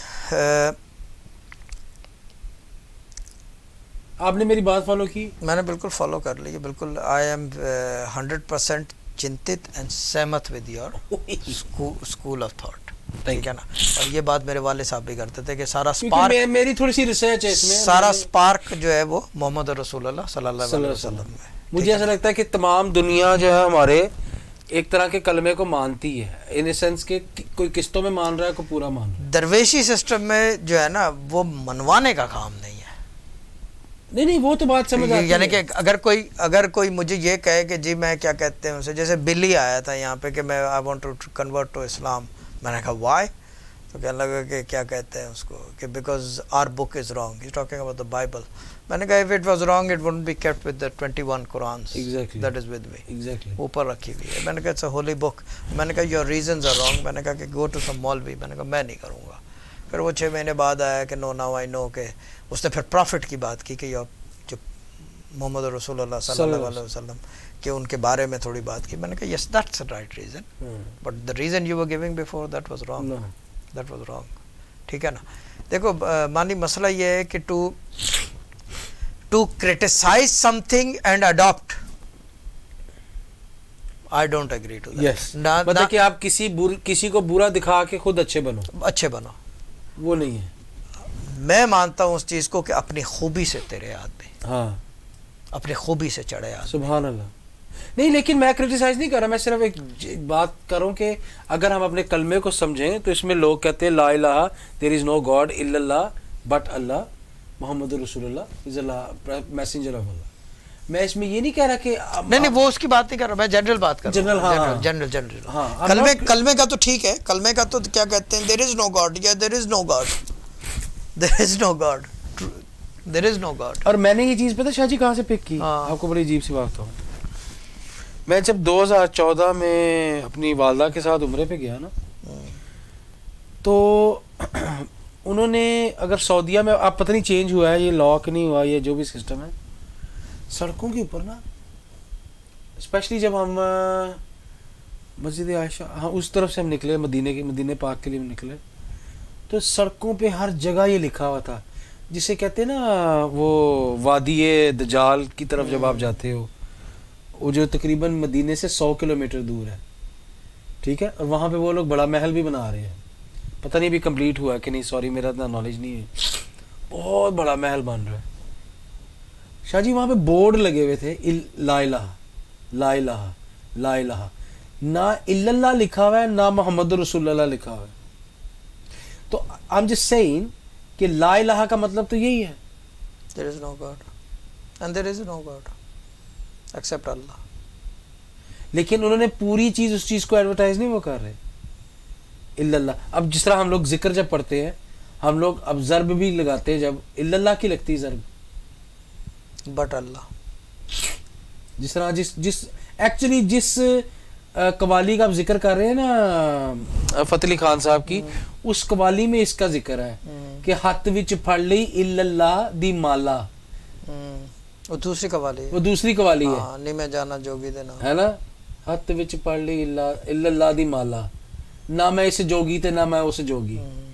آپ نے میری بات فالو کی؟ میں نے بالکل فالو کر لی, بالکل. آئی ایم ہنڈریڈ پرسینٹ چنتت اینڈ سہمت with your school of thought, ٹھیک ہے نا. اور یہ بات میرے والد صاحب بھی کرتے تھے کہ سارا سپارک, میری تھوڑی سی ریسرچ ہے اس میں, سارا سپارک جو ہے وہ محمد رسول اللہ صلی اللہ علیہ وسلم ہے. مجھے ایسا لگتا ہے کہ تمام دنیا جو ہے ہمارے ایک طرح کے کلمے کو مانتی ہے, ان اے سینس کہ کوئی قسطوں میں مان رہا ہے, کوئی پورا مان رہا ہے. درویشی سسٹم میں جو ہے نا وہ منوانے کا کام نہیں ہے. نہیں نہیں وہ تو بات سمجھ آتی ہے, یعنی کہ اگر کوئی اگر کوئی مجھے یہ کہے کہ جی میں کیا کہتے ہیں اسے, جیسے بلی آیا تھا یہاں پہ کہ میں I want to convert to Islam, میں نے کہا وائی, تو کہنے لگا کہ کیا کہتے ہیں اس کو کہ because are book is wrong, he talking about the Bible. میں نے کہا if it was wrong it wouldn't be kept with the twenty one Qurans that is with me, exactly اوپر رکھی ہوئی ہے. میں نے کہا اٹس اے ہولی بک. میں نے کہا یور ریزنز آر رانگ. میں نے کہا کہ گو ٹو سم مولوی. میں نے کہا میں نہیں کروں گا. پھر وہ چھ مہینے بعد آیا کہ نو ناؤ آئی نو, کہ اس نے پھر پرافٹ کی بات کی کہ یور جو محمد رسول اللہ صلی اللہ علیہ وسلم کہ ان کے بارے میں تھوڑی بات کی. میں نے کہا yes that's a right reason, but the reason you were giving before that was wrong, that was wrong, ٹھیک ہے نا. دیکھو مانی مسئلہ یہ ہے کہ to to criticize something and adapt, I don't agree to that. مطلب کہ آپ کسی کسی کو برا دکھا کے خود اچھے بنو, اچھے بنو, وہ نہیں ہے. میں مانتا ہوں اس چیز کو کہ اپنی خوبی سے تیرے آدمی, ہاں اپنی خوبی سے چڑھے آدمی. سبحان اللہ. نہیں لیکن میں کرٹیسائز نہیں کر رہا, میں صرف ایک بات کروں کہ اگر ہم اپنے کلمے کو سمجھیں تو اس میں لوگ کہتے ہیں لا الہ دیر از نو گاڈ الا اللہ بٹ اللہ محمد رسول اللہ از اللہ میسنجر آف اللہ. میں اس میں یہ نہیں کہہ رہا کہ نہیں نہیں وہ اس کی بات نہیں کر رہا, میں جنرل بات کر جنرل ہاں جنرل جنرل ہاں کلمے کلمے کا تو ٹھیک ہے, کلمے کا تو کیا کہتے ہیں دیر از نو گاڈ, یا there is no God, there is no God, there is no God. اور میں نے یہ چیز پتہ شاہ جی کہاں سے پک کی, آپ کو بڑی عجیب سی بات ہوں. میں جب دو ہزار چودہ میں اپنی والدہ کے ساتھ عمرے پہ گیا نا, تو انہوں نے اگر سعودیہ میں, آپ پتہ نہیں چینج ہوا ہے یہ لاک نہیں ہوا, یہ جو بھی سسٹم ہے, سڑکوں کے اوپر نا اسپیشلی جب ہم مسجد عائشہ ہاں اس طرف سے ہم نکلے, مدینے کے مدینے پاک کے لیے ہم نکلے, تو سڑکوں پہ ہر جگہ یہ لکھا ہوا تھا جسے کہتے ہیں نا وہ وادی دجال کی طرف جب آپ جاتے ہو, وہ جو تقریباً مدینے سے سو کلو میٹر دور ہے, ٹھیک ہے, اور وہاں پہ وہ لوگ بڑا محل بھی بنا رہے ہیں, پتہ نہیں ابھی کمپلیٹ ہوا ہے کہ نہیں, سوری میرا اتنا نالج نہیں ہے, بہت بڑا محل بن رہا ہے. شاہ جی وہاں پہ بورڈ لگے ہوئے تھے لا الہ لا الہ لا الہ, نہ الا اللہ لکھا ہوا ہے نہ محمد رسول اللہ لکھا ہوا ہے. تو I'm just saying کہ لا الہ کا مطلب تو یہی ہے, there is no God and there is no God except Allah. لیکن انہوں نے پوری چیز اس چیز کو ایڈورٹائز نہیں وہ کر رہے الا اللہ. اب جس طرح ہم لوگ ذکر جب پڑھتے ہیں, ہم لوگ اب ضرب بھی لگاتے ہیں, جب الا اللہ کی لگتی ہے ضرب, بٹ اللہ, جس طرح جس جس ایکچولی جس قوالی کا آپ ذکر کر رہے ہیں نا فتح علی خان صاحب کی, اس قوالی میں اس کا ذکر ہے کہ ہاتھ وچ پھڑ لی الا اللہ دی مالا, وہ دوسری قوالی ہے, وہ دوسری قوالی ہے, نہیں میں جانا جوگی دے نام ہے نا, ہاتھ وچ پھڑ لی الا اللہ دی مالا, نہ میں اسے جوگی تے نہ میں اسے جوگی.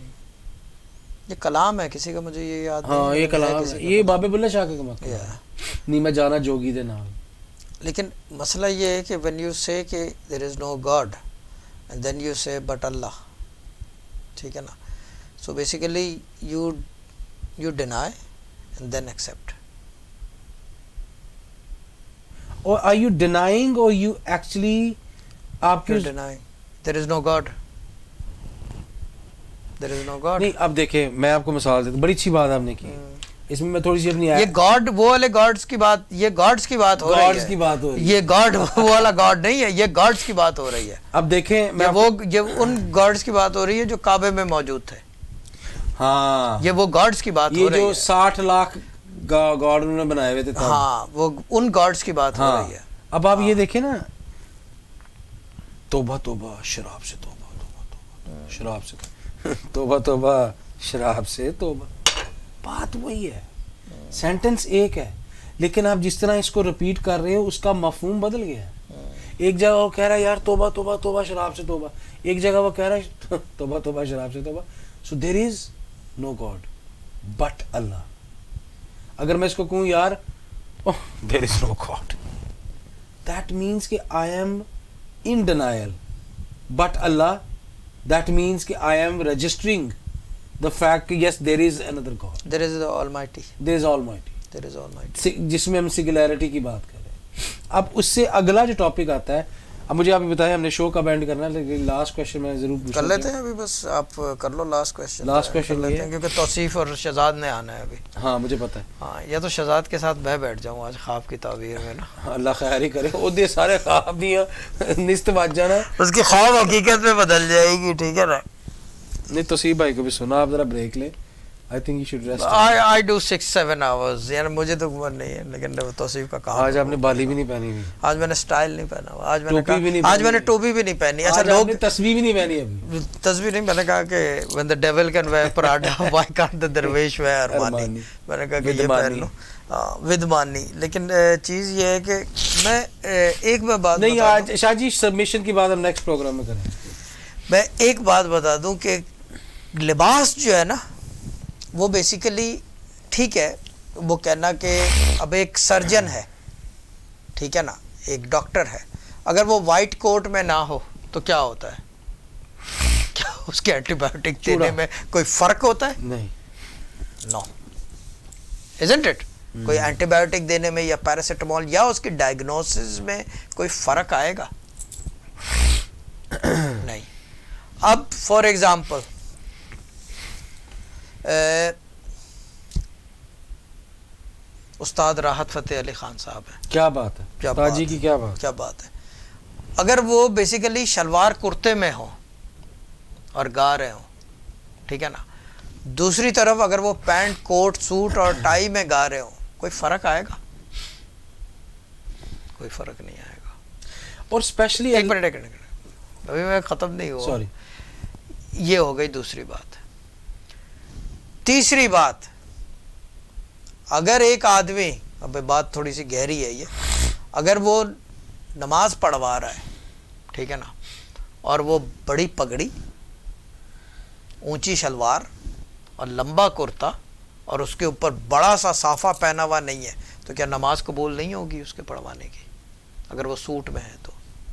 یہ کلام ہے کسی کا, مجھے یہ یاد نہیں, ہاں یہ کلام ہے, یہ بابے بلّہ شاہ کا کلام ہے, نہیں میں جانا جوگی دے نام. لیکن مسئلہ یہ ہے کہ when you say کہ there is no God and then you say but Allah, ٹھیک ہے نا, so basically you you deny and then accept. Or are you denying or you actually آپ you're denying there is no God, there is no God. نہیں اب دیکھیں میں آپ کو مثال دیتا ہوں, بڑی اچھی بات آپ نے کی, اس میں میں تھوڑی سی اپنی یہ گاڈ وہ والے گاڈز کی بات, یہ گاڈز کی بات ہو رہی ہے, گاڈز کی بات ہو رہی ہے, یہ گاڈ وہ والا گاڈ نہیں ہے, یہ گاڈز کی باٹ ہو رہی ہے. اب دیکھیں میں وہ یہ ان گاڈز کی بات ہو رہی ہے جو کعبے میں موجود تھے, ہاں یہ وہ گاڈز کی بات ہو رہی ہے, یہ جو ساٹھ لاکھ گاڈ انہوں نے بنائے ہوئے تھے, ہاں وہ ان گاڈز کی بات ہو رہی ہے. اب آپ یہ دیکھیں نا, توبہ توبہ شراب سے توبہ, توبہ توبہ شراب سے توبہ توبہ شراب سے توبہ, بات وہی ہے, سینٹنس ایک ہے, لیکن آپ جس طرح اس کو ریپیٹ کر رہے ہو اس کا مفہوم بدل گیا ہے. ایک جگہ وہ کہہ رہا ہے یار توبہ توبہ توبہ شراب سے توبہ, ایک جگہ وہ کہہ رہا ہے توبہ توبہ شراب سے توبہ. So there is no God but اللہ. اگر میں اس کو کہوں یار there is no God, that means کہ I am in denial, but اللہ دیٹ مینس کہ I am registering the fact کہ yes there is another God, there is the Almighty, there is Almighty, there is Almighty, جس میں ہم singularity کی بات کر رہے ہیں. اب اس سے اگلا جو ٹاپک آتا ہے, اب مجھے آپ بتائیں ہم نے شو کب اینڈ کرنا ہے, لیکن لاسٹ کویشچن میں ضرور کر لیتے ہیں ابھی, بس آپ کر لو لاسٹ کویشچن. لاسٹ کویشچن لیتے ہیں کیونکہ توصیف اور شہزاد نے آنا ہے ابھی. ہاں مجھے پتہ ہے. ہاں یا تو شہزاد کے ساتھ میں بیٹھ جاؤں آج خواب کی تعبیر میں نا. اللہ خیر ہی کرے, وہ دے سارے خواب دیاں نست بج جانا, اس کی خواب حقیقت میں بدل جائے گی, ٹھیک ہے نا. نہیں توصیف بھائی کو بھی سنا, آپ ذرا بریک لیں. I think you should rest. I I do six seven hours. یار مجھے تو عمر نہیں ہے, لیکن توصیف کا کام. آج آپ نے بالی بھی نہیں پہنی ہوئی, آج میں نے اسٹائل نہیں پہنا ہوا, آج میں نے آج میں نے ٹوپی بھی نہیں پہنی. اچھا لوگ تسبیح بھی نہیں پہنی ابھی, تسبیح نہیں. میں نے کہا کہ when the devil can wear Prada, why can't the dervish wear Roohani. میں نے کہا کہ یہ پہن لو ودمانی. لیکن چیز یہ ہے کہ میں ایک میں بات نہیں, آج شاہ جی سبمیشن کی بات ہم نیکسٹ پروگرام میں کریں. میں ایک بات بتا دوں کہ لباس جو ہے نا وہ بیسیکلی ٹھیک ہے, وہ کہنا کہ اب ایک سرجن ہے, ٹھیک ہے نا, ایک ڈاکٹر ہے, اگر وہ وائٹ کوٹ میں نہ ہو تو کیا ہوتا ہے, کیا اس کے اینٹی بایوٹک دینے میں کوئی فرق ہوتا ہے؟ نہیں, نو isn't it. کوئی اینٹی بایوٹک دینے میں یا پیراسیٹامول یا اس کی ڈائگنوسس میں کوئی فرق آئے گا؟ نہیں. اب فار ایگزامپل استاد راحت فتح علی خان صاحب ہیں, کیا بات ہے, استاد جی کی کیا بات کیا بات ہے. اگر وہ بیسیکلی شلوار کرتے میں ہوں اور گا رہے ہوں, ٹھیک ہے نا, دوسری طرف اگر وہ پینٹ کوٹ سوٹ اور ٹائی میں گا رہے ہوں, کوئی فرق آئے گا؟ کوئی فرق نہیں آئے گا. اور اسپیشلی ایک منٹ ایک منٹ ابھی میں ختم نہیں ہوا, سوری. یہ ہو گئی دوسری بات. تیسری بات, اگر ایک آدمی, اب بات تھوڑی سی گہری ہے یہ, اگر وہ نماز پڑھوا رہا ہے, ٹھیک ہے نا, اور وہ بڑی پگڑی, اونچی شلوار اور لمبا کرتا اور اس کے اوپر بڑا سا صافہ پہنا ہوا نہیں ہے, تو کیا نماز قبول نہیں ہوگی اس کے پڑھوانے کی, اگر وہ سوٹ میں ہے تو؟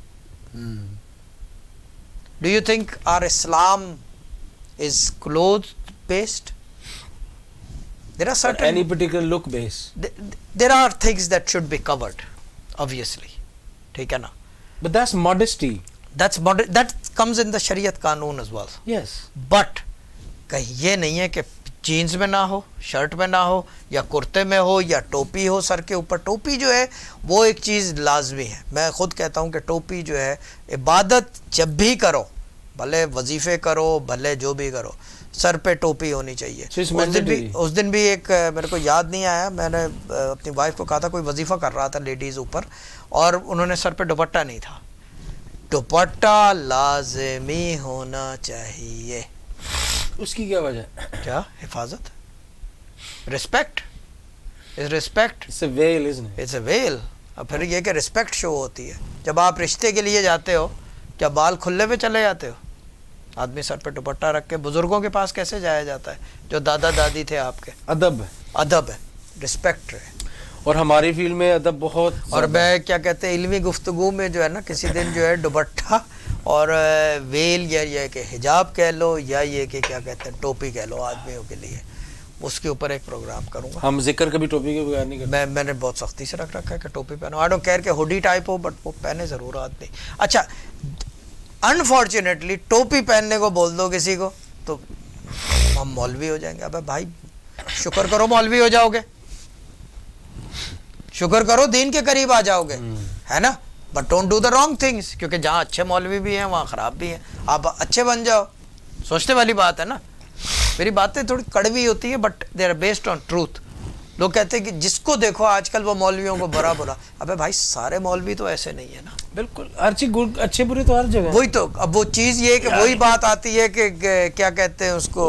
Do you think are Islam is cloth based? There are certain any particular look base. There are things that should be covered, obviously. ٹھیک ہے نا. But that's modesty. That's mod- that comes in the Shariat Qanoon as well. Yes. But کہیں یہ نہیں ہے کہ jeans میں نہ ہو, شرٹ میں نہ ہو, یا کرتے میں ہو, یا ٹوپی ہو سر کے اوپر. ٹوپی جو ہے وہ ایک چیز لازمی ہے. میں خود کہتا ہوں کہ ٹوپی جو ہے, عبادت جب بھی کرو, بھلے وظیفے کرو, بھلے جو بھی کرو, سر پہ ٹوپی ہونی چاہیے. اس دن بھی اس دن بھی ایک میرے کو یاد نہیں آیا, میں نے اپنی وائف کو کہا تھا, کوئی وظیفہ کر رہا تھا لیڈیز اوپر, اور انہوں نے سر پہ دوپٹہ نہیں تھا. دوپٹہ لازمی ہونا چاہیے. اس کی کیا وجہ ہے؟ کیا حفاظت, respect, respect It's a veil, isn't it? It's a veil. اب پھر یہ کہ رسپیکٹ شو ہوتی ہے. جب آپ رشتے کے لیے جاتے ہو, کیا بال کھلے پہ چلے جاتے ہو؟ آدمی سر پہ دوپٹہ رکھ کے. بزرگوں کے پاس کیسے جایا جاتا ہے جو دادا دادی تھے آپ کے؟ ادب ہے, ادب ہے, رسپیکٹ ہے. اور ہماری فیلڈ میں ادب بہت. اور میں کیا کہتے ہیں, علمی گفتگو میں جو ہے نا, کسی دن جو ہے دوپٹہ اور ویل, یا یہ کہ حجاب کہہ لو, یا یہ کہ کیا کہتے ہیں ٹوپی کہہ لو آدمیوں کے لیے, اس کے اوپر ایک پروگرام کروں گا. ہم ذکر کبھی ٹوپی کے بغیر نہیں کرتے. میں میں نے بہت سختی سے رکھ رکھا ہے کہ ٹوپی پہنو. آئی ڈونٹ کیئر کہ ہوڈی ٹائپ ہو, بٹ وہ پہنے ضرور آدمی. اچھا, انفارچونیٹلی ٹوپی پہننے کو بول دو کسی کو تو ہم مولوی ہو جائیں گے. ابے بھائی شکر کرو مولوی ہو جاؤ گے, شکر کرو دین کے قریب آ جاؤ گے, ہے نا. But don't do the wrong things, کیونکہ جہاں اچھے مولوی بھی ہیں وہاں خراب بھی ہیں. آپ اچھے بن جاؤ, سوچنے والی بات ہے نا. میری باتیں تھوڑی کڑوی ہوتی ہیں, but they are based on truth. لوگ کہتے ہیں کہ جس کو دیکھو آج کل وہ مولویوں کو برا برا. ابے بھائی سارے مولوی تو ایسے نہیں ہے نا. بالکل, ہر چیز اچھے برے تو ہر جگہ. وہی تو, اب وہ چیز یہ ہے کہ وہی بات آتی ہے کہ کیا کہتے ہیں اس کو,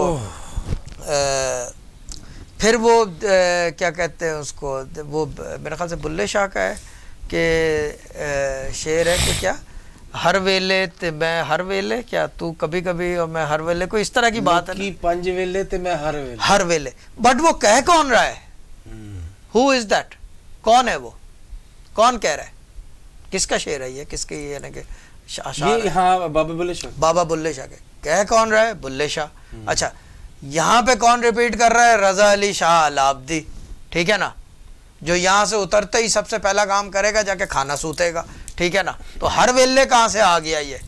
پھر وہ کیا کہتے ہیں اس کو, وہ میرے خیال سے بلے شاہ کا ہے کہ شعر ہے کہ کیا ہر ویلے تے میں ہر ویلے کیا تو کبھی کبھی اور میں ہر ویلے کوئی اس طرح کی بات ہے کی پنج ویلے تے میں ہر ویلے ہر ویلے بٹ وہ کہہ کون رہا ہے ہو از دیٹ کون ہے وہ کون کہہ رہا ہے کس کا شعر ہے یہ کس کے یعنی کہ یہ ہاں بابا بلے شاہ بابا بلے شاہ کے کہہ کون رہا ہے بلے شاہ اچھا یہاں پہ کون ریپیٹ کر رہا ہے رضا علی شاہ العبدی ٹھیک ہے نا جو یہاں سے اترتے ہی سب سے پہلا کام کرے گا جا کے کھانا سوتے گا ٹھیک ہے نا تو ہر ویلے کہاں سے آ گیا یہ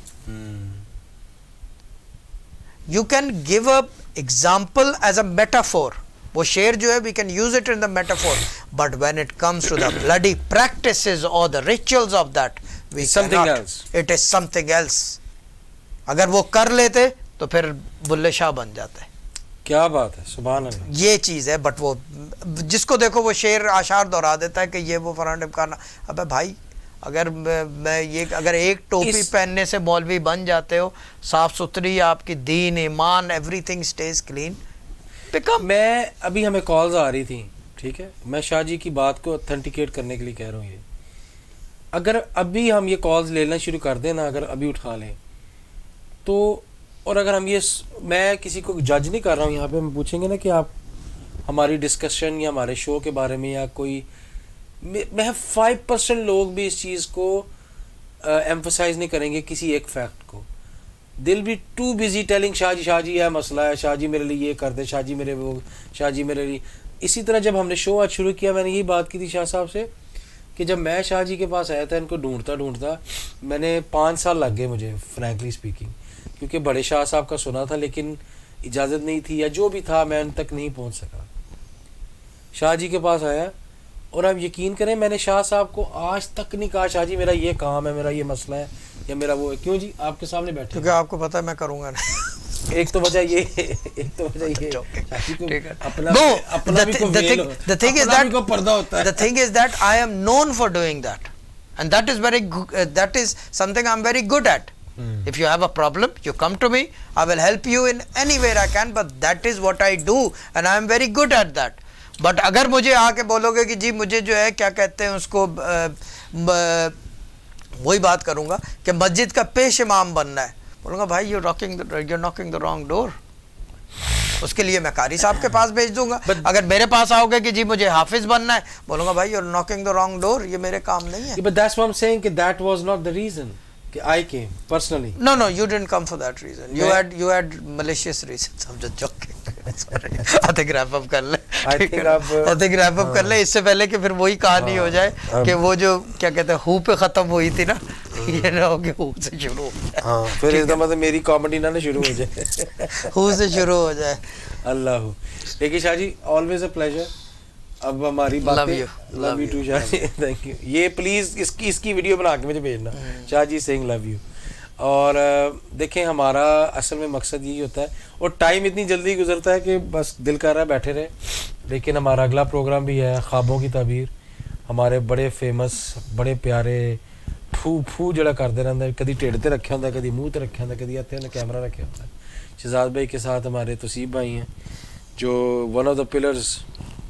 you can give a example as a metaphor وہ شعر جو ہے we can use it in the metaphor but when it comes to the bloody practices اور the rituals of that it is something else اگر وہ کر لیتے تو پھر بلے شاہ بن جاتے کیا بات ہے سبحان اللہ یہ چیز ہے بٹ وہ جس کو دیکھو وہ شعر اشعار دہرا دیتا ہے کہ یہ وہ فلاں ڈمکانا ابے بھائی اگر میں یہ اگر ایک ٹوپی پہننے سے مولوی بن جاتے ہو صاف ستھری آپ کی دین ایمان ایوری تھنگ اسٹیز کلین میں ابھی ہمیں کالز آ رہی تھیں ٹھیک ہے میں شاہ جی کی بات کو اتھینٹیکیٹ کرنے کے لیے کہہ رہا ہوں یہ اگر ابھی ہم یہ کالز لینا شروع کر دیں نا اگر ابھی اٹھا لیں تو اور اگر ہم یہ میں کسی کو جج نہیں کر رہا ہوں یہاں پہ ہم پوچھیں گے نا کہ آپ ہماری ڈسکشن یا ہمارے شو کے بارے میں یا کوئی میں فائیو پرسینٹ لوگ بھی اس چیز کو ایمفسائز نہیں کریں گے کسی ایک فیکٹ کو دل بھی too busy telling Shah ji Shah ji یہ مسئلہ ہے شاہ جی میرے لیے یہ کر دے شاہ جی میرے وہ شاہ جی میرے لیے اسی طرح جب ہم نے شو آج شروع کیا میں نے یہی بات کی تھی شاہ صاحب سے کہ جب میں شاہ جی کے پاس آیا تھا ان کو ڈھونڈتا ڈھونڈتا میں نے پانچ سال لگ گئے مجھے فرینکلی اسپیکنگ کیونکہ بڑے شاہ صاحب کا سنا تھا لیکن اجازت نہیں تھی یا جو بھی تھا میں ان تک نہیں پہنچ سکا شاہ جی کے پاس آیا اور آپ یقین کریں میں نے شاہ صاحب کو آج تک نہیں کہا شاہ جی میرا یہ کام ہے میرا یہ مسئلہ ہے یا میرا وہ ہے کیوں جی آپ کے سامنے بیٹھے کیونکہ آپ کو پتہ ہے میں کروں گا ایک تو وجہ یہ ایک تو وجہ یہ اپنا اپنا بھی کو well the thing is that کو پردہ ہوتا ہے the thing is that I am known for doing that and that is very uh, that is something I'm very good at hmm. if you have a problem you come to me I will help you in any way I can but that is what I do and I am very good at that but اگر مجھے آ کے بولو گے کہ جی مجھے جو ہے کیا کہتے ہیں اس کو وہی بات کروں گا کہ مسجد کا پیش امام بننا ہے بولوں گا بھائی you rocking you knocking the wrong door اس کے لیے میں قاری صاحب کے پاس بھیج دوں گا اگر میرے پاس آؤ گے کہ جی مجھے حافظ بننا ہے بولوں گا بھائی you knocking the wrong door یہ میرے کام نہیں ہے but that's what I'm saying کہ that was not the reason کہ I came personally no no you didn't come for that reason you had you had malicious reasons I'm just joking I think wrap up کر لیں I think wrap up کر لیں اس سے پہلے کہ پھر وہی کہانی ہو جائے کہ وہ جو کیا کہتے ہیں ہو پہ ختم ہوئی تھی نا یہ نہ ہو کہ ہو سے شروع ہو جائے ہاں پھر اس کا مطلب میری کامیڈی نہ شروع ہو جائے ہو سے شروع ہو جائے اللہ ہو لیکن شاہ جی always a pleasure اب ہماری باتیں love you too Shah ji thank you یہ پلیز اس کی اس کی ویڈیو بنا کے مجھے بھیجنا شاہ جی saying love you اور دیکھیں ہمارا اصل میں مقصد یہی ہوتا ہے اور ٹائم اتنی جلدی گزرتا ہے کہ بس دل کر رہا ہے بیٹھے رہے لیکن ہمارا اگلا پروگرام بھی ہے خوابوں کی تعبیر ہمارے بڑے فیمس بڑے پیارے پھو پھو جڑا کرتے رہتا ہے کدی ٹیڑھ تے رکھا ہوتا ہے کدی منہ تے رکھا ہوتا ہے کدی ہاتھ نے کیمرہ رکھا ہوتا ہے شہزاد بھائی کے ساتھ ہمارے توصیف بھائی ہیں جو one of the pillars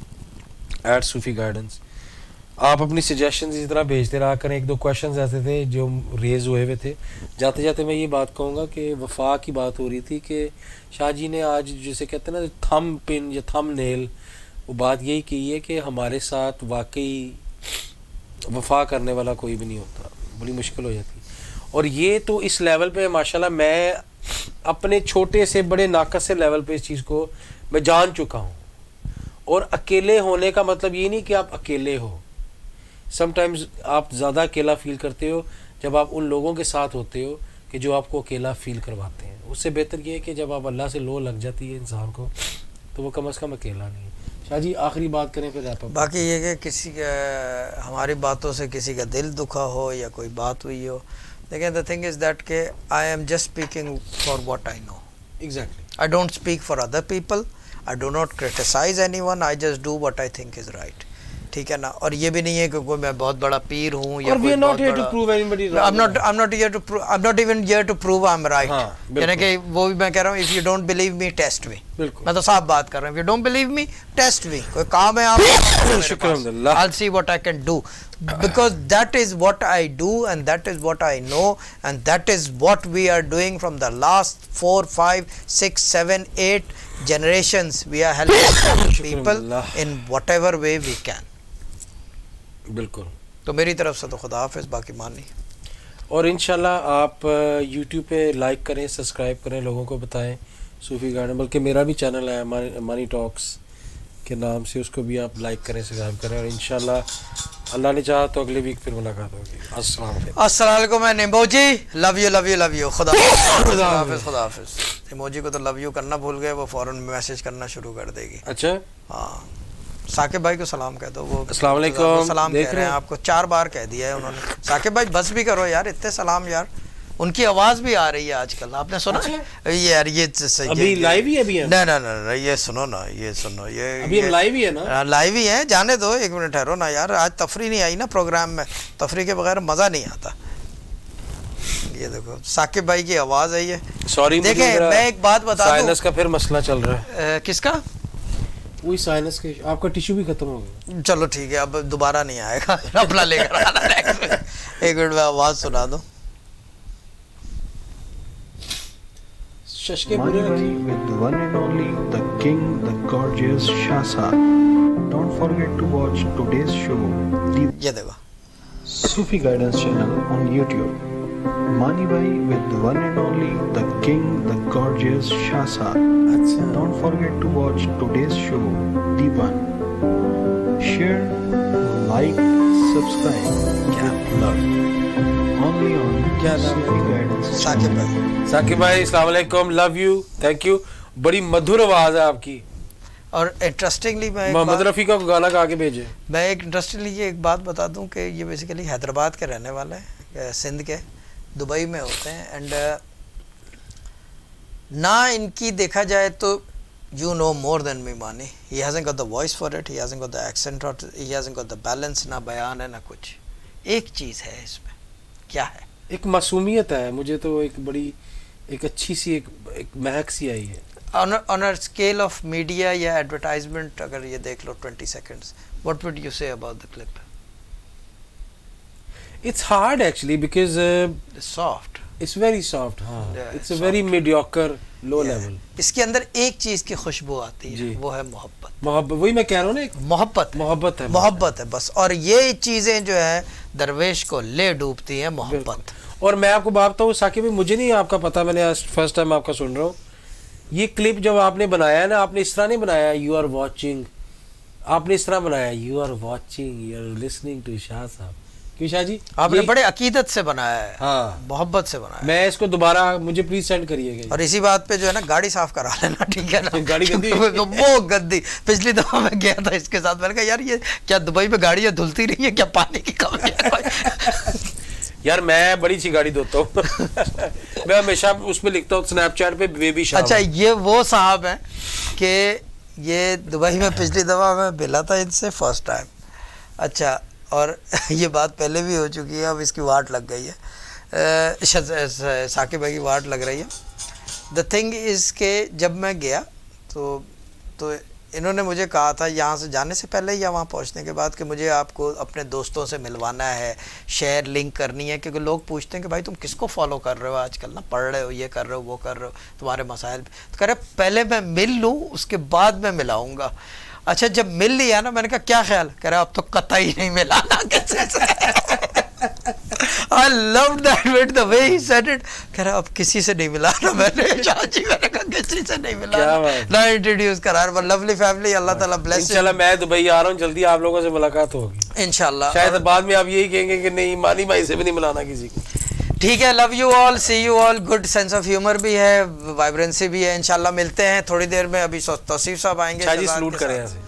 at Sufi guidance آپ اپنی سجیشنز اسی طرح بھیجتے رہا کریں ایک دو کویشچنز ایسے تھے جو ریز ہوئے ہوئے تھے جاتے جاتے میں یہ بات کہوں گا کہ وفا کی بات ہو رہی تھی کہ شاہ جی نے آج جسے کہتے ہیں نا تھم پن یا تھم نیل وہ بات یہی کی ہے کہ ہمارے ساتھ واقعی وفا کرنے والا کوئی بھی نہیں ہوتا بڑی مشکل ہو جاتی اور یہ تو اس لیول پہ ماشاءاللہ میں اپنے چھوٹے سے بڑے ناقص سے لیول پہ اس چیز کو میں جان چکا ہوں اور اکیلے ہونے کا مطلب یہ نہیں کہ آپ اکیلے ہو سم ٹائمز آپ زیادہ اکیلا فیل کرتے ہو جب آپ ان لوگوں کے ساتھ ہوتے ہو کہ جو آپ کو اکیلا فیل کرواتے ہیں اس سے بہتر یہ ہے کہ جب آپ اللہ سے لو لگ جاتی ہے انسان کو تو وہ کم از کم اکیلا نہیں ہے شاہ جی آخری بات کریں پھر آپ باقی یہ کہ کسی کا ہماری باتوں سے کسی کا دل دکھا ہو یا کوئی بات ہوئی ہو لیکن the thing is that کہ I am just speaking for what I know exactly I don't speak for other people I do not criticize anyone I just do what I think is right ٹھیک ہے نا اور یہ بھی نہیں ہے کہ کوئی میں بہت بڑا پیر ہوں یا کوئی بہت بڑا I'm not I'm not here to prove I'm not even here to prove I'm right یعنی کہ وہ بھی میں کہہ رہا ہوں if you don't believe me test me میں تو صاف بات کر رہا ہوں. If you don't believe me, test me. کوئی کام ہے آپ شکر الحمدللہ. I'll see what I can do. Because that is what I do and that is what I know and that is what we are doing from the last four, five, six, seven, eight generations. We are helping people in whatever way we can. بالکل. تو میری طرف سے تو خدا حافظ، باقی مانی. اور انشاءاللہ آپ یوٹیوب پہ لائک کریں، سبسکرائب کریں، لوگوں کو بتائیں صوفی گائیڈنس، بلکہ میرا بھی چینل ہے مانی ٹاکس کے نام سے، اس کو بھی آپ لائک کریں، سبسکرائب کریں، اور انشاءاللہ اللہ نے چاہا تو اگلے ویک پھر ملاقات ہوگی. السلام علیکم. السلام علیکم. میں نیمبوجی love you love you love you. خدا خدا حافظ. خدا حافظ. نیمبوجی کو تو لو یو کرنا بھول گئے، وہ فوراً میسج کرنا شروع کر دے گی. اچھا ہاں، ثاقب بھائی کو سلام کہہ دو. وہ السلام علیکم سلام کہہ رہے ہیں آپ کو، چار بار کہہ دیا ہے انہوں نے. ثاقب بھائی بس بھی کرو یار، اتنے سلام یار. ان کی آواز بھی آ رہی ہے آج کل، آپ نے سنا؟ یہ یار یہ ابھی لائیو ہی ابھی نہیں نہیں یہ سنو نا، یہ سنو، یہ ابھی ہم لائیو ہی ہے نا، لائیو ہی ہے. جانے دو ایک منٹ، ٹھہرو نا یار. آج تفریح نہیں آئی نا پروگرام میں، تفریح کے بغیر مزہ نہیں آتا. یہ دیکھو ثاقب بھائی کی آواز ہے. یہ سوری دیکھیں میں ایک بات بتا دوں، سائنس کا پھر مسئلہ چل رہا ہے. کس کا؟ وہی سائنس کے. آپ کا ٹیشو بھی ختم ہو گیا. چلو ٹھیک ہے، اب دوبارہ نہیں آئے گا، اپنا لے کر آنا. ایک منٹ میں آواز سنا دو. Money with the one and only, the king, the gorgeous Shah Saab. Don't forget to watch today's show, یہ دیکھو Sufi Guidance Channel on YouTube. Money with the one and only, the king, the gorgeous Shah Saab. Don't forget to watch today's show, The One. Share, like, subscribe. Give love. Only on Sufi Guidance Channel. Saqib بھائی. ثاقب بھائی السلام علیکم، love you, thank you. بڑی مدھر آواز ہے آپ کی. اور انٹرسٹنگلی میں محمد رفیع کا گانا گا کے بھیجے. میں ایک انٹرسٹنگلی یہ ایک بات بتا دوں کہ یہ بیسیکلی حیدرآباد کے رہنے والے ہیں، سندھ کے، دبئی میں ہوتے ہیں. اینڈ نہ ان کی دیکھا جائے تو you know more than me money. He hasn't got the voice for it, he hasn't got the accent, he hasn't got the balance. نہ بیان ہے نہ کچھ. ایک چیز ہے اس میں، کیا ہے؟ ایک معصومیت ہے. مجھے تو ایک بڑی ایک اچھی سی ایک ایک مہک سی آئی ہے. On a scale of media یا ایڈورٹائزمنٹ اگر یہ دیکھ لو twenty seconds, what would you say about the clip? It's hard actually because soft, it's very soft. ہاں it's a very mediocre low level. اس کے اندر ایک چیز کی خوشبو آتی ہے، وہ ہے محبت. محبت، وہی میں کہہ رہا ہوں نا، محبت محبت ہے، محبت ہے بس. اور یہ چیزیں جو ہے درویش کو لے ڈوبتی ہیں، محبت. اور میں آپ کو بات بتاؤں ثاقب بھائی، مجھے نہیں آپ کا پتا، میں نے آج فرسٹ ٹائم آپ کا سن رہا ہوں. یہ کلپ جب آپ نے بنایا ہے نا، آپ نے اس طرح نہیں بنایا یو آر واچنگ، آپ نے اس طرح بنایا you are watching, you are listening to Shah Sahab. کیوں شاہ جی؟ آپ نے بڑے عقیدت سے بنایا ہے، ہاں محبت سے بنایا ہے. میں اس کو دوبارہ مجھے پلیز سینڈ کریے گا. اور اسی بات پہ جو ہے نا گاڑی صاف کرا لینا، ٹھیک ہے نا؟ گاڑی گندی وہ گندی. پچھلی دفعہ میں گیا تھا اس کے ساتھ، میں نے کہا یار یہ کیا دبئی میں گاڑیاں دھلتی رہی ہیں کیا؟ پانی کی کمی ہے؟ یار میں بڑی سی گاڑی دھوتا ہوں. میں ہمیشہ اس پہ لکھتا ہوں اسنیپ چیٹ پہ بیبی شاہ. اچھا یہ وہ صاحب ہیں کہ یہ دبئی میں پچھلی دفعہ میں ملا تھا ان سے فرسٹ ٹائم. اچھا، اور یہ بات پہلے بھی ہو چکی ہے، اب اس کی واٹ لگ گئی ہے، ثاقب بھائی کی واٹ لگ رہی ہے. دا تھنگ از کہ جب میں گیا تو تو انہوں نے مجھے کہا تھا یہاں سے جانے سے پہلے یا وہاں پہنچنے کے بعد کہ مجھے آپ کو اپنے دوستوں سے ملوانا ہے، شیئر لنک کرنی ہے، کیونکہ لوگ پوچھتے ہیں کہ بھائی تم کس کو فالو کر رہے ہو آج کل نا، پڑھ رہے ہو، یہ کر رہے ہو، وہ کر رہے ہو، تمہارے مسائل. تو کہہ رہے پہلے میں مل لوں اس کے بعد میں ملاؤں گا. اچھا جب مل لیا نا، میں نے کہا کیا خیال؟ کہہ رہا اب تو قطعی نہیں ملانا کسی سے. I loved that with the way he said it. کہہ رہا اب کسی سے نہیں ملانا. میں نے شاہ جی میں نے کہا کسی سے نہیں ملانا، نہ انٹروڈیوس کرا. لولی فیملی، اللہ تعالیٰ بلیس. انشاءاللہ میں دبئی آ رہا ہوں، جلدی آپ لوگوں سے ملاقات ہوگی انشاءاللہ. شاید بعد میں آپ یہی کہیں گے کہ نہیں مانی بھائی سے بھی نہیں ملانا کسی کو. ٹھیک ہے، love you all, see you all. Good sense of humour بھی ہے، وائبرنسی بھی ہے. انشاءاللہ ملتے ہیں تھوڑی دیر میں. ابھی توصیف صاحب آئیں گے. شاہ جی سلوٹ کریں.